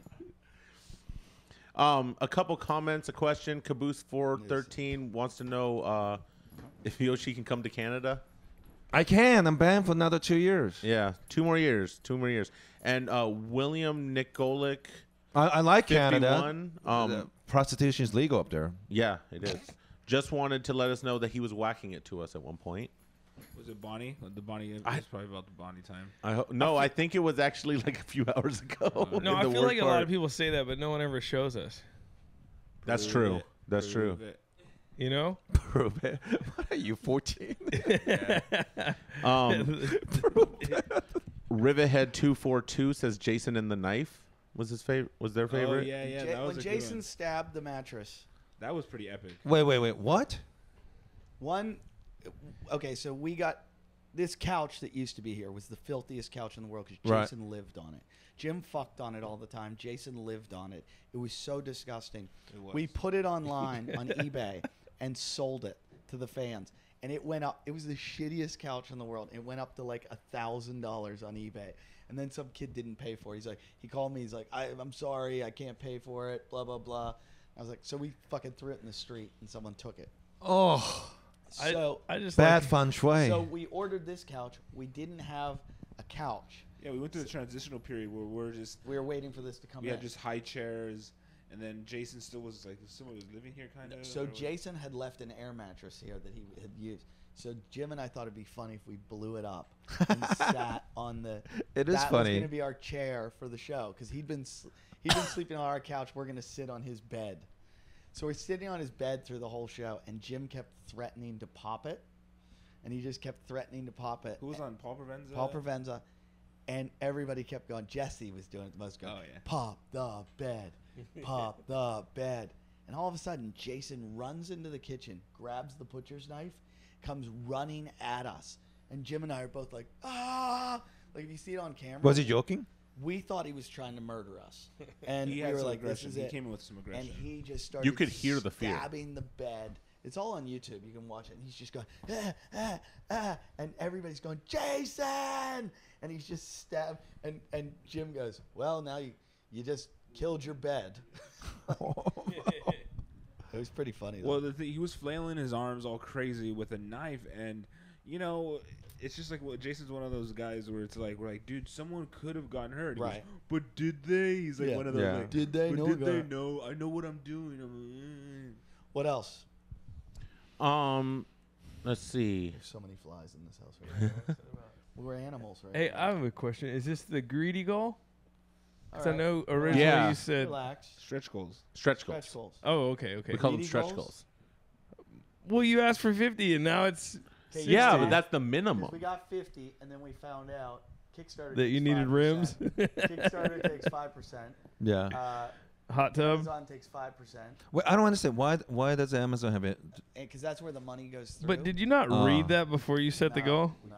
[SPEAKER 10] Um, a couple comments, a question. Caboose four thirteen wants to know uh, if Yoshi can come to Canada.
[SPEAKER 5] I can. I'm banned for another two years.
[SPEAKER 10] Yeah, two more years. Two more years. And uh, William Nikolic,
[SPEAKER 5] I, I like Canada.
[SPEAKER 10] fifty-one. Um,
[SPEAKER 5] Uh, prostitution is legal up there.
[SPEAKER 10] yeah, it is. Just wanted to let us know that he was whacking it to us at one point.
[SPEAKER 3] Was it Bonnie? The Bonnie. It
[SPEAKER 10] I-
[SPEAKER 3] was probably about the Bonnie time.
[SPEAKER 10] I ho- no, I think it was actually like a few hours ago.
[SPEAKER 11] No, I
[SPEAKER 10] The
[SPEAKER 11] feel
[SPEAKER 10] worst
[SPEAKER 11] like a lot
[SPEAKER 10] part.
[SPEAKER 11] of people say that, but no one ever shows us.
[SPEAKER 10] That's
[SPEAKER 3] Prove
[SPEAKER 10] true.
[SPEAKER 3] it.
[SPEAKER 10] That's true.
[SPEAKER 3] Prove it.
[SPEAKER 11] You know?
[SPEAKER 5] Prove it. What are you, fourteen?
[SPEAKER 10] Um, Rivethead two four two says Jason and the Knife was his favorite. Was their favorite?
[SPEAKER 3] Oh yeah, yeah.
[SPEAKER 1] Ja-
[SPEAKER 3] that was
[SPEAKER 1] when
[SPEAKER 3] a good
[SPEAKER 1] Jason
[SPEAKER 3] one.
[SPEAKER 1] stabbed the mattress.
[SPEAKER 3] That was pretty epic.
[SPEAKER 5] Wait, wait, wait. What?
[SPEAKER 1] One, okay, so we got this couch that used to be here was the filthiest couch in the world because
[SPEAKER 5] Right.
[SPEAKER 1] Jason lived on it. Jim fucked on it all the time. Jason lived on it. It was so disgusting.
[SPEAKER 3] It was.
[SPEAKER 1] We put it online on eBay and sold it to the fans. And it went up. It was the shittiest couch in the world. It went up to like a thousand dollars on eBay. And then some kid didn't pay for it. He's like, he called me. He's like, I, I'm sorry, I can't pay for it. Blah blah blah. I was like, so we fucking threw it in the street, and someone took it.
[SPEAKER 5] Oh,
[SPEAKER 11] I-
[SPEAKER 1] So
[SPEAKER 11] I just
[SPEAKER 5] bad
[SPEAKER 11] like,
[SPEAKER 5] feng shui.
[SPEAKER 1] so we ordered this couch. We didn't have a couch.
[SPEAKER 3] Yeah, we went through the transitional period where we're just
[SPEAKER 1] We were waiting for this to come
[SPEAKER 3] we
[SPEAKER 1] in.
[SPEAKER 3] had just high chairs, and then Jason still was like someone was living here kind of.
[SPEAKER 1] So Jason had left an air mattress here that he had used. So Jim and I thought it'd be funny if we blew it up and sat on the.
[SPEAKER 5] It is
[SPEAKER 1] that
[SPEAKER 5] funny.
[SPEAKER 1] was going to be our chair for the show because he'd been s- he'd been sleeping on our couch. We're going to sit on his bed. So we're sitting on his bed through the whole show, and Jim kept threatening to pop it, and he just kept threatening to pop it.
[SPEAKER 3] Who was on Paul Provenza?
[SPEAKER 1] Paul Provenza, and everybody kept going. Jesse was doing it the most. Going,
[SPEAKER 3] Oh, yeah.
[SPEAKER 1] Pop the bed, pop the bed, and all of a sudden, Jason runs into the kitchen, grabs the butcher's knife, comes running at us, and Jim and I are both like, ah! Like if you see it on camera.
[SPEAKER 5] Was he joking?
[SPEAKER 1] We thought he was trying to murder us, and
[SPEAKER 3] He
[SPEAKER 1] we
[SPEAKER 3] had
[SPEAKER 1] were
[SPEAKER 3] some
[SPEAKER 1] like, "This
[SPEAKER 3] aggression.
[SPEAKER 1] is
[SPEAKER 3] He
[SPEAKER 1] it."
[SPEAKER 3] came in with some aggression.
[SPEAKER 1] And he just started.
[SPEAKER 10] You could hear the fear.
[SPEAKER 1] Stabbing the bed. It's all on YouTube. You can watch it. And he's just going, ah, ah, ah, and everybody's going, Jason, and he's just stabbed. And and Jim goes, well, now you you just killed your bed. It was pretty funny. Though.
[SPEAKER 3] Well, the thing, he was flailing his arms all crazy with a knife, and you know, it's just like what Jason's one of those guys where it's like, we're like, dude, someone could have gotten hurt. He goes,
[SPEAKER 1] Right.
[SPEAKER 3] but did they? He's like
[SPEAKER 1] Yeah.
[SPEAKER 3] one of those.
[SPEAKER 5] Yeah.
[SPEAKER 3] Like,
[SPEAKER 1] Did they
[SPEAKER 3] but
[SPEAKER 1] know
[SPEAKER 3] Did they
[SPEAKER 1] that?
[SPEAKER 3] know? I know what I'm doing. I'm,
[SPEAKER 1] What else?
[SPEAKER 10] Um, let's see.
[SPEAKER 1] There's so many flies in this house right now. We're animals, right?
[SPEAKER 11] Hey, I have a question. Is this the greedy goal? Because
[SPEAKER 1] All
[SPEAKER 11] I
[SPEAKER 1] right.
[SPEAKER 11] know originally
[SPEAKER 10] Yeah.
[SPEAKER 11] you said.
[SPEAKER 1] Relax.
[SPEAKER 3] stretch goals.
[SPEAKER 10] Stretch goals.
[SPEAKER 1] Stretch goals.
[SPEAKER 11] Oh, okay, okay.
[SPEAKER 10] We call them
[SPEAKER 1] Greedy
[SPEAKER 10] stretch
[SPEAKER 1] goals?
[SPEAKER 10] goals.
[SPEAKER 11] Well, you asked for fifty, and now it's
[SPEAKER 1] Okay,
[SPEAKER 10] Yeah,
[SPEAKER 1] sixty.
[SPEAKER 10] but that's the
[SPEAKER 1] 'Cause
[SPEAKER 10] minimum.
[SPEAKER 1] we got fifty, and then we found out Kickstarter
[SPEAKER 11] that you
[SPEAKER 1] takes
[SPEAKER 11] needed
[SPEAKER 1] five
[SPEAKER 11] rims.
[SPEAKER 1] percent. Kickstarter takes five percent.
[SPEAKER 5] Yeah.
[SPEAKER 1] Uh,
[SPEAKER 11] Hot tub.
[SPEAKER 1] Amazon takes five percent,
[SPEAKER 5] Wait, I don't understand. Why Why does Amazon have it?
[SPEAKER 1] because that's where the money goes through.
[SPEAKER 11] But did you not
[SPEAKER 5] Uh.
[SPEAKER 11] read that before you set the
[SPEAKER 1] No,
[SPEAKER 11] goal?
[SPEAKER 1] No.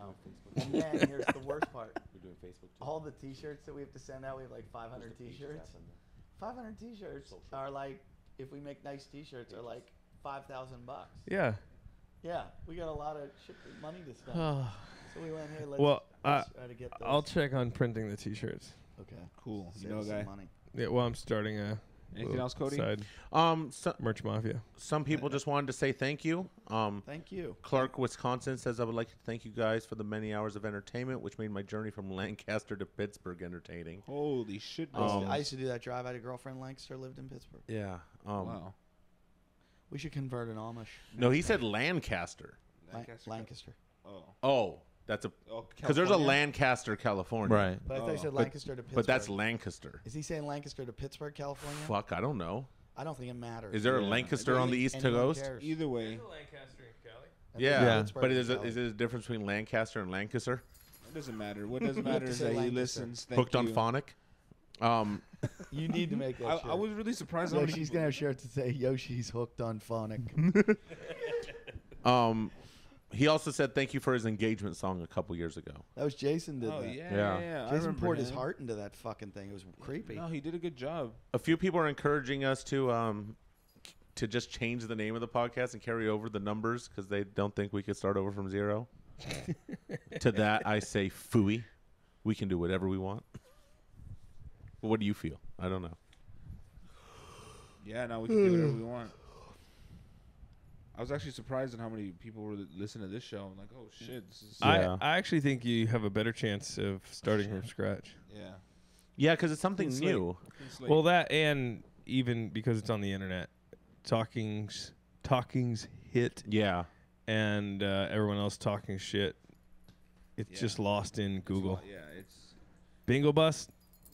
[SPEAKER 1] And then here's the worst part.
[SPEAKER 10] We're doing Facebook too.
[SPEAKER 1] All the T-shirts that we have to send out, we have like five hundred T-shirts. five hundred T-shirts are like, if we make nice T-shirts, are like five thousand bucks.
[SPEAKER 11] Yeah.
[SPEAKER 1] Yeah, we got a lot of shit, money to spend.
[SPEAKER 11] Oh.
[SPEAKER 1] So we went, hey, let's,
[SPEAKER 11] Well, uh,
[SPEAKER 1] let's try to get those.
[SPEAKER 11] I'll check on printing the T-shirts.
[SPEAKER 1] Okay.
[SPEAKER 3] Cool. You
[SPEAKER 1] Save
[SPEAKER 3] know,
[SPEAKER 1] us some
[SPEAKER 3] guy.
[SPEAKER 1] money.
[SPEAKER 11] Yeah. Well, I'm starting a.
[SPEAKER 3] Anything
[SPEAKER 11] little
[SPEAKER 3] else, Cody?
[SPEAKER 11] Side
[SPEAKER 10] Um, so,
[SPEAKER 11] merch mafia.
[SPEAKER 10] some people just wanted to say thank you. Um,
[SPEAKER 1] Thank you.
[SPEAKER 10] Clark, Wisconsin says, I would like to thank you guys for the many hours of entertainment, which made my journey from Lancaster to Pittsburgh entertaining.
[SPEAKER 3] Holy shit.
[SPEAKER 1] I used,
[SPEAKER 10] Um,
[SPEAKER 1] to, I used to do that drive. I had a girlfriend in Lancaster, lived in Pittsburgh.
[SPEAKER 10] Yeah. Um,
[SPEAKER 3] Wow.
[SPEAKER 1] We should convert an Amish.
[SPEAKER 10] No, he said Lancaster.
[SPEAKER 1] Lancaster. Lancaster.
[SPEAKER 3] Oh.
[SPEAKER 10] Oh, that's a
[SPEAKER 3] Oh,
[SPEAKER 10] because there's a
[SPEAKER 3] California?
[SPEAKER 10] Lancaster, California.
[SPEAKER 5] Right.
[SPEAKER 1] But I thought you said
[SPEAKER 3] Oh.
[SPEAKER 1] Lancaster to Pittsburgh.
[SPEAKER 10] But that's Lancaster.
[SPEAKER 1] Is he saying Lancaster to Pittsburgh, California?
[SPEAKER 10] Fuck, I don't know.
[SPEAKER 1] I don't think it matters.
[SPEAKER 10] Is there a
[SPEAKER 3] Yeah.
[SPEAKER 10] Lancaster on the east
[SPEAKER 1] Anyone
[SPEAKER 10] coast?
[SPEAKER 1] cares.
[SPEAKER 3] Either way,
[SPEAKER 11] Lancaster in Cali.
[SPEAKER 1] And
[SPEAKER 10] Yeah,
[SPEAKER 1] then Pittsburgh
[SPEAKER 10] but
[SPEAKER 1] to
[SPEAKER 10] is, it,
[SPEAKER 1] Cali.
[SPEAKER 10] is there a difference between Lancaster and Lancaster?
[SPEAKER 3] it doesn't matter. What does
[SPEAKER 1] have
[SPEAKER 3] matter
[SPEAKER 1] to
[SPEAKER 3] is
[SPEAKER 1] say
[SPEAKER 3] that he
[SPEAKER 1] Lancaster.
[SPEAKER 3] listens. Thank
[SPEAKER 10] Hooked on
[SPEAKER 3] you.
[SPEAKER 10] phonic? Um,
[SPEAKER 1] You need to make that
[SPEAKER 3] I,
[SPEAKER 1] shirt.
[SPEAKER 3] I was really surprised. how many
[SPEAKER 1] Yoshi's
[SPEAKER 3] people-
[SPEAKER 1] gonna have shirts to say Yoshi's hooked on phonic.
[SPEAKER 10] um, he also said thank you for his engagement song a couple years ago.
[SPEAKER 1] That was Jason did
[SPEAKER 3] Oh
[SPEAKER 1] that.
[SPEAKER 3] yeah,
[SPEAKER 10] Yeah.
[SPEAKER 3] yeah. yeah. I
[SPEAKER 1] Jason
[SPEAKER 3] remember
[SPEAKER 1] poured his
[SPEAKER 3] him.
[SPEAKER 1] heart into that fucking thing. It was creepy.
[SPEAKER 3] No, he did a good job.
[SPEAKER 10] A few people are encouraging us to um, to just change the name of the podcast and carry over the numbers because they don't think we could start over from zero. To that, I say phooey. We can do whatever we want. What do you feel? I don't know.
[SPEAKER 3] Yeah, now we can do whatever we want. I was actually surprised at how many people were listening to this show. I'm like, oh shit, this is.
[SPEAKER 10] Yeah.
[SPEAKER 11] I, I actually think you have a better chance of starting from scratch.
[SPEAKER 3] Yeah.
[SPEAKER 10] Yeah, because it's something
[SPEAKER 3] Clean slate.
[SPEAKER 10] new.
[SPEAKER 3] Clean slate.
[SPEAKER 11] Well, that and even because it's on the internet, talking's talking's hit,
[SPEAKER 10] Yeah.
[SPEAKER 11] and uh, everyone else talking shit. It's
[SPEAKER 3] Yeah.
[SPEAKER 11] just lost in
[SPEAKER 3] It's
[SPEAKER 11] Google.
[SPEAKER 3] wa- Yeah, it's
[SPEAKER 11] Bingo Bus,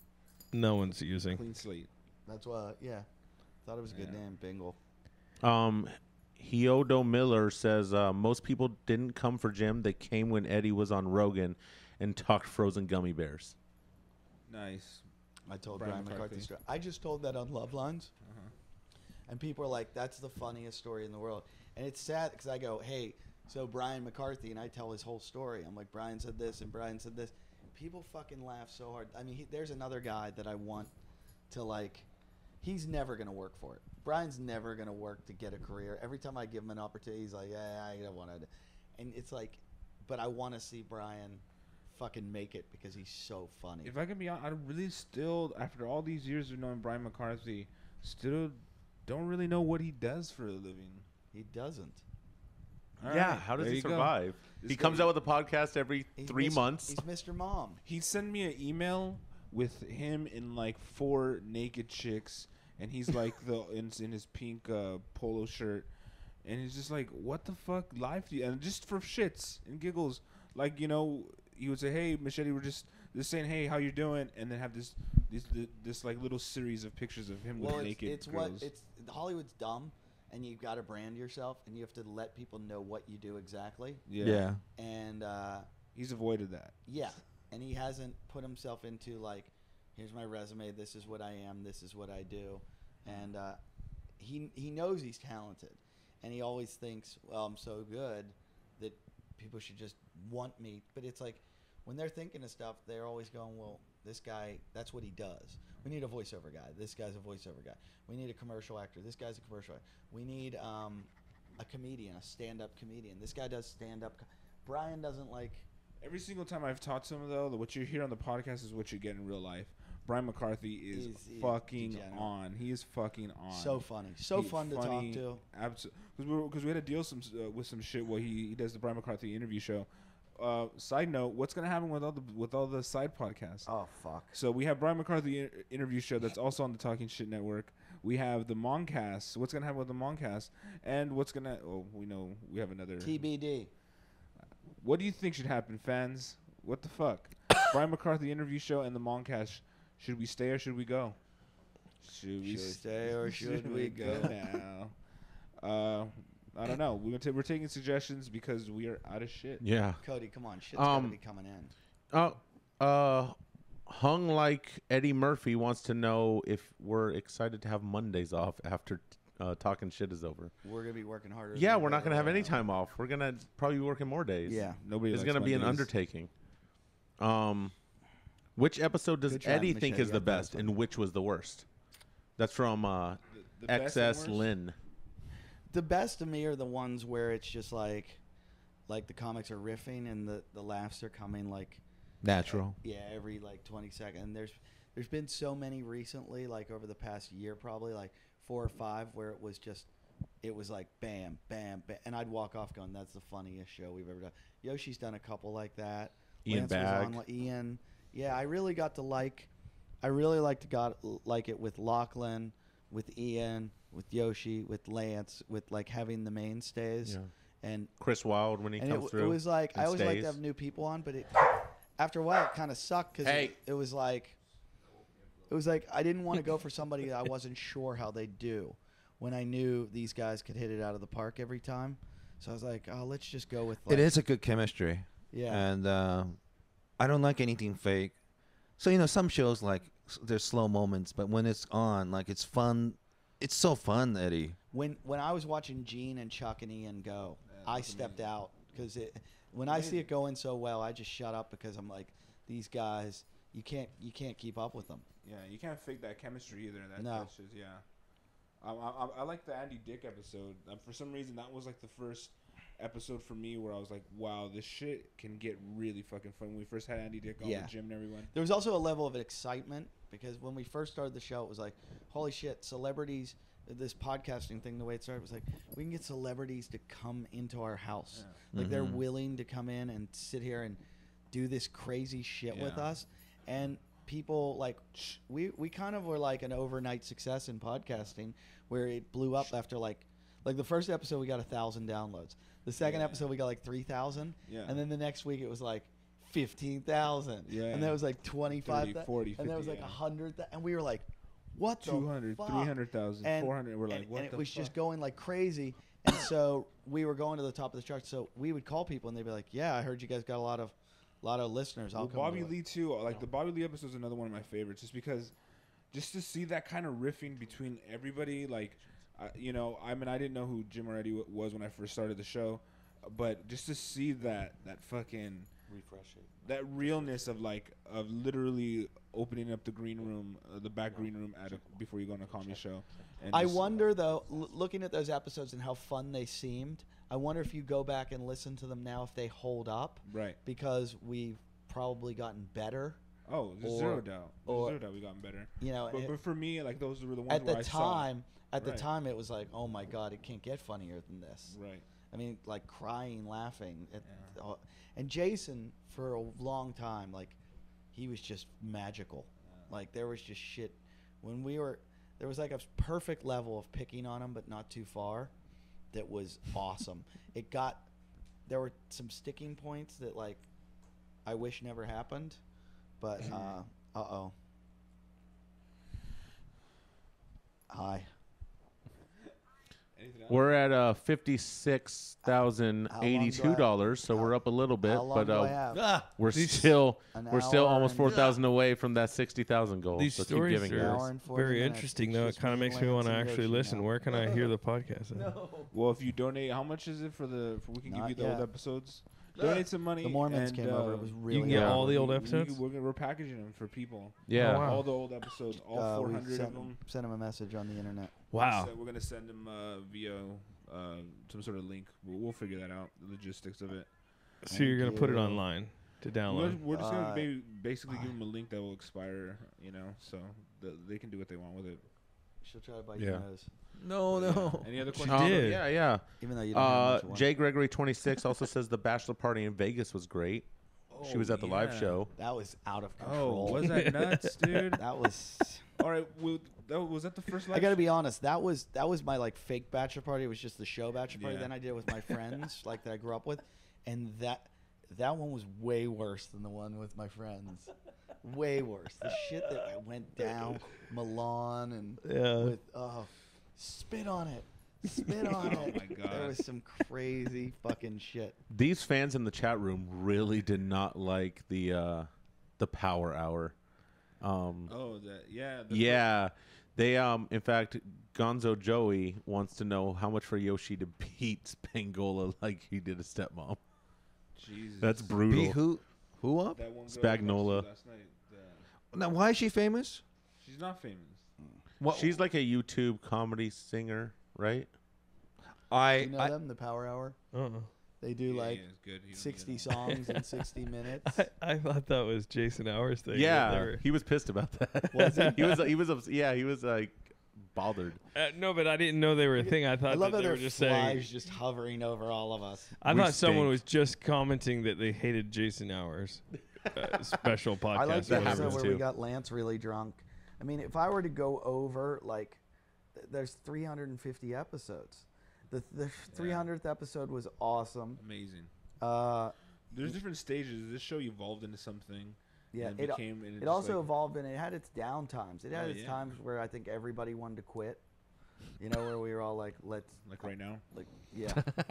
[SPEAKER 11] no one's using.
[SPEAKER 3] clean slate.
[SPEAKER 1] That's why, yeah. Thought it was a good
[SPEAKER 3] Yeah.
[SPEAKER 1] name, Bingle.
[SPEAKER 10] Um, Hiodo Miller says uh, most people didn't come for Jim. They came when Eddie was on Rogan and talked frozen gummy bears.
[SPEAKER 3] Nice.
[SPEAKER 1] I told
[SPEAKER 3] Brian
[SPEAKER 1] Brian,
[SPEAKER 3] McCarthy.
[SPEAKER 1] McCarthy's story. I just told that on Love Lines.
[SPEAKER 3] Uh-huh.
[SPEAKER 1] And people are like, that's the funniest story in the world. And it's sad because I go, hey, so Brian McCarthy, and I tell his whole story. I'm like, Brian said this and Brian said this. People fucking laugh so hard. I mean, he, there's another guy that I want to, like, he's never going to work for it. Brian's never going to work to get a career. Every time I give him an opportunity, he's like, yeah, I don't want to. And it's like, but I want to see Brian fucking make it because he's so funny.
[SPEAKER 3] If I can be honest, I really still, after all these years of knowing Brian McCarthy, still don't really know what he does for a living.
[SPEAKER 1] He doesn't.
[SPEAKER 3] All
[SPEAKER 10] yeah,
[SPEAKER 3] right,
[SPEAKER 10] how does
[SPEAKER 3] there
[SPEAKER 10] he
[SPEAKER 3] you go.
[SPEAKER 10] survive?
[SPEAKER 3] This
[SPEAKER 10] He
[SPEAKER 3] guy-
[SPEAKER 10] comes out with a podcast every
[SPEAKER 1] He's
[SPEAKER 10] three
[SPEAKER 1] Mis-
[SPEAKER 10] months.
[SPEAKER 1] He's Mister Mom.
[SPEAKER 3] He sent me an email with him in like four naked chicks, and he's like the in, in his pink uh, polo shirt, and he's just like, "What the fuck life do you?" And just for shits and giggles, like you know, he would say, "Hey, Machete, we're just just saying, hey, how you doing?" And then have this this this, this like little series of pictures of him
[SPEAKER 1] Well,
[SPEAKER 3] with
[SPEAKER 1] it's,
[SPEAKER 3] naked
[SPEAKER 1] it's
[SPEAKER 3] girls.
[SPEAKER 1] what it's Hollywood's dumb, and you've got to brand yourself, and you have to let people know what you do exactly.
[SPEAKER 3] yeah.
[SPEAKER 1] And uh,
[SPEAKER 3] He's avoided that.
[SPEAKER 1] yeah, and he hasn't put himself into like, here's my resume. This is what I am. This is what I do, and uh, he he knows he's talented, and he always thinks, well, I'm so good that people should just want me. But it's like when they're thinking of stuff, they're always going, well, this guy, that's what he does. We need a voiceover guy. This guy's a voiceover guy. We need a commercial actor. This guy's a commercial actor. We need um, a comedian, a stand-up comedian. This guy does stand-up. Co- Brian doesn't like.
[SPEAKER 3] Every single time I've talked to him, though, what you hear on the podcast is what you get in real life. Brian McCarthy is
[SPEAKER 1] He's- he's
[SPEAKER 3] fucking
[SPEAKER 1] degenerate.
[SPEAKER 3] on. He is fucking on.
[SPEAKER 1] So funny. So
[SPEAKER 3] He-
[SPEAKER 1] fun to
[SPEAKER 3] funny,
[SPEAKER 1] talk to.
[SPEAKER 3] Absolutely. Because we, were- 'cause we had to deal some uh, with some shit while he, he does the Brian McCarthy interview show. Uh, side note, what's gonna happen with all the with all the side podcasts?
[SPEAKER 1] Oh fuck.
[SPEAKER 3] So we have Brian McCarthy inter- interview show that's also on the Talking Shit Network. We have the Moncast. What's gonna happen with the Moncast? And what's gonna? Oh, we know we have another.
[SPEAKER 1] T B D.
[SPEAKER 3] What do you think should happen, fans? What the fuck? Brian McCarthy interview show and the Moncast. Should we stay or should we go? Should we
[SPEAKER 1] Should we stay or should we go?
[SPEAKER 3] now? Uh, I don't know. We're ta- we're taking suggestions because we are out of shit.
[SPEAKER 10] Yeah.
[SPEAKER 1] Cody, come on. Shit's
[SPEAKER 10] Um,
[SPEAKER 1] gotta be coming in.
[SPEAKER 10] Oh, uh, hung like Eddie Murphy wants to know if we're excited to have Mondays off after uh, talking shit is over.
[SPEAKER 1] We're gonna be working harder.
[SPEAKER 10] Yeah,
[SPEAKER 1] than
[SPEAKER 10] we're not gonna have any
[SPEAKER 1] now.
[SPEAKER 10] time off. We're gonna probably be working more days.
[SPEAKER 1] Yeah.
[SPEAKER 3] Nobody.
[SPEAKER 10] It's
[SPEAKER 3] likes
[SPEAKER 10] gonna be an
[SPEAKER 3] Mondays.
[SPEAKER 10] undertaking. Um, which episode does
[SPEAKER 1] Good job,
[SPEAKER 10] Eddie think
[SPEAKER 1] Michelle.
[SPEAKER 10] is
[SPEAKER 1] You
[SPEAKER 10] the
[SPEAKER 1] got that
[SPEAKER 10] best,
[SPEAKER 1] one.
[SPEAKER 10] and which was the worst? That's from uh,
[SPEAKER 3] The best and
[SPEAKER 10] X S
[SPEAKER 3] worst?
[SPEAKER 10] Lynn.
[SPEAKER 1] The best to me are the ones where it's just like, like the comics are riffing and the, the laughs are coming like
[SPEAKER 5] Natural.
[SPEAKER 1] yeah every like twenty seconds. And there's there's been so many recently, like over the past year, probably like four or five, where it was just it was like bam, bam, bam, and I'd walk off going, "That's the funniest show we've ever done." Yoshi's done a couple like that.
[SPEAKER 10] Ian
[SPEAKER 1] Lance was
[SPEAKER 10] Bagg.
[SPEAKER 1] on, like, Ian, yeah, I really got to like, I really liked to got like it with Lachlan, with Ian, with Yoshi, with Lance, with like having the mainstays.
[SPEAKER 10] Yeah.
[SPEAKER 1] And
[SPEAKER 10] Chris Wilde when he
[SPEAKER 1] and
[SPEAKER 10] comes
[SPEAKER 1] it,
[SPEAKER 10] through.
[SPEAKER 1] it was like
[SPEAKER 10] and
[SPEAKER 1] I always like
[SPEAKER 10] stays.
[SPEAKER 1] to have new people on, but it after a while it kind of sucked because
[SPEAKER 10] Hey.
[SPEAKER 1] it, it was like it was like I didn't want to go for somebody that I wasn't sure how they do when I knew these guys could hit it out of the park every time. So I was like, oh, let's just go with. Like,
[SPEAKER 5] It is a good chemistry.
[SPEAKER 1] Yeah.
[SPEAKER 5] And uh, I don't like anything fake. So, you know, some shows, like, s- there's slow moments, but when it's on, like, it's fun. It's so fun, Eddie.
[SPEAKER 1] When when I was watching Gene and Chuck and Ian go, I stepped out because it. When I see it going so well, I just shut up because I'm like, these guys, you can't you can't keep up with them.
[SPEAKER 3] Yeah, you can't fake that chemistry either. That,
[SPEAKER 1] No.
[SPEAKER 3] that's just yeah. I, I, I like the Andy Dick episode. Um, for some reason, that was like the first episode for me where I was like, wow, this shit can get really fucking fun. When we first had Andy Dick on
[SPEAKER 1] Yeah.
[SPEAKER 3] with Jim and everyone.
[SPEAKER 1] There was also a level of excitement because when we first started the show, it was like, holy shit, celebrities. This podcasting thing, the way it started, was like, we can get celebrities to come into our house.
[SPEAKER 3] Yeah.
[SPEAKER 1] Like, they're
[SPEAKER 5] Mhm.
[SPEAKER 1] willing to come in and sit here and do this crazy shit with
[SPEAKER 3] Yeah.
[SPEAKER 1] us. And people, like, sh- we, we kind of were like an overnight success in podcasting where it blew up after, like, like the first episode, we got a thousand downloads. The second
[SPEAKER 3] Yeah.
[SPEAKER 1] episode, we got like three thousand.
[SPEAKER 3] Yeah.
[SPEAKER 1] And then the next week, it was like fifteen thousand.
[SPEAKER 3] Yeah.
[SPEAKER 1] And then it was like twenty-five
[SPEAKER 3] thirty, forty,
[SPEAKER 1] and then it was
[SPEAKER 3] fifty,
[SPEAKER 1] like
[SPEAKER 3] yeah.
[SPEAKER 1] one hundred. And we were like, what the
[SPEAKER 3] two hundred,
[SPEAKER 1] fuck?
[SPEAKER 3] three hundred thousand,
[SPEAKER 1] And-
[SPEAKER 3] four hundred. We're like,
[SPEAKER 1] and,
[SPEAKER 3] what
[SPEAKER 1] and
[SPEAKER 3] the
[SPEAKER 1] it was
[SPEAKER 3] fuck?
[SPEAKER 1] just going like crazy. And so we were going to the top of the charts. So we would call people and they'd be like, yeah, I heard you guys got a lot of lot of listeners. I'll
[SPEAKER 3] Well,
[SPEAKER 1] come
[SPEAKER 3] Bobby
[SPEAKER 1] to it."
[SPEAKER 3] Lee too. Like the Bobby Lee episode is another one of my favorites, just because, just to see that kind of riffing between everybody. Like, I, you know, I mean, I didn't know who Jim or Eddie w- was when I first started the show, but just to see that that fucking
[SPEAKER 1] Refresh it.
[SPEAKER 3] that realness of like of literally opening up the green room, uh, the back green room at a, before you go on a comedy show. And
[SPEAKER 1] I
[SPEAKER 3] just-
[SPEAKER 1] wonder though, l- looking at those episodes and how fun they seemed, I wonder if you go back and listen to them now if they hold up.
[SPEAKER 3] Right.
[SPEAKER 1] Because we've probably gotten better.
[SPEAKER 3] Oh, there's
[SPEAKER 1] Or-
[SPEAKER 3] zero doubt. There's
[SPEAKER 1] or-
[SPEAKER 3] zero doubt we gotten better.
[SPEAKER 1] You know,
[SPEAKER 3] but,
[SPEAKER 1] it-
[SPEAKER 3] but for me, like those were the ones
[SPEAKER 1] At
[SPEAKER 3] where
[SPEAKER 1] the
[SPEAKER 3] I saw.
[SPEAKER 1] time, at the
[SPEAKER 3] Right.
[SPEAKER 1] time, it was like, oh my god, it can't get funnier than this.
[SPEAKER 3] Right.
[SPEAKER 1] I mean, like crying, laughing, at, all- and Jason for a long time, like he was just magical. Like there was just shit when we were. There was like a perfect level of picking on him, but not too far. That was awesome. It got. There were some sticking points that like I wish never happened, but uh uh oh. Hi.
[SPEAKER 3] Anything else?
[SPEAKER 10] We're at uh, fifty-six thousand eighty-two dollars, so we're up a little bit,
[SPEAKER 1] how long
[SPEAKER 10] but
[SPEAKER 1] do
[SPEAKER 10] uh,
[SPEAKER 1] I have?
[SPEAKER 6] Ah,
[SPEAKER 10] we're
[SPEAKER 11] These-
[SPEAKER 10] still
[SPEAKER 1] An
[SPEAKER 10] we're still
[SPEAKER 1] hour
[SPEAKER 10] almost
[SPEAKER 1] and-
[SPEAKER 10] four thousand away from that sixty thousand goal.
[SPEAKER 11] These
[SPEAKER 10] so keep
[SPEAKER 11] stories
[SPEAKER 10] giving it.
[SPEAKER 1] An
[SPEAKER 11] are
[SPEAKER 1] hour and forty
[SPEAKER 11] very
[SPEAKER 1] minutes.
[SPEAKER 11] interesting,
[SPEAKER 1] It's
[SPEAKER 11] though. It
[SPEAKER 1] just
[SPEAKER 11] kind of
[SPEAKER 1] me,
[SPEAKER 11] makes me
[SPEAKER 1] Lance,
[SPEAKER 11] want to
[SPEAKER 1] and
[SPEAKER 11] actually
[SPEAKER 1] Yoshi
[SPEAKER 11] listen.
[SPEAKER 1] now.
[SPEAKER 11] Where can I hear the podcast? Then?
[SPEAKER 3] Well, if you donate, how much is it for the? For we can
[SPEAKER 1] Not
[SPEAKER 3] give you the old
[SPEAKER 1] yet.
[SPEAKER 3] episodes. Donate some money.
[SPEAKER 1] The Mormons
[SPEAKER 3] and,
[SPEAKER 1] came over. It
[SPEAKER 3] uh,
[SPEAKER 1] was
[SPEAKER 11] You
[SPEAKER 1] really
[SPEAKER 11] can get
[SPEAKER 10] Yeah.
[SPEAKER 11] all the old
[SPEAKER 3] we- we-
[SPEAKER 11] episodes.
[SPEAKER 3] We're, gonna- we're packaging them for people.
[SPEAKER 10] Yeah.
[SPEAKER 11] Oh, wow.
[SPEAKER 3] All the old episodes, all
[SPEAKER 1] Uh,
[SPEAKER 3] four
[SPEAKER 1] we
[SPEAKER 3] hundred
[SPEAKER 1] sent,
[SPEAKER 3] of them.
[SPEAKER 1] sent him a message on the internet.
[SPEAKER 11] Wow.
[SPEAKER 3] So we're gonna send them uh, via uh, some sort of link. We'll, we'll figure that out. The logistics of it.
[SPEAKER 11] So you're gonna put it
[SPEAKER 1] you.
[SPEAKER 11] online to
[SPEAKER 3] We're,
[SPEAKER 11] download.
[SPEAKER 3] we're just gonna
[SPEAKER 1] Uh,
[SPEAKER 3] ba- basically give them a link that will expire. You know, so the, they can do what they want with it.
[SPEAKER 1] She'll try to bite
[SPEAKER 10] Yeah.
[SPEAKER 1] your nose,
[SPEAKER 5] No, no.
[SPEAKER 3] Any other
[SPEAKER 11] She
[SPEAKER 3] questions?
[SPEAKER 10] Um,
[SPEAKER 11] did.
[SPEAKER 10] Yeah, yeah.
[SPEAKER 1] even though you don't
[SPEAKER 10] Uh,
[SPEAKER 1] have much one.
[SPEAKER 10] Jay Gregory twenty-six also says the bachelor party in Vegas was great. she was
[SPEAKER 3] Oh,
[SPEAKER 10] at the live
[SPEAKER 3] yeah.
[SPEAKER 10] show.
[SPEAKER 1] That was out of
[SPEAKER 3] Oh,
[SPEAKER 1] control.
[SPEAKER 3] was that nuts, dude?
[SPEAKER 1] that was.
[SPEAKER 3] All right, well, that, was that the first? Live
[SPEAKER 1] I got to
[SPEAKER 3] show?
[SPEAKER 1] be honest. That was that was my like fake bachelor party. It was just the show bachelor party.
[SPEAKER 3] Yeah.
[SPEAKER 1] Then I did it with my friends, like that I grew up with, and that that one was way worse than the one with my friends. Way worse. The shit that went down, Milan and
[SPEAKER 11] Yeah.
[SPEAKER 1] with oh, spit on it, spit on
[SPEAKER 3] Oh
[SPEAKER 1] it.
[SPEAKER 3] my God.
[SPEAKER 1] There was some crazy fucking shit.
[SPEAKER 10] These fans in the chat room really did not like the uh, the power hour. Um,
[SPEAKER 3] Oh, that yeah. The
[SPEAKER 10] yeah, they um in fact Gonzo Joey wants to know how much for Yoshi to beat Spangola like he did a stepmom.
[SPEAKER 3] Jesus.
[SPEAKER 10] That's brutal.
[SPEAKER 5] Beat who? Who up?
[SPEAKER 3] That one girl
[SPEAKER 10] Spagnola.
[SPEAKER 3] last night, uh,
[SPEAKER 5] Now, why is she famous?
[SPEAKER 3] she's not famous.
[SPEAKER 5] What?
[SPEAKER 10] She's like a YouTube comedy singer, right?
[SPEAKER 5] I.
[SPEAKER 1] You know
[SPEAKER 5] I
[SPEAKER 1] them, the Power Hour?
[SPEAKER 11] Uh-uh.
[SPEAKER 1] They do
[SPEAKER 3] Yeah,
[SPEAKER 1] like
[SPEAKER 3] yeah, it's good. You don't
[SPEAKER 1] sixty
[SPEAKER 3] need to know.
[SPEAKER 1] songs in sixty minutes.
[SPEAKER 11] I, I thought that was Jason Hours thing. that
[SPEAKER 10] Yeah,
[SPEAKER 11] they were-
[SPEAKER 10] he was pissed about that.
[SPEAKER 1] Was he?
[SPEAKER 10] he was. He was. ups- Yeah, he was like bothered.
[SPEAKER 11] Uh, no, but I didn't know they were a thing. I thought
[SPEAKER 1] I love
[SPEAKER 11] that
[SPEAKER 1] how
[SPEAKER 11] they
[SPEAKER 1] there
[SPEAKER 11] were
[SPEAKER 1] are
[SPEAKER 11] just
[SPEAKER 1] flies
[SPEAKER 11] saying.
[SPEAKER 1] just hovering over all of us.
[SPEAKER 11] I
[SPEAKER 10] We
[SPEAKER 11] thought someone
[SPEAKER 10] stink.
[SPEAKER 11] was just commenting that they hated Jason Hours. Uh, special podcast.
[SPEAKER 1] I like
[SPEAKER 11] or
[SPEAKER 1] the
[SPEAKER 10] that
[SPEAKER 11] whatever.
[SPEAKER 1] episode
[SPEAKER 10] happens
[SPEAKER 1] where
[SPEAKER 10] too.
[SPEAKER 1] we got Lance really drunk. I mean, if I were to go over, like, th- there's three hundred fifty episodes. The, the three hundredth episode was awesome.
[SPEAKER 3] Amazing.
[SPEAKER 1] Uh,
[SPEAKER 3] There's different stages. This show evolved into something.
[SPEAKER 1] yeah,
[SPEAKER 3] and
[SPEAKER 1] it,
[SPEAKER 3] became. And it,
[SPEAKER 1] it
[SPEAKER 3] just,
[SPEAKER 1] also
[SPEAKER 3] like,
[SPEAKER 1] evolved and it had its down times. It had
[SPEAKER 3] Oh,
[SPEAKER 1] its
[SPEAKER 3] yeah.
[SPEAKER 1] times where I think everybody wanted to quit. You know, where we were all like, let's,
[SPEAKER 3] like right now.
[SPEAKER 1] like, yeah.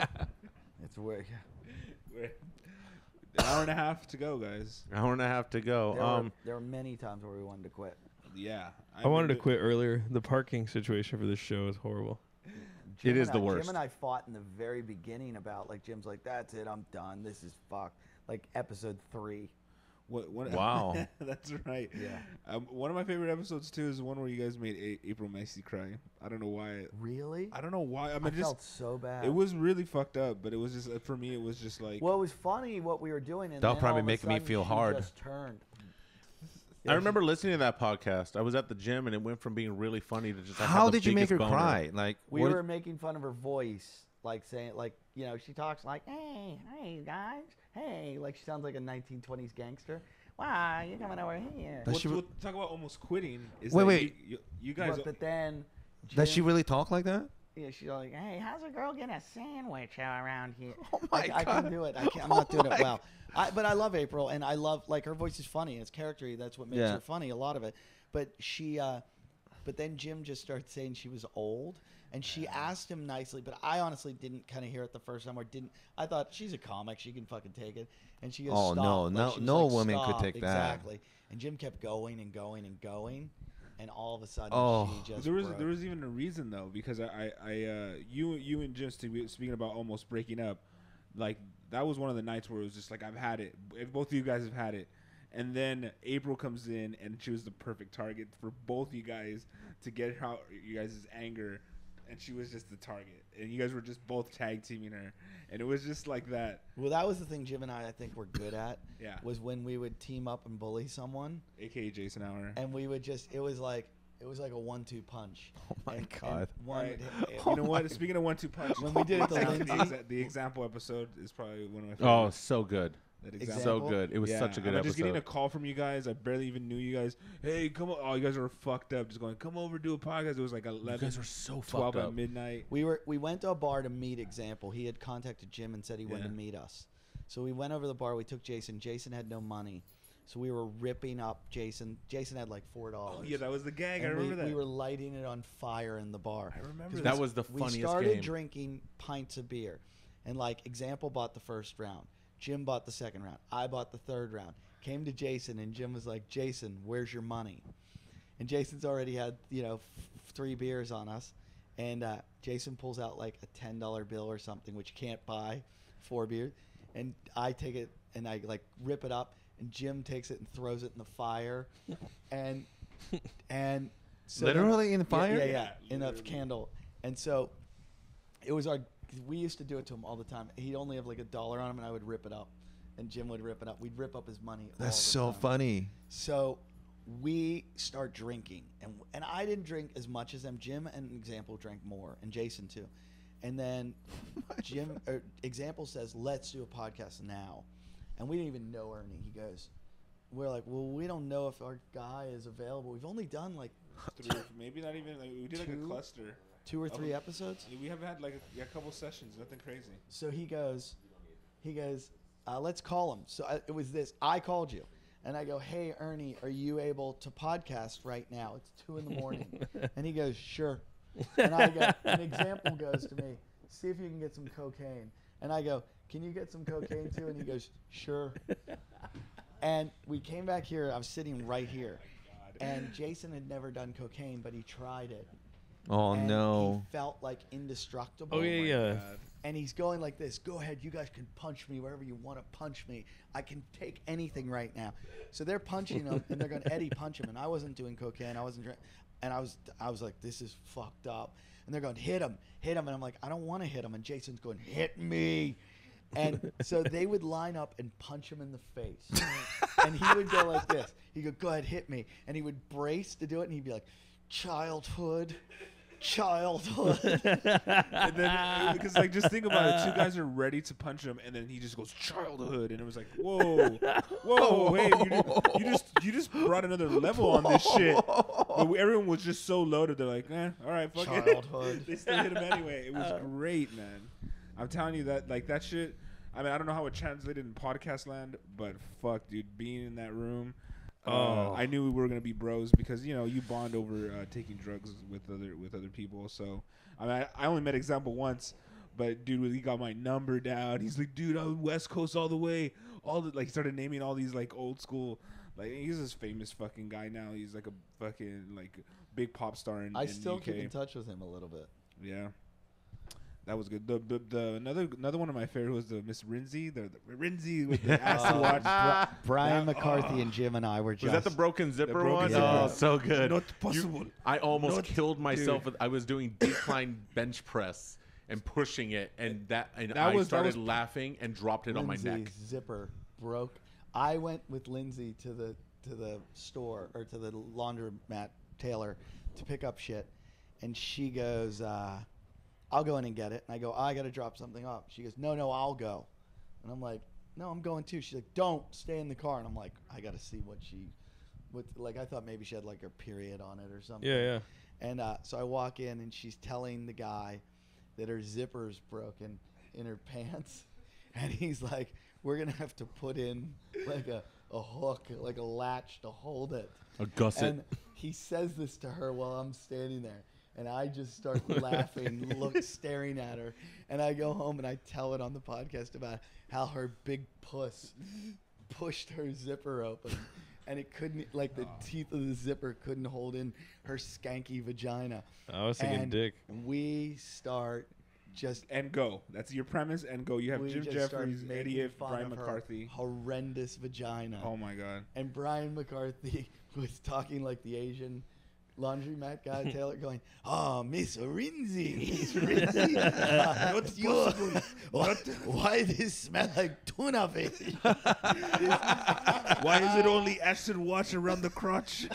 [SPEAKER 1] It's where,
[SPEAKER 3] We're- An hour and a half to go, guys.
[SPEAKER 10] An hour and a half to go.
[SPEAKER 1] there,
[SPEAKER 10] Um,
[SPEAKER 1] were, there were many times where we wanted to quit.
[SPEAKER 3] Yeah.
[SPEAKER 11] I wanted to
[SPEAKER 3] remember-
[SPEAKER 11] quit earlier. The parking situation for this show is horrible.
[SPEAKER 1] Jim
[SPEAKER 10] It is
[SPEAKER 1] and
[SPEAKER 10] the
[SPEAKER 1] I-
[SPEAKER 10] worst.
[SPEAKER 1] Jim and I fought in the very beginning about, like, Jim's like, that's it, I'm done. This is fucked. Like, episode three.
[SPEAKER 3] What, what,
[SPEAKER 10] Wow.
[SPEAKER 3] That's right.
[SPEAKER 1] Yeah.
[SPEAKER 3] Um, one of my favorite episodes too is the one where you guys made a- April Macy cry. I don't know why.
[SPEAKER 1] Really?
[SPEAKER 3] I don't know why. I
[SPEAKER 1] I,
[SPEAKER 3] mean, just
[SPEAKER 1] felt so bad.
[SPEAKER 3] it was really fucked up, but it was just uh, for me. It was just like
[SPEAKER 1] Well, it was funny what we were doing, and
[SPEAKER 5] That'll
[SPEAKER 1] then
[SPEAKER 5] probably
[SPEAKER 1] all of a
[SPEAKER 5] make me
[SPEAKER 1] sudden
[SPEAKER 5] feel
[SPEAKER 1] she
[SPEAKER 5] hard.
[SPEAKER 1] Just turned.
[SPEAKER 10] I remember listening to that podcast. I was at the gym, and it went from being really funny to just. I had
[SPEAKER 5] How
[SPEAKER 10] the
[SPEAKER 5] did you make her
[SPEAKER 10] biggest boner.
[SPEAKER 5] cry? Like,
[SPEAKER 1] We
[SPEAKER 5] what
[SPEAKER 1] were making fun of her voice, like saying, like, you know, she talks like, hey, hey, guys, hey, like she sounds like a nineteen twenties gangster. Wow, you're coming over here.
[SPEAKER 5] Does
[SPEAKER 3] What,
[SPEAKER 5] she re-
[SPEAKER 3] what- talk about almost quitting. Is
[SPEAKER 5] Wait,
[SPEAKER 3] that
[SPEAKER 5] wait.
[SPEAKER 3] You, you, you guys.
[SPEAKER 1] But, but then,
[SPEAKER 5] does she
[SPEAKER 1] Jim-
[SPEAKER 5] really talk like that?
[SPEAKER 1] Yeah, she's like, hey, how's a girl get a sandwich around here?
[SPEAKER 5] Oh my
[SPEAKER 1] I, I
[SPEAKER 5] God.
[SPEAKER 1] can do it. I can't, I'm not
[SPEAKER 5] Oh
[SPEAKER 1] doing it
[SPEAKER 5] my
[SPEAKER 1] well. I, but I love April, and I love, like, her voice is funny. It's charactery. That's what makes
[SPEAKER 5] Yeah.
[SPEAKER 1] her funny, a lot of it. But she, uh, but then Jim just started saying she was old, and she asked him nicely, but I honestly didn't kind of hear it the first time, or didn't. I thought, she's a comic. She can fucking take it. And she goes,
[SPEAKER 5] Oh,
[SPEAKER 1] stop.
[SPEAKER 5] no,
[SPEAKER 1] Like,
[SPEAKER 5] no-
[SPEAKER 1] she was
[SPEAKER 5] no
[SPEAKER 1] like,
[SPEAKER 5] woman could
[SPEAKER 1] "Stop."
[SPEAKER 5] take that.
[SPEAKER 1] Exactly. And Jim kept going and going and going, and all of a sudden,
[SPEAKER 5] Oh.
[SPEAKER 1] she just
[SPEAKER 3] There was
[SPEAKER 1] broke.
[SPEAKER 3] there was even a reason though, because I I, I uh, you you and Jim spe- speaking about almost breaking up, like that was one of the nights where it was just like I've had it. If both of you guys have had it, and then April comes in and she was the perfect target for both you guys to get out you guys' anger, and she was just the target, and you guys were just both tag teaming her, and it was just like that.
[SPEAKER 1] Well, that was the thing Jim and I, I think, were good at.
[SPEAKER 3] Yeah.
[SPEAKER 1] Was when we would team up and bully someone,
[SPEAKER 3] A K A Jason Hour.
[SPEAKER 1] and we would just, it was like, it was like a one-two punch.
[SPEAKER 5] Oh my
[SPEAKER 1] And-
[SPEAKER 5] God.
[SPEAKER 1] and one
[SPEAKER 3] Right.
[SPEAKER 1] would hit-
[SPEAKER 3] You know what? Speaking of one two punch,
[SPEAKER 1] When we did it to
[SPEAKER 3] the,
[SPEAKER 1] Lindsay-
[SPEAKER 3] exa- the example episode is probably one of my
[SPEAKER 10] Oh,
[SPEAKER 3] favorites.
[SPEAKER 10] so good.
[SPEAKER 3] That
[SPEAKER 10] So
[SPEAKER 1] Example?
[SPEAKER 10] good. It was
[SPEAKER 3] Yeah,
[SPEAKER 10] such a good
[SPEAKER 3] I'm
[SPEAKER 10] episode.
[SPEAKER 3] just getting a call from you guys. I barely even knew you guys. Hey, come on! Oh, you guys were fucked up. Just going, come over, do a podcast. It was like eleven,
[SPEAKER 10] guys are so
[SPEAKER 3] twelve
[SPEAKER 10] fucked
[SPEAKER 3] at
[SPEAKER 10] up.
[SPEAKER 3] midnight.
[SPEAKER 1] we were we went to a bar to meet Example. He had contacted Jim and said he wanted
[SPEAKER 3] Yeah.
[SPEAKER 1] to meet us. So we went over to the bar. We took Jason. Jason had no money, so we were ripping up Jason. Jason had like four dollars.
[SPEAKER 3] Oh yeah, that was the gag. I
[SPEAKER 1] And
[SPEAKER 3] remember
[SPEAKER 1] we,
[SPEAKER 3] that.
[SPEAKER 1] we were lighting it on fire in the bar.
[SPEAKER 3] I remember
[SPEAKER 10] that
[SPEAKER 3] this.
[SPEAKER 10] was the
[SPEAKER 1] We
[SPEAKER 10] funniest
[SPEAKER 1] started
[SPEAKER 10] game.
[SPEAKER 1] drinking pints of beer, and like Example bought the first round, Jim bought the second round, I bought the third round. Came to Jason, and Jim was like, "Jason, where's your money?" And Jason's already had you know f- three beers on us, and uh, Jason pulls out like a ten dollar bill or something, which you can't buy four beers, and I take it and I like rip it up, and Jim takes it and throws it in the fire, and and so then-
[SPEAKER 5] Literally in the
[SPEAKER 1] Yeah,
[SPEAKER 5] fire?
[SPEAKER 1] Yeah, yeah,
[SPEAKER 3] Yeah,
[SPEAKER 1] in a
[SPEAKER 3] literally.
[SPEAKER 1] candle. And so it was our. We used to do it to him all the time. He'd only have like a dollar on him, and I would rip it up, and Jim would rip it up. We'd rip up his money. all
[SPEAKER 5] That's
[SPEAKER 1] the
[SPEAKER 5] so
[SPEAKER 1] time.
[SPEAKER 5] funny.
[SPEAKER 1] So we start drinking, and and I didn't drink as much as them. Jim and Example drank more, and Jason too. And then Jim or Example says, "Let's do a podcast now," and we didn't even know Ernie. He goes, "We're like, well, we don't know if our guy is available. We've only done like
[SPEAKER 3] Three, maybe not even. Like, we did like a
[SPEAKER 1] Two?
[SPEAKER 3] cluster.
[SPEAKER 1] two or
[SPEAKER 3] Of
[SPEAKER 1] three
[SPEAKER 3] them.
[SPEAKER 1] episodes."
[SPEAKER 3] We have had like a, yeah, a couple sessions. Nothing crazy.
[SPEAKER 1] So he goes, he goes, uh, let's call him. So I, it was this. I called you, and I go, hey Ernie, are you able to podcast right now? It's two in the morning, and he goes, sure. And I go, an Example goes to me, see if you can get some cocaine. And I go, can you get some cocaine too? And he goes, sure. And we came back here. I was sitting right here, and Jason had never done cocaine, but he tried it.
[SPEAKER 5] Oh,
[SPEAKER 1] and
[SPEAKER 5] no.
[SPEAKER 1] He felt like indestructible.
[SPEAKER 11] Oh, yeah, yeah.
[SPEAKER 3] God.
[SPEAKER 1] And he's going like this. Go ahead, you guys can punch me wherever you want to punch me. I can take anything right now. So they're punching him, and they're going to Eddie punch him. And I wasn't doing cocaine. I wasn't drinking. And I was, I was like, this is fucked up. And they're going, hit him, hit him. And I'm like, I don't want to hit him. And Jason's going, hit me. And so they would line up and punch him in the face. And he would go like this. He'd go, go ahead, hit me. And he would brace to do it. And he'd be like, childhood. Childhood.
[SPEAKER 3] And then because like just think about it, two guys are ready to punch him, and then he just goes childhood, and it was like whoa, whoa, wait, you, you just you just brought another level on this shit. But everyone was just so loaded, they're like, eh, all right, fuck
[SPEAKER 1] Childhood.
[SPEAKER 3] it. They still hit him anyway. It was great, man. I'm telling you that like that shit. I mean, I don't know how it translated in podcast land, but fuck, dude, being in that room. Uh,
[SPEAKER 11] Oh.
[SPEAKER 3] I knew we were gonna be bros because you know you bond over uh, taking drugs with other with other people. So I mean, I, I only met Example once, but dude, he got my number down. He's like, dude, I'm West Coast all the way. All the like, he started naming all these like old school. Like he's this famous fucking guy now. He's like a fucking like big pop star in.
[SPEAKER 1] I
[SPEAKER 3] in
[SPEAKER 1] still
[SPEAKER 3] U K.
[SPEAKER 1] keep in touch with him a little bit.
[SPEAKER 3] Yeah. That was good. The, the the another another one of my favorite was the Miss Rinzi. The, the Rinzi with the acid
[SPEAKER 1] Uh,
[SPEAKER 3] watch.
[SPEAKER 1] Bri- Brian
[SPEAKER 3] That-
[SPEAKER 1] McCarthy
[SPEAKER 3] oh.
[SPEAKER 1] and Jim and I were just.
[SPEAKER 10] Was that the broken zipper
[SPEAKER 3] broken
[SPEAKER 10] one?
[SPEAKER 3] zipper.
[SPEAKER 10] Oh, so good.
[SPEAKER 3] Not
[SPEAKER 10] You-
[SPEAKER 3] possible.
[SPEAKER 10] I almost
[SPEAKER 3] Not-
[SPEAKER 10] killed myself.
[SPEAKER 3] dude.
[SPEAKER 10] With, I was doing decline bench press and pushing it, and that and
[SPEAKER 3] That
[SPEAKER 10] I
[SPEAKER 3] was- that
[SPEAKER 10] started
[SPEAKER 3] was-
[SPEAKER 10] laughing and dropped it on my neck.
[SPEAKER 1] Lindsay's zipper broke. I went with Lindsay to the to the store or to the laundromat Taylor to pick up shit, and she goes, uh, "I'll go in and get it." And I go, "I got to drop something off." She goes, "No, no, I'll go." And I'm like, "No, I'm going too." She's like, "Don't stay in the car." And I'm like, "I got to see what she, what like I thought maybe she had like her period on it or something."
[SPEAKER 11] Yeah, yeah.
[SPEAKER 1] And uh, so I walk in and she's telling the guy that her zipper's broken in her pants, and he's like, "We're gonna have to put in like a, a hook, like a latch to hold it."
[SPEAKER 10] A gusset.
[SPEAKER 1] And he says this to her while I'm standing there, and I just start laughing, look, staring at her, and I go home and I tell it on the podcast about how her big puss pushed her zipper open. And it couldn't, like the teeth of the zipper couldn't hold in her skanky vagina.
[SPEAKER 11] I was thinking
[SPEAKER 1] and
[SPEAKER 11] dick.
[SPEAKER 1] We start just
[SPEAKER 3] And go. That's your premise. And go. You have
[SPEAKER 1] we
[SPEAKER 3] Jim
[SPEAKER 1] just start
[SPEAKER 3] Jeffries,
[SPEAKER 1] making
[SPEAKER 3] Eddie If,
[SPEAKER 1] fun
[SPEAKER 3] Brian
[SPEAKER 1] of her
[SPEAKER 3] McCarthy.
[SPEAKER 1] horrendous vagina.
[SPEAKER 3] Oh my god.
[SPEAKER 1] And Brian McCarthy was talking like the Asian laundromat guy, Taylor, going, "Oh, Miss Rinzi, Miss Rinzi, uh, what's your, what, why does this smell like tuna fish?"
[SPEAKER 3] Why is it only acid wash around the crotch?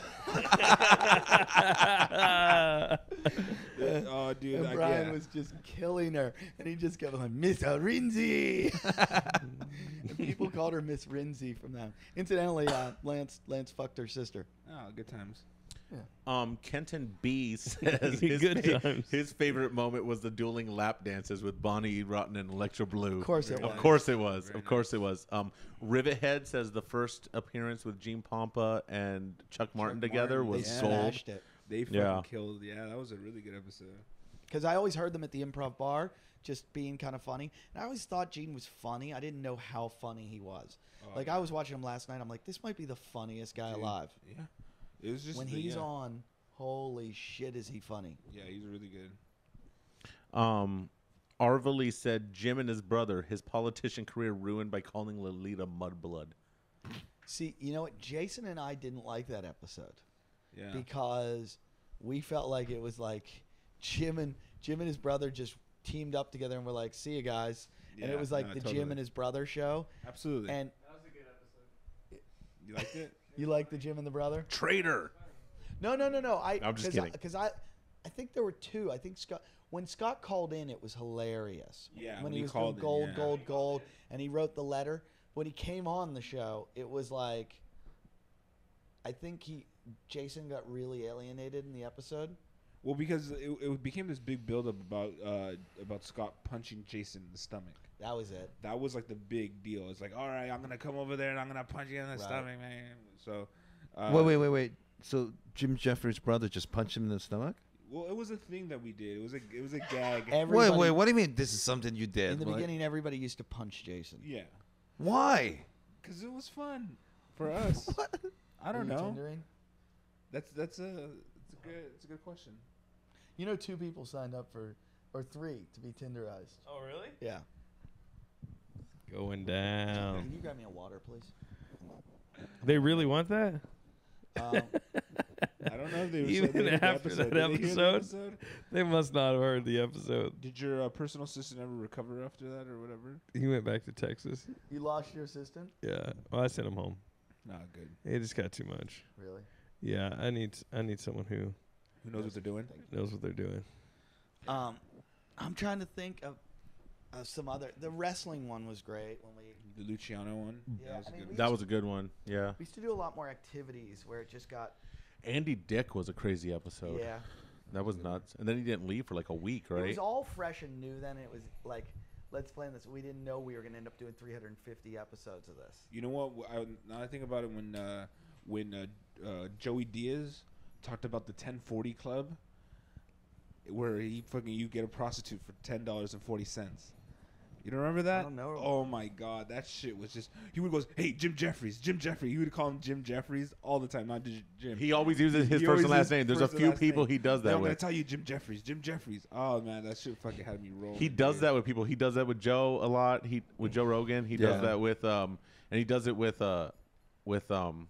[SPEAKER 3] Oh, dude.
[SPEAKER 1] And
[SPEAKER 3] I,
[SPEAKER 1] Brian
[SPEAKER 3] yeah.
[SPEAKER 1] was just killing her, and he just kept going, "Miss Rinzi." And people called her Miss Rinzi from that. Incidentally, uh, Lance Lance fucked her sister.
[SPEAKER 3] Oh, good times.
[SPEAKER 10] Um, Kenton B says his,
[SPEAKER 11] Good
[SPEAKER 10] fa-
[SPEAKER 11] times.
[SPEAKER 10] his favorite moment was the dueling lap dances with Bonnie E. Rotten and Electro Blue.
[SPEAKER 1] Of course it
[SPEAKER 10] Of
[SPEAKER 1] was.
[SPEAKER 10] course it was.
[SPEAKER 3] Very
[SPEAKER 10] of course it was. Um, Rivethead says the first appearance with Gene Pompa and Chuck Martin
[SPEAKER 3] Chuck
[SPEAKER 10] together
[SPEAKER 3] Martin,
[SPEAKER 10] was
[SPEAKER 1] They
[SPEAKER 3] yeah.
[SPEAKER 10] sold.
[SPEAKER 1] smashed it.
[SPEAKER 3] They fucking
[SPEAKER 10] Yeah.
[SPEAKER 3] killed. Yeah, that was a really good episode.
[SPEAKER 1] Because I always heard them at the Improv Bar, just being kind of funny. And I always thought Gene was funny. I didn't know how funny he was.
[SPEAKER 3] Oh,
[SPEAKER 1] like,
[SPEAKER 3] yeah.
[SPEAKER 1] I was watching him last night. I'm like, this might be the funniest guy
[SPEAKER 3] Dude,
[SPEAKER 1] alive.
[SPEAKER 3] Yeah. It was just
[SPEAKER 1] When
[SPEAKER 3] the-
[SPEAKER 1] he's
[SPEAKER 3] yeah.
[SPEAKER 1] on, holy shit, is he funny.
[SPEAKER 3] Yeah, he's really good.
[SPEAKER 10] Um, Arvely said Jim and his brother, his politician career ruined by calling Lolita Mudblood.
[SPEAKER 1] See, you know what? Jason and I didn't like that episode
[SPEAKER 3] Yeah.
[SPEAKER 1] because we felt like it was like Jim and Jim and his brother just teamed up together and were like, "See you guys." and
[SPEAKER 3] Yeah,
[SPEAKER 1] it was like
[SPEAKER 3] no,
[SPEAKER 1] the
[SPEAKER 3] totally.
[SPEAKER 1] Jim and his brother show.
[SPEAKER 3] Absolutely.
[SPEAKER 1] And
[SPEAKER 4] That was a good episode.
[SPEAKER 3] You liked it?
[SPEAKER 1] you like the Jim and the brother?
[SPEAKER 10] Traitor.
[SPEAKER 1] No, no, no, no. I
[SPEAKER 10] I'm just
[SPEAKER 1] cause
[SPEAKER 10] kidding.
[SPEAKER 1] Because I, I think there were two. I think Scott when Scott called in, it was hilarious.
[SPEAKER 3] Yeah,
[SPEAKER 1] when,
[SPEAKER 3] when
[SPEAKER 1] he,
[SPEAKER 3] he
[SPEAKER 1] was
[SPEAKER 3] called
[SPEAKER 1] doing
[SPEAKER 3] in,
[SPEAKER 1] gold,
[SPEAKER 3] yeah.
[SPEAKER 1] gold, gold, and he wrote the letter. When he came on the show, it was like, I think he Jason got really alienated in the episode.
[SPEAKER 3] Well, because it, it became this big buildup about uh, about Scott punching Jason in the stomach.
[SPEAKER 1] That was it.
[SPEAKER 3] That was like the big deal. It's like, all right, I'm gonna come over there and I'm gonna punch you in the
[SPEAKER 1] Right.
[SPEAKER 3] stomach, man. So, uh,
[SPEAKER 5] wait, wait, wait, wait. So Jim Jeffries' brother just punched him in the stomach?
[SPEAKER 3] Well, it was a thing that we did. It was a it was a gag.
[SPEAKER 1] Everybody,
[SPEAKER 5] Wait, wait. What do you mean this is something you did?
[SPEAKER 1] In the
[SPEAKER 5] Like,
[SPEAKER 1] beginning, everybody used to punch Jason.
[SPEAKER 3] Yeah,
[SPEAKER 5] why?
[SPEAKER 3] because it was fun for us. I don't
[SPEAKER 1] Were you
[SPEAKER 3] know.
[SPEAKER 1] Tindering?
[SPEAKER 3] That's that's a it's a good it's a good question.
[SPEAKER 1] You know, two people signed up for, or three, to be Tinderized.
[SPEAKER 11] Oh, really?
[SPEAKER 1] Yeah.
[SPEAKER 11] Going down.
[SPEAKER 1] Can you grab me a water, please?
[SPEAKER 11] They really want that?
[SPEAKER 1] Um,
[SPEAKER 3] I don't know if they were
[SPEAKER 11] Even
[SPEAKER 3] so the
[SPEAKER 11] after
[SPEAKER 3] episode.
[SPEAKER 11] that
[SPEAKER 3] Did they hear the
[SPEAKER 11] episode,
[SPEAKER 3] episode?
[SPEAKER 11] they must not have heard the episode.
[SPEAKER 3] Did your uh, personal assistant ever recover after that or whatever?
[SPEAKER 11] He went back to Texas.
[SPEAKER 1] You lost your assistant?
[SPEAKER 11] Yeah. Well, I sent him home.
[SPEAKER 3] Nah, good.
[SPEAKER 11] He just got too much.
[SPEAKER 1] Really?
[SPEAKER 11] Yeah, I need I need someone who
[SPEAKER 3] Who knows what they're doing?
[SPEAKER 11] knows what they're doing.
[SPEAKER 1] Um, I'm trying to think of, of some other. The wrestling one was great when we.
[SPEAKER 3] The Luciano one.
[SPEAKER 1] Yeah,
[SPEAKER 3] that was
[SPEAKER 1] I
[SPEAKER 3] a
[SPEAKER 1] mean,
[SPEAKER 3] good
[SPEAKER 1] we
[SPEAKER 10] That
[SPEAKER 1] used
[SPEAKER 10] was a good one. Yeah.
[SPEAKER 1] We used to do a lot more activities where it just got.
[SPEAKER 10] Andy Dick was a crazy episode.
[SPEAKER 1] Yeah.
[SPEAKER 10] That was nuts. And then he didn't leave for like a week,
[SPEAKER 1] It
[SPEAKER 10] right?
[SPEAKER 1] was all fresh and new then. It was like, let's plan this. We didn't know we were going to end up doing three hundred fifty episodes of this.
[SPEAKER 3] You know what? I, now I think about it when uh, when uh, uh, Joey Diaz talked about the ten forty Club, where he fucking you get a prostitute for ten dollars and forty cents. You don't remember that?
[SPEAKER 1] I don't know.
[SPEAKER 3] Oh my god, that shit was just. He would go, "Hey, Jim Jeffries, Jim Jeffries." He would call him Jim Jeffries all the time, not just Jim.
[SPEAKER 10] He always uses his
[SPEAKER 3] He
[SPEAKER 10] first
[SPEAKER 3] always
[SPEAKER 10] and last
[SPEAKER 3] uses
[SPEAKER 10] name. There's a
[SPEAKER 3] first and
[SPEAKER 10] few
[SPEAKER 3] last
[SPEAKER 10] people
[SPEAKER 3] name.
[SPEAKER 10] he does
[SPEAKER 3] Hey,
[SPEAKER 10] that
[SPEAKER 3] I'm gonna
[SPEAKER 10] with.
[SPEAKER 3] tell you, Jim Jeffries, Jim Jeffries. Oh man, that shit fucking had me rolling.
[SPEAKER 10] He does
[SPEAKER 3] dude.
[SPEAKER 10] that with people. He does that with Joe a lot. He with Joe Rogan. He
[SPEAKER 3] Yeah.
[SPEAKER 10] does that with um, and he does it with uh, with um,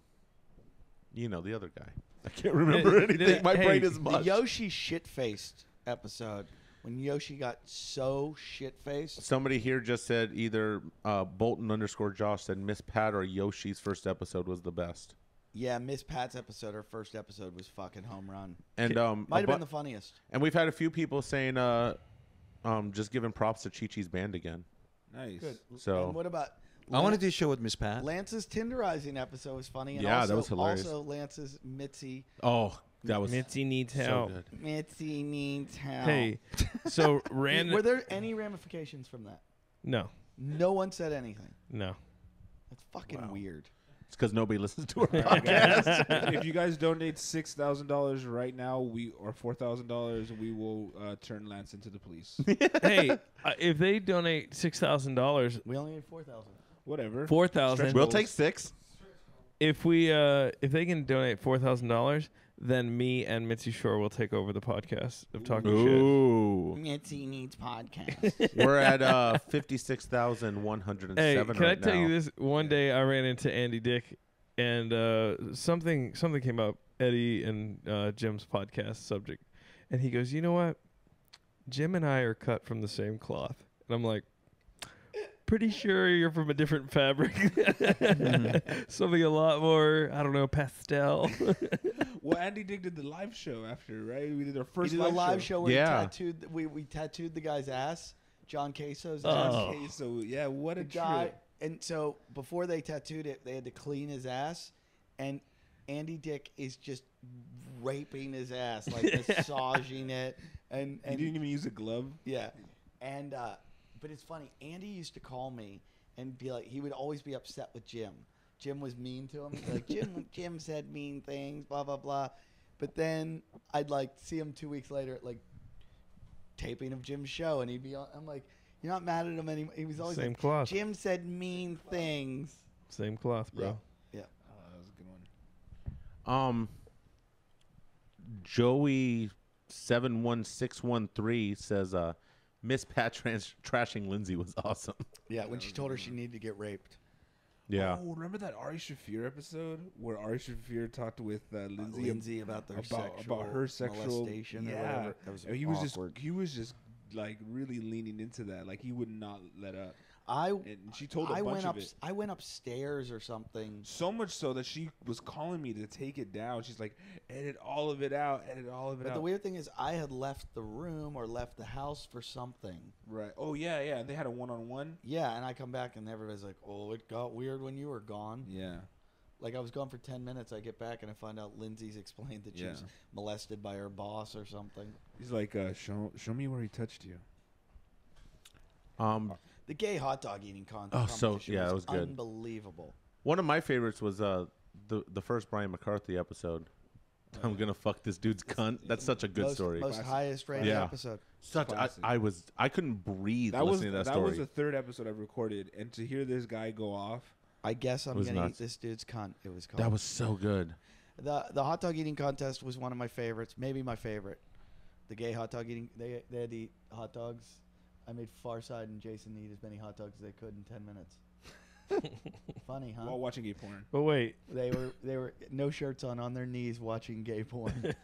[SPEAKER 10] you know the other guy. I can't remember
[SPEAKER 11] Did-
[SPEAKER 10] anything.
[SPEAKER 11] did-
[SPEAKER 10] My
[SPEAKER 11] hey,
[SPEAKER 10] brain is
[SPEAKER 1] The
[SPEAKER 10] mush.
[SPEAKER 1] Yoshi shit-faced episode, when Yoshi got so shit-faced.
[SPEAKER 10] Somebody here just said either uh, Bolton underscore Josh said Miss Pat or Yoshi's first episode was the best.
[SPEAKER 1] Yeah, Miss Pat's episode, her first episode was fucking home run.
[SPEAKER 10] And um,
[SPEAKER 1] Might
[SPEAKER 10] a
[SPEAKER 1] have
[SPEAKER 10] bu-
[SPEAKER 1] been the funniest.
[SPEAKER 10] And we've had a few people saying uh, um, just giving props to Chi Chi's band again.
[SPEAKER 3] Nice.
[SPEAKER 1] Good.
[SPEAKER 10] So
[SPEAKER 1] And what about
[SPEAKER 5] I want to
[SPEAKER 1] Lan-
[SPEAKER 5] do a show with Miss Pat.
[SPEAKER 1] Lance's Tinderizing episode was funny. And
[SPEAKER 10] Yeah,
[SPEAKER 1] also,
[SPEAKER 10] that was hilarious.
[SPEAKER 1] Also, Lance's Mitzi.
[SPEAKER 10] oh, that was
[SPEAKER 11] Mitzi needs
[SPEAKER 10] so
[SPEAKER 11] help.
[SPEAKER 10] good.
[SPEAKER 1] Mitzi needs help.
[SPEAKER 11] Hey, so random.
[SPEAKER 1] Were there any ramifications from that?
[SPEAKER 11] No,
[SPEAKER 1] No one said anything.
[SPEAKER 11] no.
[SPEAKER 1] That's fucking weird.
[SPEAKER 10] It's because nobody listens to our
[SPEAKER 3] Guys,
[SPEAKER 10] podcast.
[SPEAKER 3] if you guys donate six thousand dollars right now, we or four thousand dollars, we will uh, turn Lance into the police.
[SPEAKER 11] Hey, uh, if they donate six thousand dollars,
[SPEAKER 1] We only need four thousand.
[SPEAKER 3] Whatever.
[SPEAKER 11] four thousand.
[SPEAKER 10] we'll take six.
[SPEAKER 11] If we uh, if they can donate four thousand dollars, then me and Mitzi Shore will take over the podcast of talking
[SPEAKER 10] Ooh.
[SPEAKER 1] Mitzi needs podcast.
[SPEAKER 10] We're at uh, fifty-six thousand one hundred
[SPEAKER 11] shit. Hey,
[SPEAKER 10] seven
[SPEAKER 11] can I
[SPEAKER 10] right
[SPEAKER 11] tell
[SPEAKER 10] now.
[SPEAKER 11] you this? One day I ran into Andy Dick, and uh, something something came up. Eddie and uh, Jim's podcast subject, and he goes, "You know what? Jim and I are cut from the same cloth," and I'm like, pretty sure you're from a different fabric. Something a lot more, I don't know, pastel.
[SPEAKER 3] Well, Andy Dick did the live show after, right? We did our
[SPEAKER 1] We
[SPEAKER 3] first
[SPEAKER 1] did a
[SPEAKER 3] live,
[SPEAKER 1] live show, where
[SPEAKER 10] Yeah.
[SPEAKER 1] we tattooed. We, we tattooed the guy's ass, John Queso's
[SPEAKER 11] Oh.
[SPEAKER 1] ass.
[SPEAKER 3] Okay, so yeah, what a
[SPEAKER 1] The guy,
[SPEAKER 3] trip.
[SPEAKER 1] and so before they tattooed it, they had to clean his ass, and Andy Dick is just raping his ass, like massaging it, and
[SPEAKER 3] He
[SPEAKER 1] and
[SPEAKER 3] didn't even use a glove.
[SPEAKER 1] yeah, and uh, but it's funny. Andy used to call me and be like, he would always be upset with Jim. Jim was mean to him. He'd be like, Jim, Jim said mean things, blah blah blah. But then I'd like see him two weeks later at like taping of Jim's show, and he'd be, on, I'm like, you're not mad at him anymore. He was always
[SPEAKER 11] Same
[SPEAKER 1] like,
[SPEAKER 11] cloth.
[SPEAKER 1] Jim said mean things.
[SPEAKER 11] Same cloth, bro.
[SPEAKER 1] Yeah.
[SPEAKER 3] Oh, that was a good one.
[SPEAKER 10] Um, Joey seven one six one three says, uh, Miss Pat trans- trashing Lindsay was awesome.
[SPEAKER 1] Yeah, when she told her she needed to get raped.
[SPEAKER 10] Yeah.
[SPEAKER 3] Oh, remember that Ari Shafir episode where Ari Shafir talked with uh, Lindsay,
[SPEAKER 1] Lindsay about their
[SPEAKER 3] about,
[SPEAKER 1] sexual
[SPEAKER 3] about her sexual
[SPEAKER 1] molestation
[SPEAKER 3] yeah.
[SPEAKER 1] or whatever. That was
[SPEAKER 3] And he was
[SPEAKER 1] awkward.
[SPEAKER 3] just he was just like really leaning into that. Like he would not let up.
[SPEAKER 1] I
[SPEAKER 3] And she told a
[SPEAKER 1] I
[SPEAKER 3] bunch
[SPEAKER 1] went
[SPEAKER 3] of
[SPEAKER 1] up
[SPEAKER 3] it.
[SPEAKER 1] I went upstairs or something.
[SPEAKER 3] So much so that she was calling me to take it down. She's like, edit all of it out, edit all of it
[SPEAKER 1] But
[SPEAKER 3] out.
[SPEAKER 1] the weird thing is, I had left the room or left the house for something.
[SPEAKER 3] Right. Oh yeah, yeah. They had a one-on-one.
[SPEAKER 1] Yeah, and I come back and everybody's like, "Oh, it got weird when you were gone."
[SPEAKER 3] Yeah.
[SPEAKER 1] Like I was gone for ten minutes. I get back and I find out Lindsay's explained that she
[SPEAKER 3] Yeah.
[SPEAKER 1] was molested by her boss or something.
[SPEAKER 3] He's like, uh, show show me where he touched you.
[SPEAKER 10] Um,
[SPEAKER 1] The gay hot dog eating con-
[SPEAKER 10] Oh, so-
[SPEAKER 1] competition
[SPEAKER 10] yeah,
[SPEAKER 1] was,
[SPEAKER 10] it was good.
[SPEAKER 1] unbelievable.
[SPEAKER 10] one of my favorites was uh, the the first Brian McCarthy episode. I'm gonna fuck this dude's cunt. That's such a good
[SPEAKER 1] most,
[SPEAKER 10] story.
[SPEAKER 1] Most
[SPEAKER 3] Classic.
[SPEAKER 1] highest rated
[SPEAKER 10] Yeah.
[SPEAKER 1] episode.
[SPEAKER 10] Such I,
[SPEAKER 3] Classic.
[SPEAKER 10] I was I couldn't breathe
[SPEAKER 3] That was
[SPEAKER 10] listening to that,
[SPEAKER 3] that
[SPEAKER 10] story.
[SPEAKER 3] was the third episode I've recorded, and to hear this guy go off.
[SPEAKER 1] I guess I'm
[SPEAKER 10] was
[SPEAKER 1] gonna
[SPEAKER 10] nuts.
[SPEAKER 1] eat this dude's cunt. It was called.
[SPEAKER 10] that was so good.
[SPEAKER 1] the the hot dog eating contest was one of my favorites, maybe my favorite. the gay hot dog eating. They they had to eat hot dogs. I made Farside and Jason eat as many hot dogs as they could in ten minutes. Funny, huh?
[SPEAKER 3] While watching gay porn.
[SPEAKER 11] But wait,
[SPEAKER 1] They were they were no shirts on, on their knees watching gay porn.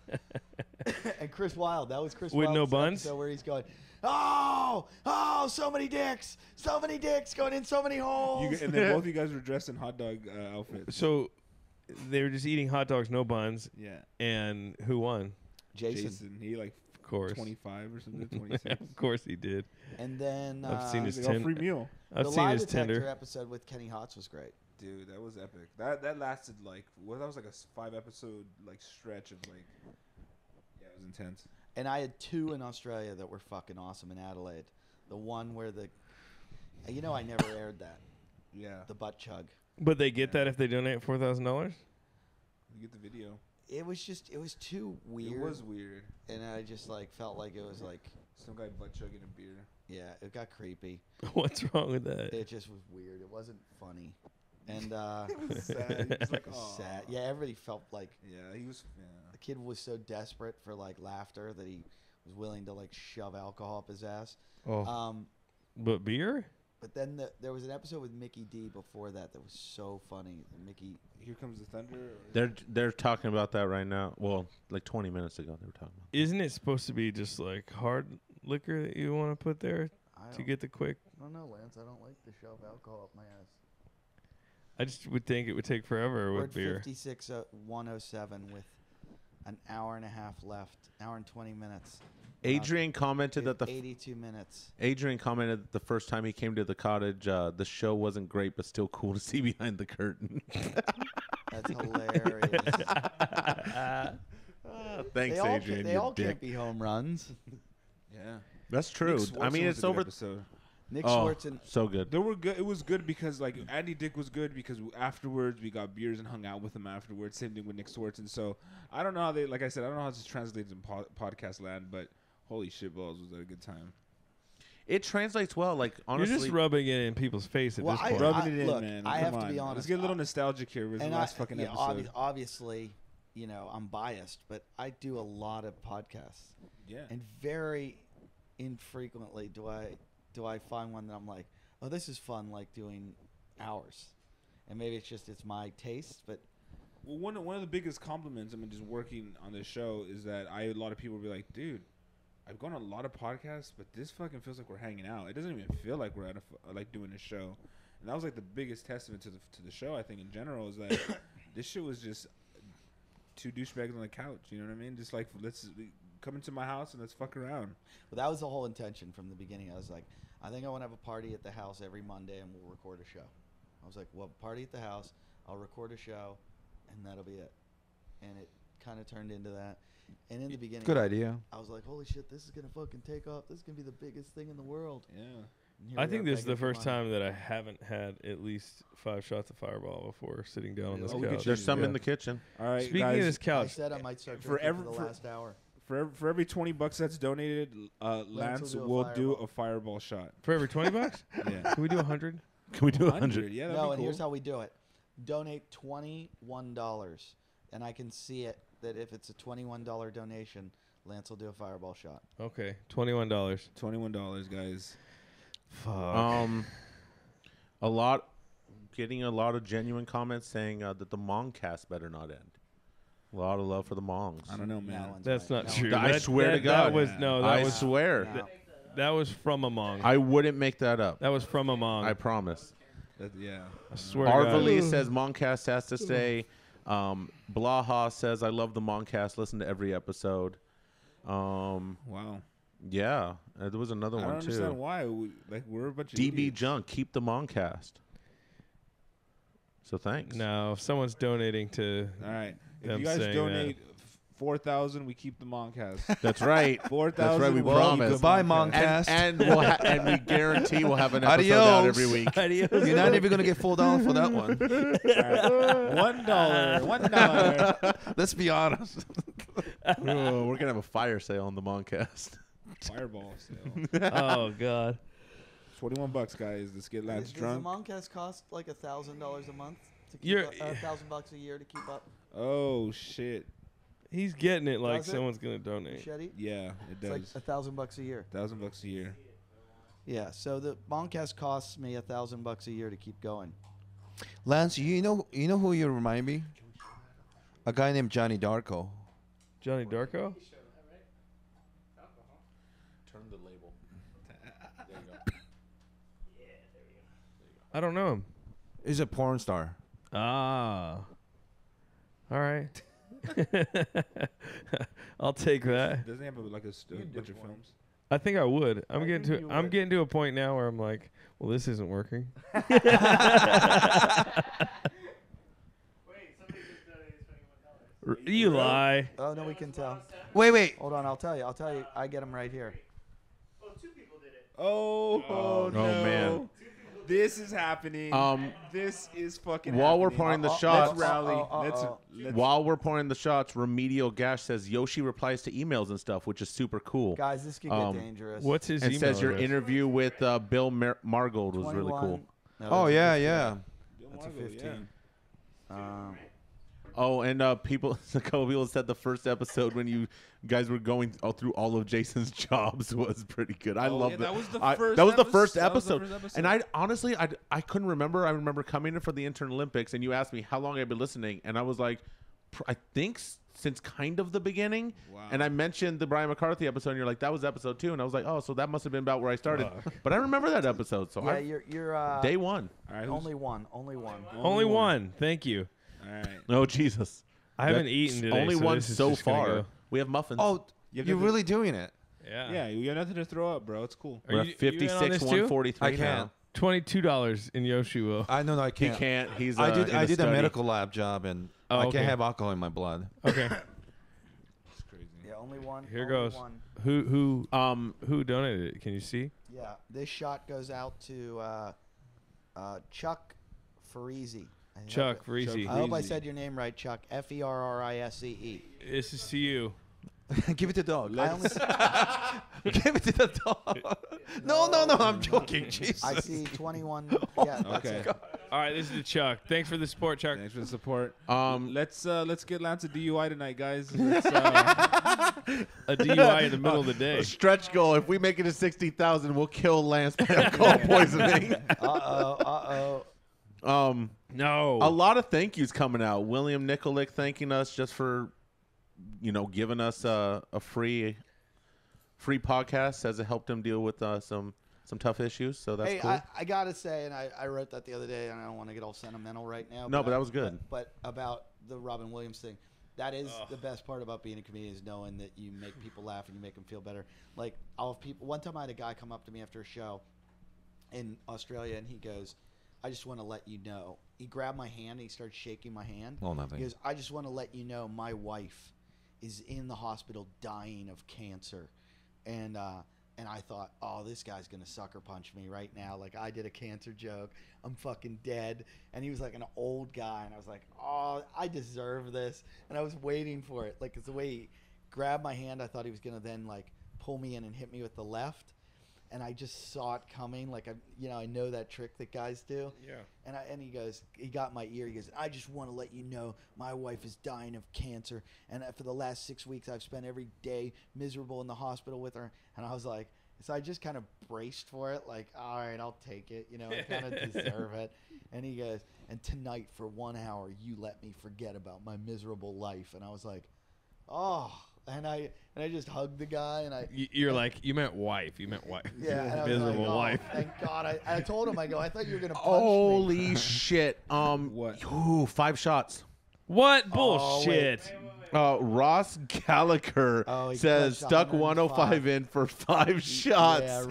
[SPEAKER 1] And Chris Wilde, that was Chris
[SPEAKER 11] With
[SPEAKER 1] Wilde's
[SPEAKER 11] no buns?
[SPEAKER 1] episode where he's going, oh, oh, so many dicks, so many dicks going in so many holes.
[SPEAKER 3] You, g- and then both of you guys were dressed in hot dog uh, outfits.
[SPEAKER 11] so they were just eating hot dogs, no buns,
[SPEAKER 3] Yeah.
[SPEAKER 11] and who won?
[SPEAKER 1] Jason.
[SPEAKER 3] Jason. He like
[SPEAKER 11] Of course,
[SPEAKER 3] twenty-five or something, twenty-six.
[SPEAKER 11] of course he did.
[SPEAKER 1] And then
[SPEAKER 11] I've
[SPEAKER 1] uh,
[SPEAKER 11] seen his
[SPEAKER 3] He's like, oh,
[SPEAKER 11] ten-
[SPEAKER 3] free meal.
[SPEAKER 11] I've
[SPEAKER 1] the
[SPEAKER 11] seen
[SPEAKER 1] lie
[SPEAKER 11] his
[SPEAKER 1] detector
[SPEAKER 11] tender.
[SPEAKER 1] episode with Kenny Hotz was great.
[SPEAKER 3] Dude, that was epic. That that lasted like what? That was like a s- five episode like stretch of like. Yeah, it was intense.
[SPEAKER 1] And I had two in Australia that were fucking awesome in Adelaide. The one where the, you know, I never aired that.
[SPEAKER 3] Yeah.
[SPEAKER 1] The butt chug.
[SPEAKER 11] But they get that if they donate four thousand dollars.
[SPEAKER 3] You get the video.
[SPEAKER 1] It was just, it was too weird.
[SPEAKER 3] It was weird.
[SPEAKER 1] And I just like felt like it was like,
[SPEAKER 3] Some guy butt chugging a beer.
[SPEAKER 1] yeah, it got creepy.
[SPEAKER 11] What's wrong with that?
[SPEAKER 1] It just was weird. It wasn't funny. And uh,
[SPEAKER 3] It was sad. He was like,
[SPEAKER 1] it was
[SPEAKER 3] "Aw."
[SPEAKER 1] sad. Yeah, everybody felt like
[SPEAKER 3] Yeah, he was. Yeah.
[SPEAKER 1] the kid was so desperate for like laughter that he was willing to like shove alcohol up his ass.
[SPEAKER 11] Oh,
[SPEAKER 1] Um,
[SPEAKER 11] but beer?
[SPEAKER 1] but then the, there was an episode with Mickey D before that that was so funny. Mickey,
[SPEAKER 3] Here comes the thunder. or-
[SPEAKER 10] They're they're talking about that right now. Well, like twenty minutes ago, they were talking about.
[SPEAKER 11] Isn't it supposed to be just like hard liquor that you want to put there
[SPEAKER 1] I
[SPEAKER 11] to
[SPEAKER 1] don't,
[SPEAKER 11] get the quick?
[SPEAKER 1] I don't know, Lance. I don't like to shove alcohol up my ass.
[SPEAKER 11] I just would think it would take forever
[SPEAKER 1] We're
[SPEAKER 11] with
[SPEAKER 1] at
[SPEAKER 11] beer.
[SPEAKER 1] fifty-six one oh seven with an hour and a half left. Hour and twenty minutes.
[SPEAKER 10] Adrian commented that the
[SPEAKER 1] eighty-two minutes.
[SPEAKER 10] Adrian commented that the first time he came to the cottage, uh, the show wasn't great, but still cool to see behind the curtain.
[SPEAKER 1] That's hilarious.
[SPEAKER 10] Ah, thanks,
[SPEAKER 1] they all
[SPEAKER 10] Adrian.
[SPEAKER 1] Can't, they
[SPEAKER 10] you
[SPEAKER 1] all
[SPEAKER 10] dick.
[SPEAKER 1] can't be home runs.
[SPEAKER 3] Yeah.
[SPEAKER 10] That's true.
[SPEAKER 3] Nick
[SPEAKER 10] I mean,
[SPEAKER 3] Swartzen was
[SPEAKER 10] it's
[SPEAKER 3] a good
[SPEAKER 10] over.
[SPEAKER 3] Episode.
[SPEAKER 1] Nick
[SPEAKER 10] Oh,
[SPEAKER 1] Swartzen.
[SPEAKER 10] so good.
[SPEAKER 3] They were good. It was good because like Andy Dick was good because afterwards we got beers and hung out with him afterwards. Same thing with Nick Swartzen. So I don't know how they, like I said, I don't know how this translates in po- podcast land, but holy shit balls, was that a good time?
[SPEAKER 10] It translates well. Like honestly,
[SPEAKER 11] You're just rubbing it in people's face at
[SPEAKER 1] Well,
[SPEAKER 11] this
[SPEAKER 1] I-
[SPEAKER 11] point.
[SPEAKER 3] Rubbing it in,
[SPEAKER 1] look,
[SPEAKER 3] man.
[SPEAKER 1] I
[SPEAKER 3] Come
[SPEAKER 1] have to be
[SPEAKER 3] on.
[SPEAKER 1] honest.
[SPEAKER 3] Let's get a little nostalgic here. It was the
[SPEAKER 1] And
[SPEAKER 3] last
[SPEAKER 1] I,
[SPEAKER 3] fucking
[SPEAKER 1] yeah,
[SPEAKER 3] episode.
[SPEAKER 1] obvi- obviously, you know, I'm biased, but I do a lot of podcasts,
[SPEAKER 3] yeah.
[SPEAKER 1] and very infrequently do I do I find one that I'm like, oh, this is fun, like doing hours, and maybe it's just it's my taste, but
[SPEAKER 3] Well, one of- one of the biggest compliments I mean, just working on this show is that I a lot of people will be like, dude, I've gone on a lot of podcasts, but this fucking feels like we're hanging out. It doesn't even feel like we're at a f- like doing a show, and that was like the biggest testament to the to the show. I think in general is that this shit was just two douchebags on the couch. You know what I mean? Just like let's come into my house and let's fuck around.
[SPEAKER 1] but that was the whole intention from the beginning. I was like, I think I want to have a party at the house every Monday, and we'll record a show. I was like, well, party at the house, I'll record a show, and that'll be it. And it kind of turned into that. And in the beginning,
[SPEAKER 12] Good idea.
[SPEAKER 1] I was like, holy shit, this is gonna fucking take off. This is gonna be the biggest thing in the world.
[SPEAKER 3] Yeah.
[SPEAKER 1] And here
[SPEAKER 11] I
[SPEAKER 1] we
[SPEAKER 11] think
[SPEAKER 1] are
[SPEAKER 11] this is the
[SPEAKER 1] begging for
[SPEAKER 11] first
[SPEAKER 1] money.
[SPEAKER 11] time that I haven't had at least five shots of Fireball before sitting down on this
[SPEAKER 3] Oh, we could
[SPEAKER 11] couch.
[SPEAKER 10] there's some
[SPEAKER 11] Yeah.
[SPEAKER 10] in the kitchen.
[SPEAKER 3] All right,
[SPEAKER 11] Speaking
[SPEAKER 3] guys.
[SPEAKER 11] of this
[SPEAKER 1] I
[SPEAKER 11] couch,
[SPEAKER 1] said I might start
[SPEAKER 3] For
[SPEAKER 1] drinking
[SPEAKER 3] every-
[SPEAKER 1] for the
[SPEAKER 3] for-
[SPEAKER 1] last hour.
[SPEAKER 3] For every, for every twenty bucks that's donated, uh, Lance
[SPEAKER 1] will do a
[SPEAKER 3] will do
[SPEAKER 1] fireball.
[SPEAKER 3] a fireball shot.
[SPEAKER 11] for every twenty bucks,
[SPEAKER 3] Yeah.
[SPEAKER 11] can we do a hundred?
[SPEAKER 10] Can we do a hundred?
[SPEAKER 3] Yeah, that'd
[SPEAKER 1] No,
[SPEAKER 3] be
[SPEAKER 1] and
[SPEAKER 3] cool.
[SPEAKER 1] here's how we do it: donate twenty-one dollars, and I can see it that if it's a twenty-one dollar donation, Lance will do a fireball shot.
[SPEAKER 11] Okay, twenty-one dollars.
[SPEAKER 3] Twenty-one dollars, guys.
[SPEAKER 11] Fuck.
[SPEAKER 10] Um, a lot, getting a lot of genuine comments saying uh, that the Mongcast better not end. A lot of love for the Mongs.
[SPEAKER 3] I don't know,
[SPEAKER 1] No
[SPEAKER 3] man.
[SPEAKER 1] one's
[SPEAKER 11] That's
[SPEAKER 1] right.
[SPEAKER 11] not
[SPEAKER 1] No
[SPEAKER 11] true.
[SPEAKER 1] one's
[SPEAKER 10] I
[SPEAKER 11] That-
[SPEAKER 10] swear to
[SPEAKER 11] that-
[SPEAKER 10] God.
[SPEAKER 11] that was no. That
[SPEAKER 10] I
[SPEAKER 11] was
[SPEAKER 10] swear.
[SPEAKER 1] No.
[SPEAKER 11] that was from a mong.
[SPEAKER 10] I wouldn't make that up.
[SPEAKER 11] that was from a mong.
[SPEAKER 10] I promise.
[SPEAKER 3] That, yeah.
[SPEAKER 11] I swear to God.
[SPEAKER 10] Arvalise says Mongcast has to stay. Um, Blaha says I love the Mongcast. Listen to every episode. Um,
[SPEAKER 3] Wow.
[SPEAKER 10] yeah, uh, there was another
[SPEAKER 3] I don't
[SPEAKER 10] one
[SPEAKER 3] understand
[SPEAKER 10] too.
[SPEAKER 3] why. We, like we're a bunch of
[SPEAKER 10] D B
[SPEAKER 3] idiots.
[SPEAKER 10] Junk, keep the Mongcast. So thanks.
[SPEAKER 11] No, if someone's donating to
[SPEAKER 3] All right. If
[SPEAKER 11] them
[SPEAKER 3] you guys
[SPEAKER 11] saying
[SPEAKER 3] donate four thousand, we keep the Moncast.
[SPEAKER 10] That's right.
[SPEAKER 3] Four
[SPEAKER 10] That's
[SPEAKER 3] thousand.
[SPEAKER 10] right. We
[SPEAKER 12] Well,
[SPEAKER 10] promise.
[SPEAKER 12] goodbye,
[SPEAKER 10] And,
[SPEAKER 12] Moncast.
[SPEAKER 10] and we'll ha- and we guarantee we'll have an episode out
[SPEAKER 12] Adios.
[SPEAKER 10] every week.
[SPEAKER 12] You're not even gonna get full dollar for that one.
[SPEAKER 3] One dollar. One dollar.
[SPEAKER 12] Let's be honest.
[SPEAKER 10] Oh, we're gonna have a fire sale on the Mongcast.
[SPEAKER 3] Fireball sale.
[SPEAKER 11] that. Oh God.
[SPEAKER 3] Twenty-one bucks, guys. Let's get Lance
[SPEAKER 1] Does the
[SPEAKER 3] drunk.
[SPEAKER 1] Moncast cost like a thousand dollars a month to keep
[SPEAKER 11] You're-
[SPEAKER 1] up, a thousand bucks a year to keep up?
[SPEAKER 3] Oh shit.
[SPEAKER 11] He's getting it like
[SPEAKER 1] Does it?
[SPEAKER 11] someone's gonna donate.
[SPEAKER 1] Machete?
[SPEAKER 3] Yeah, it
[SPEAKER 1] It's
[SPEAKER 3] does.
[SPEAKER 1] like a thousand bucks a year.
[SPEAKER 3] Thousand bucks a year.
[SPEAKER 1] Yeah. So the Boncast costs me a thousand bucks a year to keep going.
[SPEAKER 12] Lance, you know you know who you remind me? A guy named Johnny Darko.
[SPEAKER 11] Johnny Darko?
[SPEAKER 10] Turn the label. There you go.
[SPEAKER 11] I don't know him.
[SPEAKER 12] He's a porn star.
[SPEAKER 11] Ah. All right. I'll take that.
[SPEAKER 3] Doesn't he have a, like a, st- a bunch of films?
[SPEAKER 11] I think I would. I'm
[SPEAKER 1] I
[SPEAKER 11] getting
[SPEAKER 1] think
[SPEAKER 11] to
[SPEAKER 1] you
[SPEAKER 11] I'm
[SPEAKER 1] would.
[SPEAKER 11] getting to a point now where I'm like, well, this isn't working.
[SPEAKER 4] Wait, somebody just donated twenty-one dollars.
[SPEAKER 11] R- you lie.
[SPEAKER 1] Oh no, we can tell.
[SPEAKER 12] Wait, wait.
[SPEAKER 1] Hold on, I'll tell you. I'll tell you. I get them right here.
[SPEAKER 4] Oh, two people did it.
[SPEAKER 3] Oh, oh, no.
[SPEAKER 10] man.
[SPEAKER 3] This is happening.
[SPEAKER 10] Um,
[SPEAKER 3] this is fucking
[SPEAKER 10] while we're
[SPEAKER 3] happening.
[SPEAKER 10] pouring the
[SPEAKER 1] Uh-oh,
[SPEAKER 10] shots,
[SPEAKER 3] Let's rally.
[SPEAKER 1] uh-oh,
[SPEAKER 3] Let's,
[SPEAKER 1] uh-oh.
[SPEAKER 3] let's
[SPEAKER 10] while we're pouring the shots, Remedial Gash says Yoshi replies to emails and stuff, which is super cool.
[SPEAKER 1] Guys, this could get
[SPEAKER 10] Um,
[SPEAKER 1] dangerous.
[SPEAKER 11] What's his
[SPEAKER 10] and
[SPEAKER 11] email
[SPEAKER 10] says your
[SPEAKER 11] address?
[SPEAKER 10] interview with uh, Bill Mar- Margold was really cool.
[SPEAKER 1] No,
[SPEAKER 12] Oh
[SPEAKER 1] that's a
[SPEAKER 12] yeah,
[SPEAKER 1] fifteen.
[SPEAKER 12] yeah.
[SPEAKER 1] That's a
[SPEAKER 3] Margo, yeah.
[SPEAKER 1] fifteen. Um,
[SPEAKER 10] Oh, and uh, people, a couple people said the first episode when you guys were going all through all of Jason's jobs was pretty good. I
[SPEAKER 3] Oh,
[SPEAKER 10] love
[SPEAKER 3] yeah,
[SPEAKER 10] that.
[SPEAKER 3] that was the
[SPEAKER 10] I-
[SPEAKER 3] first
[SPEAKER 10] that was the
[SPEAKER 3] epis-
[SPEAKER 10] first
[SPEAKER 3] that was the
[SPEAKER 10] episode.
[SPEAKER 3] first episode.
[SPEAKER 10] And I honestly, I, I couldn't remember. I remember coming in for the Intern Olympics, and you asked me how long I'd been listening, and I was like, pr- I think s- since kind of the beginning.
[SPEAKER 3] Wow.
[SPEAKER 10] And I mentioned the Brian McCarthy episode, and you're like, that was episode two, and I was like, oh, so that must have been about where I started. But I remember that episode, so
[SPEAKER 1] yeah,
[SPEAKER 10] I,
[SPEAKER 1] you're you're uh,
[SPEAKER 10] day one.
[SPEAKER 3] All right, who's-
[SPEAKER 1] only one, only one.
[SPEAKER 11] Only one. Thank you.
[SPEAKER 3] All right.
[SPEAKER 10] Oh Jesus,
[SPEAKER 11] I haven't
[SPEAKER 10] That-
[SPEAKER 11] eaten today.
[SPEAKER 10] Only
[SPEAKER 11] so
[SPEAKER 10] one
[SPEAKER 11] this is
[SPEAKER 10] so
[SPEAKER 11] just gonna
[SPEAKER 10] far.
[SPEAKER 11] go.
[SPEAKER 10] We have muffins.
[SPEAKER 12] Oh,
[SPEAKER 3] You have
[SPEAKER 12] you're
[SPEAKER 3] nothing-
[SPEAKER 12] really doing it.
[SPEAKER 11] Yeah.
[SPEAKER 3] Yeah, you got nothing to throw up, bro. It's cool.
[SPEAKER 11] Are
[SPEAKER 10] we're
[SPEAKER 11] you-
[SPEAKER 10] at
[SPEAKER 11] you in on
[SPEAKER 10] fifty-six,
[SPEAKER 11] this too?
[SPEAKER 10] one forty-three
[SPEAKER 12] I
[SPEAKER 10] now.
[SPEAKER 12] can't.
[SPEAKER 11] Twenty-two dollars in Yoshua.
[SPEAKER 12] I no, no, I
[SPEAKER 10] He
[SPEAKER 12] can't.
[SPEAKER 10] can't. He's. Uh,
[SPEAKER 12] I did.
[SPEAKER 10] in
[SPEAKER 12] I
[SPEAKER 10] a
[SPEAKER 12] did
[SPEAKER 10] study.
[SPEAKER 12] a medical lab job, and
[SPEAKER 11] Oh,
[SPEAKER 12] I
[SPEAKER 11] okay.
[SPEAKER 12] can't have alcohol in my blood.
[SPEAKER 11] Okay.
[SPEAKER 3] It's crazy.
[SPEAKER 1] Yeah, only one.
[SPEAKER 11] Here
[SPEAKER 1] only
[SPEAKER 11] goes.
[SPEAKER 1] One.
[SPEAKER 11] Who who
[SPEAKER 10] Um,
[SPEAKER 11] who donated it? Can you see?
[SPEAKER 1] Yeah, this shot goes out to uh, uh, Chuck Farisi. I think
[SPEAKER 11] Chuck
[SPEAKER 1] I-
[SPEAKER 11] Farisi.
[SPEAKER 1] I hope I said your name right, Chuck. F E R R I S E E.
[SPEAKER 11] This is to you.
[SPEAKER 12] Give it to the dog.
[SPEAKER 1] I only
[SPEAKER 12] Give it to the dog. no, no, no. I'm joking. Jesus.
[SPEAKER 1] I see twenty-one. Yeah, that's
[SPEAKER 3] Okay.
[SPEAKER 1] it.
[SPEAKER 11] All right, this is to Chuck. Thanks for the support, Chuck.
[SPEAKER 3] Thanks for the support.
[SPEAKER 10] Um,
[SPEAKER 3] Let's uh, let's get Lance a D U I tonight, guys. Let's, uh,
[SPEAKER 11] A D U I in the middle of the day.
[SPEAKER 10] a stretch goal. If we make it to sixty thousand, we'll kill Lance by alcohol poisoning.
[SPEAKER 1] Uh oh. Uh oh.
[SPEAKER 10] Um,
[SPEAKER 11] No.
[SPEAKER 10] a lot of thank yous coming out. William Nikolic thanking us just for, you know, giving us a, a free, free podcast. Says it helped him deal with uh, some some tough issues. So that's
[SPEAKER 1] Hey,
[SPEAKER 10] cool.
[SPEAKER 1] I, I gotta say, and I, I wrote that the other day, and I don't want to get all sentimental right now.
[SPEAKER 10] No, but that
[SPEAKER 1] I-
[SPEAKER 10] was good.
[SPEAKER 1] But, but about the Robin Williams thing, that is the best part about being a comedian is knowing that you make people laugh and you make them feel better. Like I'll have people. One time I had a guy come up to me after a show in Australia, and he goes, "I just want to let you know." He grabbed my hand and he started shaking my hand.
[SPEAKER 12] Well, nothing.
[SPEAKER 1] He goes, "I just want to let you know my wife is in the hospital dying of cancer," and uh, and I thought, oh, this guy's gonna sucker punch me right now. Like I did a cancer joke, I'm fucking dead. And he was like an old guy, and I was like, oh, I deserve this. And I was waiting for it. Like it's the way he grabbed my hand, I thought he was gonna then like pull me in and hit me with the left. And I just saw it coming. Like I, you know, I know that trick that guys do.
[SPEAKER 11] Yeah.
[SPEAKER 1] And I, and he goes, he got my ear. He goes, I just want to let you know my wife is dying of cancer, and for the last six weeks I've spent every day miserable in the hospital with her. And I was like, so I just kind of braced for it, like, all right, I'll take it. You know, I kind of deserve it. And he goes, and tonight for one hour you let me forget about my miserable life. And I was like, oh. And I and I just hugged the guy, and I.
[SPEAKER 11] Y- You're like, you meant wife. You meant wife.
[SPEAKER 1] Yeah, and I was
[SPEAKER 11] Miserable
[SPEAKER 1] like, oh,
[SPEAKER 11] wife.
[SPEAKER 1] Thank God. I, I told him, I go, I thought you were gonna punch
[SPEAKER 10] Holy
[SPEAKER 1] me.
[SPEAKER 10] shit! Um,
[SPEAKER 3] What?
[SPEAKER 10] Ooh, five shots.
[SPEAKER 11] What
[SPEAKER 1] Oh,
[SPEAKER 11] bullshit?
[SPEAKER 10] Uh, Ross Gallagher
[SPEAKER 1] Oh, he
[SPEAKER 10] says
[SPEAKER 1] clutched
[SPEAKER 10] stuck
[SPEAKER 1] one
[SPEAKER 10] one oh five in for five shots.
[SPEAKER 1] Yeah,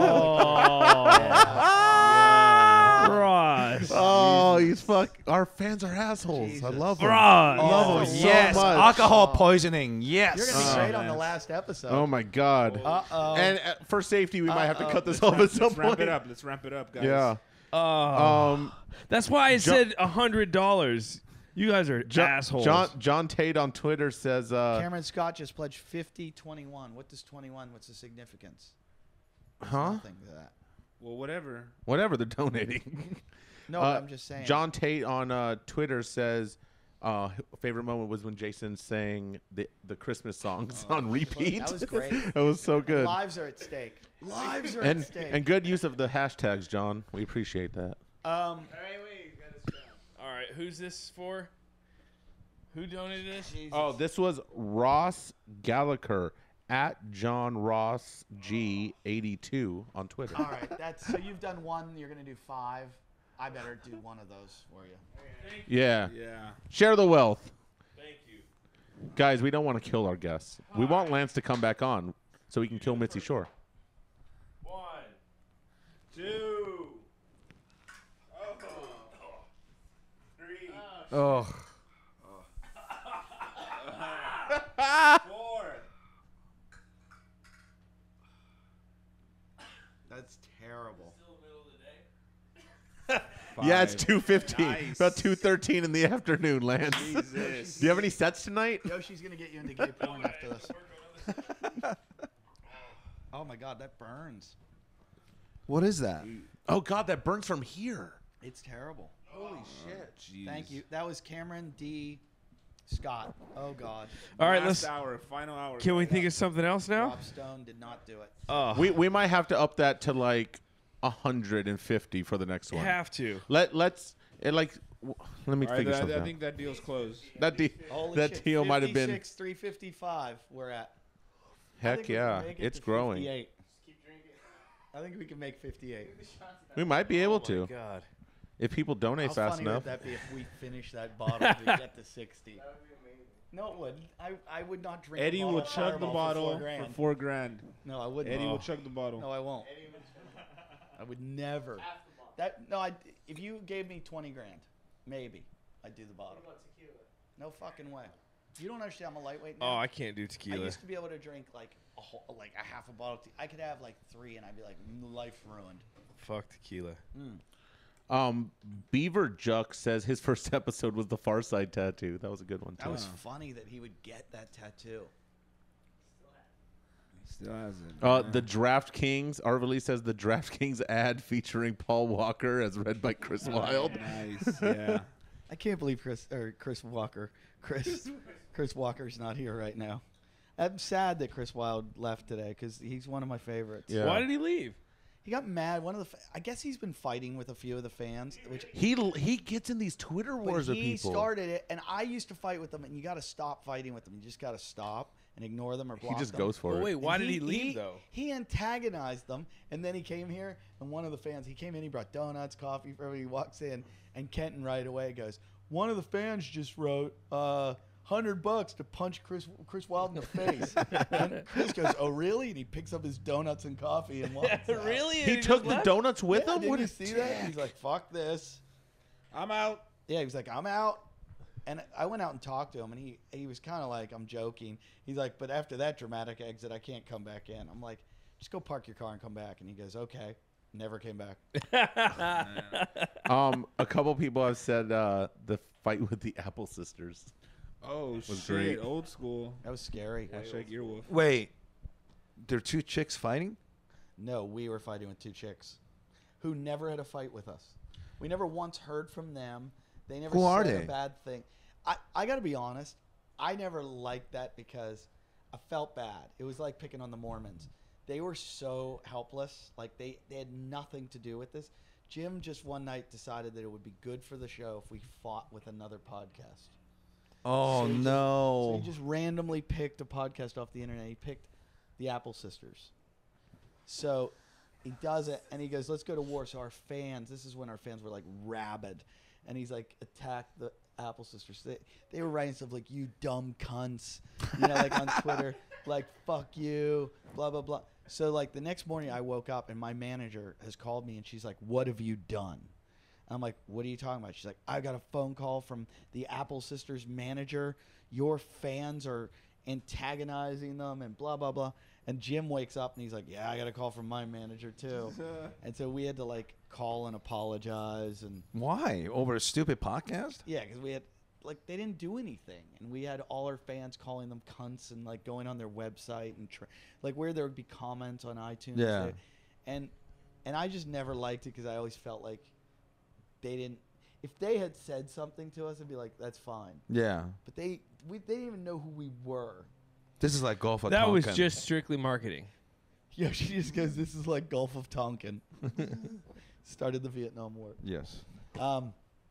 [SPEAKER 11] Oh, Ross.
[SPEAKER 10] Oh, he's fuck. Our fans are assholes. I
[SPEAKER 1] Jesus.
[SPEAKER 10] love them.
[SPEAKER 11] Ross.
[SPEAKER 10] Love
[SPEAKER 1] Oh,
[SPEAKER 10] them so
[SPEAKER 12] yes,
[SPEAKER 10] much.
[SPEAKER 12] alcohol poisoning. Yes.
[SPEAKER 1] You're gonna be
[SPEAKER 10] Oh,
[SPEAKER 1] great on
[SPEAKER 3] man.
[SPEAKER 1] the last episode.
[SPEAKER 10] Oh my god.
[SPEAKER 1] Uh oh.
[SPEAKER 10] And uh, for safety, we might have to
[SPEAKER 1] Uh-oh.
[SPEAKER 10] cut this
[SPEAKER 3] Let's
[SPEAKER 10] off
[SPEAKER 3] ramp,
[SPEAKER 10] at some
[SPEAKER 3] let's ramp
[SPEAKER 10] point.
[SPEAKER 3] it up. Let's ramp it up, guys.
[SPEAKER 10] Yeah.
[SPEAKER 11] Oh.
[SPEAKER 10] Um,
[SPEAKER 11] That's why I
[SPEAKER 10] Jo-
[SPEAKER 11] said a hundred dollars. You guys are
[SPEAKER 10] Jo-
[SPEAKER 11] assholes.
[SPEAKER 10] John John Tate on Twitter says, uh,
[SPEAKER 1] Cameron Scott just pledged fifty twenty-one. What does twenty-one? What's the significance? There's
[SPEAKER 10] huh?
[SPEAKER 1] Nothing to that.
[SPEAKER 3] Well, whatever.
[SPEAKER 10] Whatever they're donating.
[SPEAKER 1] No,
[SPEAKER 10] Uh,
[SPEAKER 1] I'm just saying.
[SPEAKER 10] John Tate on uh, Twitter says, Uh, favorite moment was when Jason sang the the Christmas songs on repeat.
[SPEAKER 1] That was great.
[SPEAKER 10] That was so good.
[SPEAKER 1] Lives are at stake. Lives are
[SPEAKER 10] And
[SPEAKER 1] at stake.
[SPEAKER 10] and good use of the hashtags, John. We appreciate that.
[SPEAKER 1] um,
[SPEAKER 11] All right, who's this for? Who donated this?
[SPEAKER 10] Oh, this was Ross Gallagher at John Ross G eighty-two on Twitter.
[SPEAKER 1] all right, that's so you've done one. You're gonna do five. I better do one of those for you.
[SPEAKER 10] Yeah.
[SPEAKER 3] Yeah.
[SPEAKER 10] Share the wealth.
[SPEAKER 11] Thank you.
[SPEAKER 10] Guys, we don't want to kill our guests. We want Lance to come back on so we can kill Mitzi Shore.
[SPEAKER 11] One, two, oh, three,
[SPEAKER 12] Oh.
[SPEAKER 11] four.
[SPEAKER 1] That's terrible.
[SPEAKER 10] Yeah, it's
[SPEAKER 3] Five.
[SPEAKER 10] two fifteen.
[SPEAKER 3] Nice.
[SPEAKER 10] About two thirteen in the afternoon, Lance.
[SPEAKER 3] Jesus.
[SPEAKER 10] Do you have any sets tonight?
[SPEAKER 1] Yoshi's gonna get you into gay porn after this. Oh my god, that burns.
[SPEAKER 12] What is that?
[SPEAKER 10] Oh God, that burns from here.
[SPEAKER 1] It's terrible.
[SPEAKER 10] Holy shit.
[SPEAKER 3] Jeez.
[SPEAKER 1] Thank you. That was Cameron D. Scott. Oh god.
[SPEAKER 11] All right,
[SPEAKER 3] Last
[SPEAKER 11] let's.
[SPEAKER 3] hour, final hour.
[SPEAKER 11] Can we think of something else now?
[SPEAKER 1] Rob Stone did not do it.
[SPEAKER 11] Oh,
[SPEAKER 10] We we might have to up that to like a hundred and fifty for the next one.
[SPEAKER 11] have to.
[SPEAKER 10] Let let's it like w- let me
[SPEAKER 3] All right,
[SPEAKER 10] figure
[SPEAKER 3] I,
[SPEAKER 10] something
[SPEAKER 3] I
[SPEAKER 10] out.
[SPEAKER 3] think that deal's closed.
[SPEAKER 10] That de-
[SPEAKER 1] Holy
[SPEAKER 10] that
[SPEAKER 1] shit.
[SPEAKER 10] deal might have been
[SPEAKER 1] fifty-six, three fifty-five we're at. I
[SPEAKER 10] heck
[SPEAKER 1] think we can
[SPEAKER 10] yeah,
[SPEAKER 1] make it
[SPEAKER 10] it's
[SPEAKER 1] to
[SPEAKER 10] growing.
[SPEAKER 1] fifty-eight. I think we can make fifty-eight.
[SPEAKER 10] We might be able to
[SPEAKER 11] God.
[SPEAKER 10] if people donate
[SPEAKER 1] How
[SPEAKER 10] fast
[SPEAKER 1] funny
[SPEAKER 10] enough.
[SPEAKER 1] would that be if we finish that bottle to get to sixty? No, it wouldn't. I, I would not drink. a
[SPEAKER 3] Eddie
[SPEAKER 1] bottle
[SPEAKER 3] will
[SPEAKER 1] of
[SPEAKER 3] chug the
[SPEAKER 1] Fireball
[SPEAKER 3] bottle
[SPEAKER 1] for four grand.
[SPEAKER 3] for four grand.
[SPEAKER 1] No, I wouldn't.
[SPEAKER 3] Eddie
[SPEAKER 1] Oh.
[SPEAKER 3] will chug the bottle.
[SPEAKER 1] No, I won't. I would never. That no, I. If you gave me twenty grand, maybe I'd do the bottle. No fucking way. You don't understand. I'm a lightweight now.
[SPEAKER 11] Oh, I can't do
[SPEAKER 1] I
[SPEAKER 11] tequila.
[SPEAKER 1] used to be able to drink like a whole, like a half a bottle. Of te- I could have like three, and I'd be like, life ruined.
[SPEAKER 11] Fuck tequila.
[SPEAKER 10] Um, Beaver Juck says his first episode was the Far Side tattoo. That was a good one too.
[SPEAKER 1] That was funny that he would get that tattoo.
[SPEAKER 3] Still hasn't.
[SPEAKER 10] Uh,
[SPEAKER 3] man.
[SPEAKER 10] the DraftKings. Arvely says the DraftKings ad featuring Paul Walker as read by Chris Wilde.
[SPEAKER 3] Nice. Yeah.
[SPEAKER 1] I can't believe Chris or Chris Walker. Chris Chris Walker's not here right now. I'm sad that Chris Wilde left today because he's one of my favorites.
[SPEAKER 10] Yeah.
[SPEAKER 11] Why did he leave?
[SPEAKER 1] He got mad. One of the, fa- I guess he's been fighting with a few of the fans, which
[SPEAKER 10] He he gets in these Twitter
[SPEAKER 1] but
[SPEAKER 10] wars with
[SPEAKER 1] he
[SPEAKER 10] people.
[SPEAKER 1] started it, and I used to fight with them. And you got to stop fighting with them. You just got to stop and ignore them or block
[SPEAKER 10] he just
[SPEAKER 1] them.
[SPEAKER 10] goes for
[SPEAKER 11] Well,
[SPEAKER 10] it.
[SPEAKER 11] wait, why
[SPEAKER 1] And
[SPEAKER 11] did he leave though?
[SPEAKER 1] He antagonized them, and then he came here, and one of the fans, he came in, he brought donuts, coffee for everybody. He walks in, and Kenton right away goes, one of the fans just wrote, uh, hundred bucks to punch Chris Chris Wilde in the face. And Chris goes, oh really? And he picks up his donuts and coffee and walks out.
[SPEAKER 11] Really?
[SPEAKER 10] He took the donuts with
[SPEAKER 1] Yeah,
[SPEAKER 10] him.
[SPEAKER 1] didn't
[SPEAKER 10] What
[SPEAKER 1] you
[SPEAKER 10] a
[SPEAKER 1] see that? He's like, fuck this.
[SPEAKER 3] I'm out.
[SPEAKER 1] Yeah, he was like, I'm out. And I went out and talked to him, and he, he was kind of like, I'm joking. He's like, but after that dramatic exit, I can't come back in. I'm like, just go park your car and come back. And he goes, okay. Never came back.
[SPEAKER 10] Um, a couple people have said uh, the fight with the Apple sisters.
[SPEAKER 3] Oh
[SPEAKER 10] Was
[SPEAKER 3] shit!
[SPEAKER 10] great.
[SPEAKER 3] Old school.
[SPEAKER 1] That was scary.
[SPEAKER 3] Hashtag earwolf.
[SPEAKER 12] Wait, there are two chicks fighting?
[SPEAKER 1] No, we were fighting with two chicks who never had a fight with us. We never once heard from them. They never
[SPEAKER 12] Who
[SPEAKER 1] said
[SPEAKER 12] are
[SPEAKER 1] a
[SPEAKER 12] they?
[SPEAKER 1] bad thing. I, I got to be honest. I never liked that because I felt bad. It was like picking on the Mormons. They were so helpless. Like they, they had nothing to do with this. Jim just one night decided that it would be good for the show if we fought with another podcast.
[SPEAKER 12] Oh,
[SPEAKER 1] So he just-
[SPEAKER 12] no.
[SPEAKER 1] So he just randomly picked a podcast off the internet. He picked the Apple Sisters. So he does it, and he goes, let's go to war. So our fans, this is when our fans were like rabid. And he's like, attack the Apple Sisters. They, they were writing stuff like, you dumb cunts, you know, like on Twitter, like, fuck you, blah, blah, blah. So like the next morning I woke up, and my manager has called me, and she's like, what have you done? I'm like, what are you talking about? She's like, I got a phone call from the Apple Sisters manager. Your fans are antagonizing them and blah, blah, blah. And Jim wakes up and he's like, yeah, I got a call from my manager too. And so we had to like call and apologize. And
[SPEAKER 12] Why? Over a stupid podcast?
[SPEAKER 1] yeah, because we had, like, they didn't do anything. And we had all our fans calling them cunts and like going on their website and tra- like where there would be comments on iTunes.
[SPEAKER 12] Yeah.
[SPEAKER 1] They- And, and I just never liked it because I always felt like they didn't. if they had said something to us, I'd be like, that's fine.
[SPEAKER 12] Yeah.
[SPEAKER 1] But they we they didn't even know who we were.
[SPEAKER 12] This is like Gulf of
[SPEAKER 11] That
[SPEAKER 12] Tonkin.
[SPEAKER 11] was just strictly marketing.
[SPEAKER 1] Yeah, she just goes, this is like Gulf of Tonkin. Started the Vietnam War.
[SPEAKER 12] Yes.
[SPEAKER 1] Um,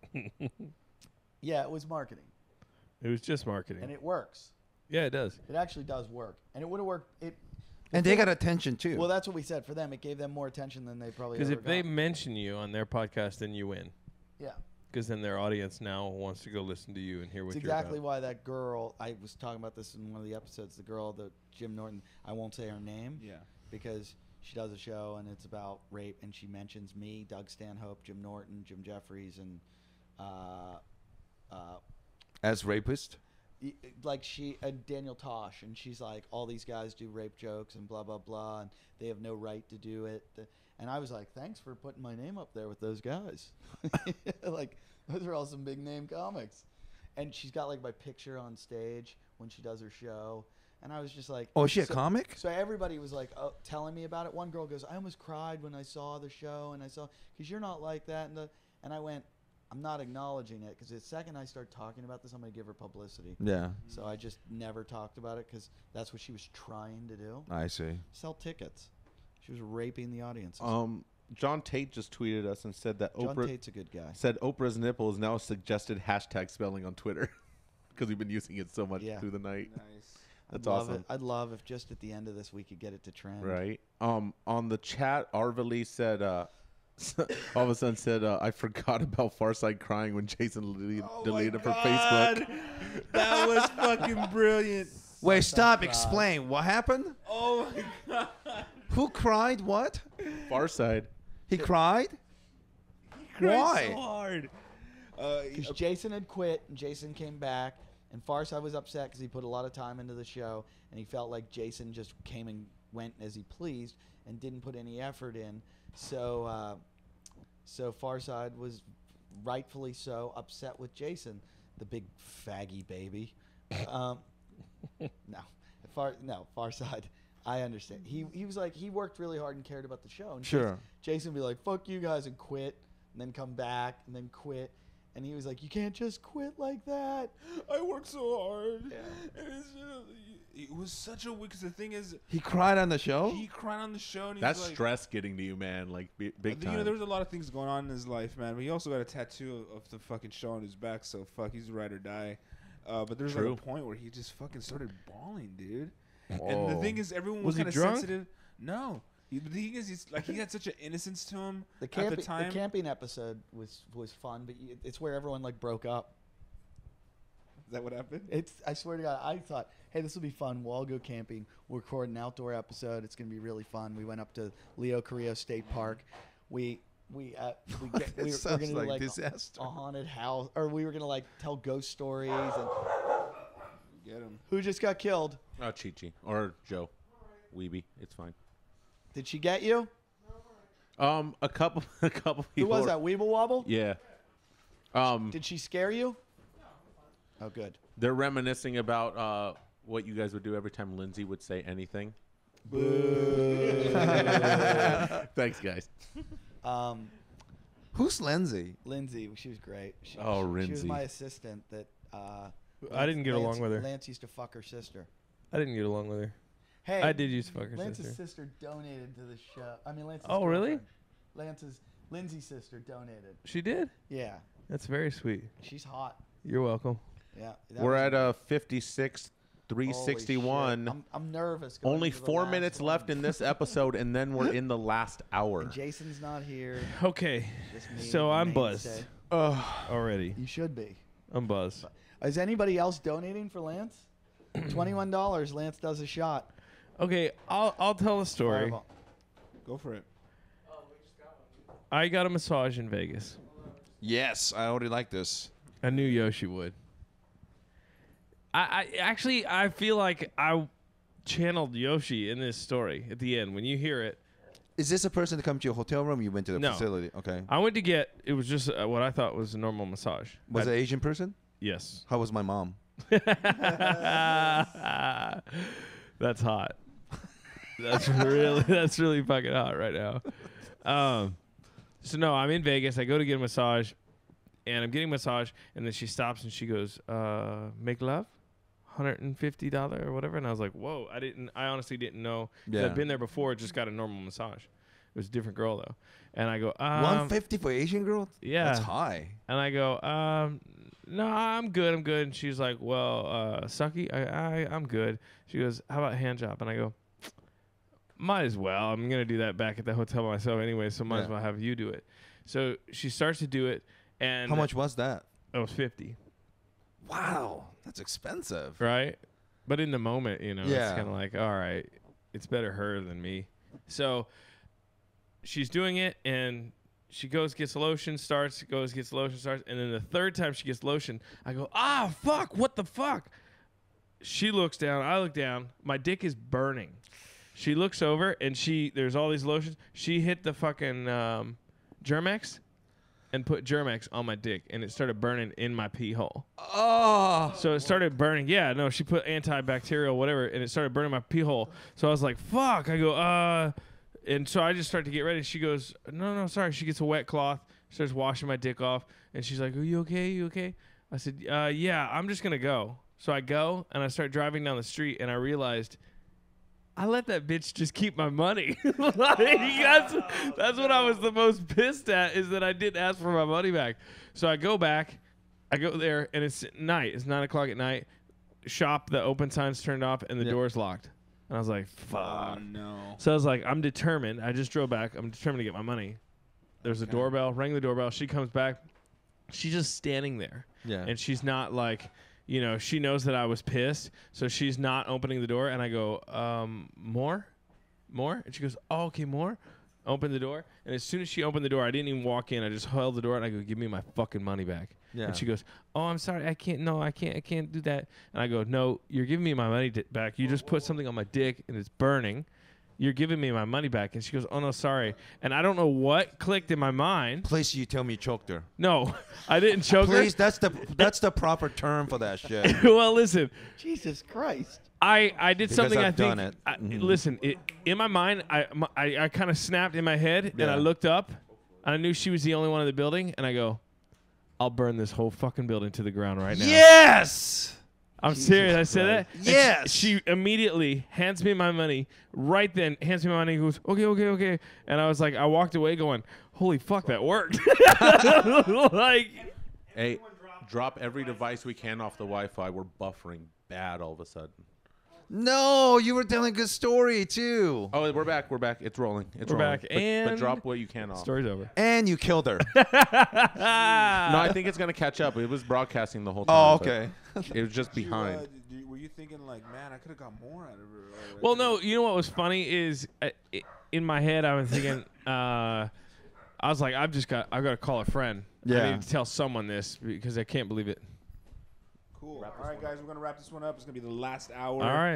[SPEAKER 1] yeah, it was marketing.
[SPEAKER 11] It was just marketing.
[SPEAKER 1] And it works.
[SPEAKER 11] Yeah, it does.
[SPEAKER 1] It actually does work. And it would have worked. It.
[SPEAKER 12] And they got attention, too.
[SPEAKER 1] Well, that's what we said. For them, it gave them more attention than they probably
[SPEAKER 11] Because
[SPEAKER 1] ever
[SPEAKER 11] if they
[SPEAKER 1] got.
[SPEAKER 11] mention you on their podcast, then you win.
[SPEAKER 1] Yeah.
[SPEAKER 11] Because then their audience now wants to go listen to you and hear what
[SPEAKER 1] It's
[SPEAKER 11] you're
[SPEAKER 1] exactly
[SPEAKER 11] about.
[SPEAKER 1] why that girl, I was talking about this in one of the episodes, the girl, the Jim Norton, I won't say her name.
[SPEAKER 3] Yeah.
[SPEAKER 1] Because she does a show and it's about rape, and she mentions me, Doug Stanhope, Jim Norton, Jim Jeffries, and uh, uh,
[SPEAKER 12] As rapist?
[SPEAKER 1] y- like she and Daniel Tosh, and she's like, all these guys do rape jokes and blah blah blah, and they have no right to do it. Th- And I was like, thanks for putting my name up there with those guys. Like, those are all some big name comics. And she's got like my picture on stage when she does her show. And I was just like,
[SPEAKER 12] Oh, is she a
[SPEAKER 1] so-
[SPEAKER 12] comic?
[SPEAKER 1] So everybody was like oh, telling me about it. One girl goes, I almost cried when I saw the show, and I saw because you're not like that. And the and I went, I'm not acknowledging it because the second I start talking about this, I'm going to give her publicity.
[SPEAKER 12] Yeah.
[SPEAKER 1] So I just never talked about it because that's what she was trying to do.
[SPEAKER 12] I see.
[SPEAKER 1] Sell tickets. She was raping the audience.
[SPEAKER 10] Um, John Tate just tweeted us and said that
[SPEAKER 1] John
[SPEAKER 10] Oprah
[SPEAKER 1] Tate's a good guy.
[SPEAKER 10] said Oprah's nipple is now a suggested hashtag spelling on Twitter because we've been using it so much
[SPEAKER 1] Yeah.
[SPEAKER 10] through the night.
[SPEAKER 3] Nice.
[SPEAKER 10] That's
[SPEAKER 1] I'd love
[SPEAKER 10] awesome.
[SPEAKER 1] It. I'd love if just at the end of this we could get it to trend.
[SPEAKER 10] Right. Um, on the chat, Arvali said, uh, all of a sudden said, uh, I forgot about Farside crying when Jason deleted,
[SPEAKER 3] Oh
[SPEAKER 10] deleted
[SPEAKER 3] my
[SPEAKER 10] from Facebook.
[SPEAKER 3] God. That was fucking brilliant.
[SPEAKER 12] Wait, stop. Explain. What happened?
[SPEAKER 3] Oh my god.
[SPEAKER 12] Who cried? What?
[SPEAKER 10] Farside.
[SPEAKER 12] He cried?
[SPEAKER 3] He cried
[SPEAKER 12] Why?
[SPEAKER 3] so hard. Uh,
[SPEAKER 1] Because Jason had quit, and Jason came back, and Farside was upset because he put a lot of time into the show, and he felt like Jason just came and went as he pleased and didn't put any effort in. So, uh, so Farside was rightfully so upset with Jason, the big faggy baby. Um, no, Far no Farside. I understand. He he was like he worked really hard and cared about the show. And
[SPEAKER 12] Sure.
[SPEAKER 1] Jason would be like, "Fuck you guys," and quit, and then come back, and then quit. And he was like, "You can't just quit like that."
[SPEAKER 3] I worked so hard.
[SPEAKER 1] Yeah.
[SPEAKER 3] And it's just, it was such a week. Because the thing is,
[SPEAKER 12] He cried on the show?
[SPEAKER 3] he cried on the show. And he
[SPEAKER 10] That's
[SPEAKER 3] was like,
[SPEAKER 10] stress getting to you, man. Like, bi- big
[SPEAKER 3] You know,
[SPEAKER 10] time.
[SPEAKER 3] there was a lot of things going on in his life, man. But he also got a tattoo of, of the fucking show on his back. So fuck, he's ride or die. Uh, but there's
[SPEAKER 10] True.
[SPEAKER 3] like a point where he just fucking started bawling, dude. And
[SPEAKER 10] Oh.
[SPEAKER 3] the thing is, everyone
[SPEAKER 11] Was
[SPEAKER 3] was,
[SPEAKER 11] he
[SPEAKER 3] kind of
[SPEAKER 11] drunk?
[SPEAKER 3] sensitive. No. He, the thing is, he's like he had such an innocence to him
[SPEAKER 1] The
[SPEAKER 3] at
[SPEAKER 1] camping,
[SPEAKER 3] the time.
[SPEAKER 1] camping episode was was fun, but y- it's where everyone like broke up.
[SPEAKER 3] Is that what happened?
[SPEAKER 1] It's I swear to God, I thought, hey, this will be fun. We'll all go camping. We'll record an outdoor episode. It's gonna be really fun. We went up to Leo Carrillo State Park. We we uh, we, get,
[SPEAKER 12] That
[SPEAKER 1] we were,
[SPEAKER 12] sounds
[SPEAKER 1] we're gonna do
[SPEAKER 12] like
[SPEAKER 1] like
[SPEAKER 12] disaster.
[SPEAKER 1] a haunted house, or we were gonna like tell ghost stories. And
[SPEAKER 3] Get him.
[SPEAKER 1] who just got killed?
[SPEAKER 10] Oh, Chi Chi or Joe, Weeby. It's fine.
[SPEAKER 1] Did she get you?
[SPEAKER 10] Um, a couple, a couple
[SPEAKER 1] Who
[SPEAKER 10] people.
[SPEAKER 1] was
[SPEAKER 10] were-
[SPEAKER 1] that? Weeble Wobble?
[SPEAKER 10] Yeah. Um,
[SPEAKER 1] Did she scare you? Oh, good.
[SPEAKER 10] they're reminiscing about uh what you guys would do every time Lindsay would say anything. Thanks, guys.
[SPEAKER 1] Um,
[SPEAKER 12] Who's Lindsay?
[SPEAKER 1] Lindsay, she was great. She,
[SPEAKER 10] Oh,
[SPEAKER 1] she, she was
[SPEAKER 10] Lindsay.
[SPEAKER 1] my assistant. That uh,
[SPEAKER 11] I didn't get
[SPEAKER 1] Lance,
[SPEAKER 11] along with her.
[SPEAKER 1] Lance used to fuck her sister.
[SPEAKER 11] I didn't get along with her.
[SPEAKER 1] Hey,
[SPEAKER 11] I did use to fuck her
[SPEAKER 1] Lance's
[SPEAKER 11] sister.
[SPEAKER 1] sister donated to the show. I mean, Lance's
[SPEAKER 11] Oh, really?
[SPEAKER 1] girlfriend. Lance's Lindsay's sister donated.
[SPEAKER 11] She did?
[SPEAKER 1] Yeah,
[SPEAKER 11] That's very sweet.
[SPEAKER 1] she's hot.
[SPEAKER 11] You're welcome.
[SPEAKER 1] Yeah, that
[SPEAKER 10] We're
[SPEAKER 1] was-
[SPEAKER 10] at uh fifty-six, three
[SPEAKER 1] Holy
[SPEAKER 10] sixty-one.
[SPEAKER 1] shit. I'm, I'm nervous. going
[SPEAKER 10] Only
[SPEAKER 1] into the
[SPEAKER 10] four
[SPEAKER 1] last
[SPEAKER 10] minutes
[SPEAKER 1] one.
[SPEAKER 10] left in this episode, and then we're in the last hour.
[SPEAKER 1] And Jason's not here.
[SPEAKER 11] Okay.
[SPEAKER 1] Just me,
[SPEAKER 11] So
[SPEAKER 1] the
[SPEAKER 11] I'm buzzed
[SPEAKER 1] mainstay.
[SPEAKER 11] already.
[SPEAKER 1] You should be.
[SPEAKER 11] I'm buzzed.
[SPEAKER 1] Is anybody else donating for Lance? Twenty-one dollars. Lance does a shot.
[SPEAKER 11] Okay, I'll I'll tell a story.
[SPEAKER 1] Fireball.
[SPEAKER 3] Go for it.
[SPEAKER 11] I got a massage in Vegas.
[SPEAKER 12] Yes, I already like this.
[SPEAKER 11] I knew Yoshi would. I, I actually I feel like I channeled Yoshi in this story at the end. When you hear it,
[SPEAKER 12] Is this a person that come to your hotel room? You went to the
[SPEAKER 11] No.
[SPEAKER 12] facility. Okay.
[SPEAKER 11] I went to get. It was just uh, what I thought was a normal massage.
[SPEAKER 12] Was
[SPEAKER 11] I-
[SPEAKER 12] it an Asian person?
[SPEAKER 11] Yes.
[SPEAKER 12] How was my mom?
[SPEAKER 11] That's hot. That's really that's really fucking hot right now. Um, so no, I'm in Vegas. I go to get a massage. and I'm getting a massage, and then she stops and she goes, uh, "Make love, one hundred fifty dollars or whatever." And I was like, "Whoa!" I didn't. I honestly didn't know. 'Cause
[SPEAKER 12] Yeah.
[SPEAKER 11] I'd been there before. Just got a normal massage. It was a different girl though, and I go, um,
[SPEAKER 12] one fifty for Asian girl?
[SPEAKER 11] Yeah,
[SPEAKER 12] That's high.
[SPEAKER 11] And I go, um, "No, I'm good. I'm good." And she's like, "Well, uh, sucky, I, I, I'm good." She goes, "How about hand job?" And I go, "Might as well. I'm gonna do that back at the hotel myself anyway, so might as
[SPEAKER 12] Yeah.
[SPEAKER 11] well have you do it." So she starts to do it, and
[SPEAKER 12] How much was that?
[SPEAKER 11] It was fifty.
[SPEAKER 12] Wow, that's expensive.
[SPEAKER 11] Right? But in the moment, you know, it's
[SPEAKER 12] Yeah.
[SPEAKER 11] kind of like, all right, it's better her than me. So she's doing it, and she goes, gets lotion, starts, goes, gets lotion, starts. And then the third time she gets lotion, I go, ah, fuck, what the fuck? She looks down, I look down, my dick is burning. She looks over, and she, there's all these lotions. She hit the fucking um, Germex and put Germex on my dick, and it started burning in my pee hole.
[SPEAKER 12] Oh.
[SPEAKER 11] So it started burning. Yeah, no, she put antibacterial, whatever, and it started burning my pee hole. So I was like, fuck. I go, uh, and so I just start to get ready. She goes, no, no, sorry. She gets a wet cloth, starts washing my dick off, and she's like, are you okay? You okay? I said, uh, yeah, I'm just going to go. So I go, and I start driving down the street, and I realized I let that bitch just keep my money. Like, that's, that's what I was the most pissed at, is that I didn't ask for my money back. So I go back, I go there, and it's night. It's nine o'clock at night. Shop, the open sign's turned off, and the
[SPEAKER 12] Yep.
[SPEAKER 11] door's locked. And I was like, fuck.
[SPEAKER 3] Oh, no.
[SPEAKER 11] So I was like, I'm determined. I just drove back. I'm determined to get my money. There's a
[SPEAKER 3] Okay.
[SPEAKER 11] doorbell. Rang the doorbell. She comes back. She's just standing there.
[SPEAKER 12] Yeah.
[SPEAKER 11] And she's not like, you know, she knows that I was pissed, so she's not opening the door. And I go, um, more? More? And she goes, oh, okay, more? Open the door. And as soon as she opened the door, I didn't even walk in. I just held the door, and I go, give me my fucking money back.
[SPEAKER 12] Yeah.
[SPEAKER 11] And she goes, oh, I'm sorry. I can't. No, I can't. I can't do that. And I go, no, you're giving me my money di- back. You just put something on my dick, and it's burning. You're giving me my money back. And she goes, oh, no, sorry. And I don't know what clicked in my mind.
[SPEAKER 12] Please, you tell me you choked her.
[SPEAKER 11] No, I didn't choke
[SPEAKER 12] Please,
[SPEAKER 11] her.
[SPEAKER 12] that's the that's the proper term for that shit.
[SPEAKER 11] Well, listen.
[SPEAKER 1] Jesus Christ.
[SPEAKER 11] I, I did
[SPEAKER 12] Because
[SPEAKER 11] something
[SPEAKER 12] I've
[SPEAKER 11] I think.
[SPEAKER 12] done it.
[SPEAKER 11] I,
[SPEAKER 12] Mhm.
[SPEAKER 11] Listen, it, in my mind, I my, I, I kind of snapped in my head, and
[SPEAKER 12] Yeah.
[SPEAKER 11] I looked up, and I knew she was the only one in the building, and I go, I'll burn this whole fucking building to the ground right now.
[SPEAKER 12] Yes.
[SPEAKER 11] I'm serious. I said that. And she-
[SPEAKER 12] Yes.
[SPEAKER 11] She, immediately hands me my money. Right then, hands me my money. And goes, okay, okay, okay. And I was like, I walked away going, holy fuck, that worked. Like,
[SPEAKER 10] Hey, drop every device we can off the Wi-Fi. We're buffering bad all of a sudden.
[SPEAKER 12] No, you were telling a good story too.
[SPEAKER 10] Oh, we're back. We're back. It's rolling. It's
[SPEAKER 11] We're
[SPEAKER 10] rolling.
[SPEAKER 11] back,
[SPEAKER 10] But,
[SPEAKER 11] and
[SPEAKER 10] but drop what you can off.
[SPEAKER 11] story's over.
[SPEAKER 12] And you killed her.
[SPEAKER 10] No, I think it's gonna catch up. It was broadcasting the whole time.
[SPEAKER 12] Oh,
[SPEAKER 10] but
[SPEAKER 12] okay.
[SPEAKER 10] It was just
[SPEAKER 3] Did you,
[SPEAKER 10] behind.
[SPEAKER 3] uh, did you- were you thinking like, man, I could have got more out of her? Or I
[SPEAKER 11] Well,
[SPEAKER 3] coulda-
[SPEAKER 11] no, you know what was funny is uh, i- in my head I was thinking, uh, I was like, I've just got, I've got to call a friend. I
[SPEAKER 12] Yeah.
[SPEAKER 11] need to tell someone this because I can't believe it.
[SPEAKER 3] Cool. All right, guys, we're gonna wrap this one up. It's gonna be the last hour.
[SPEAKER 11] All right.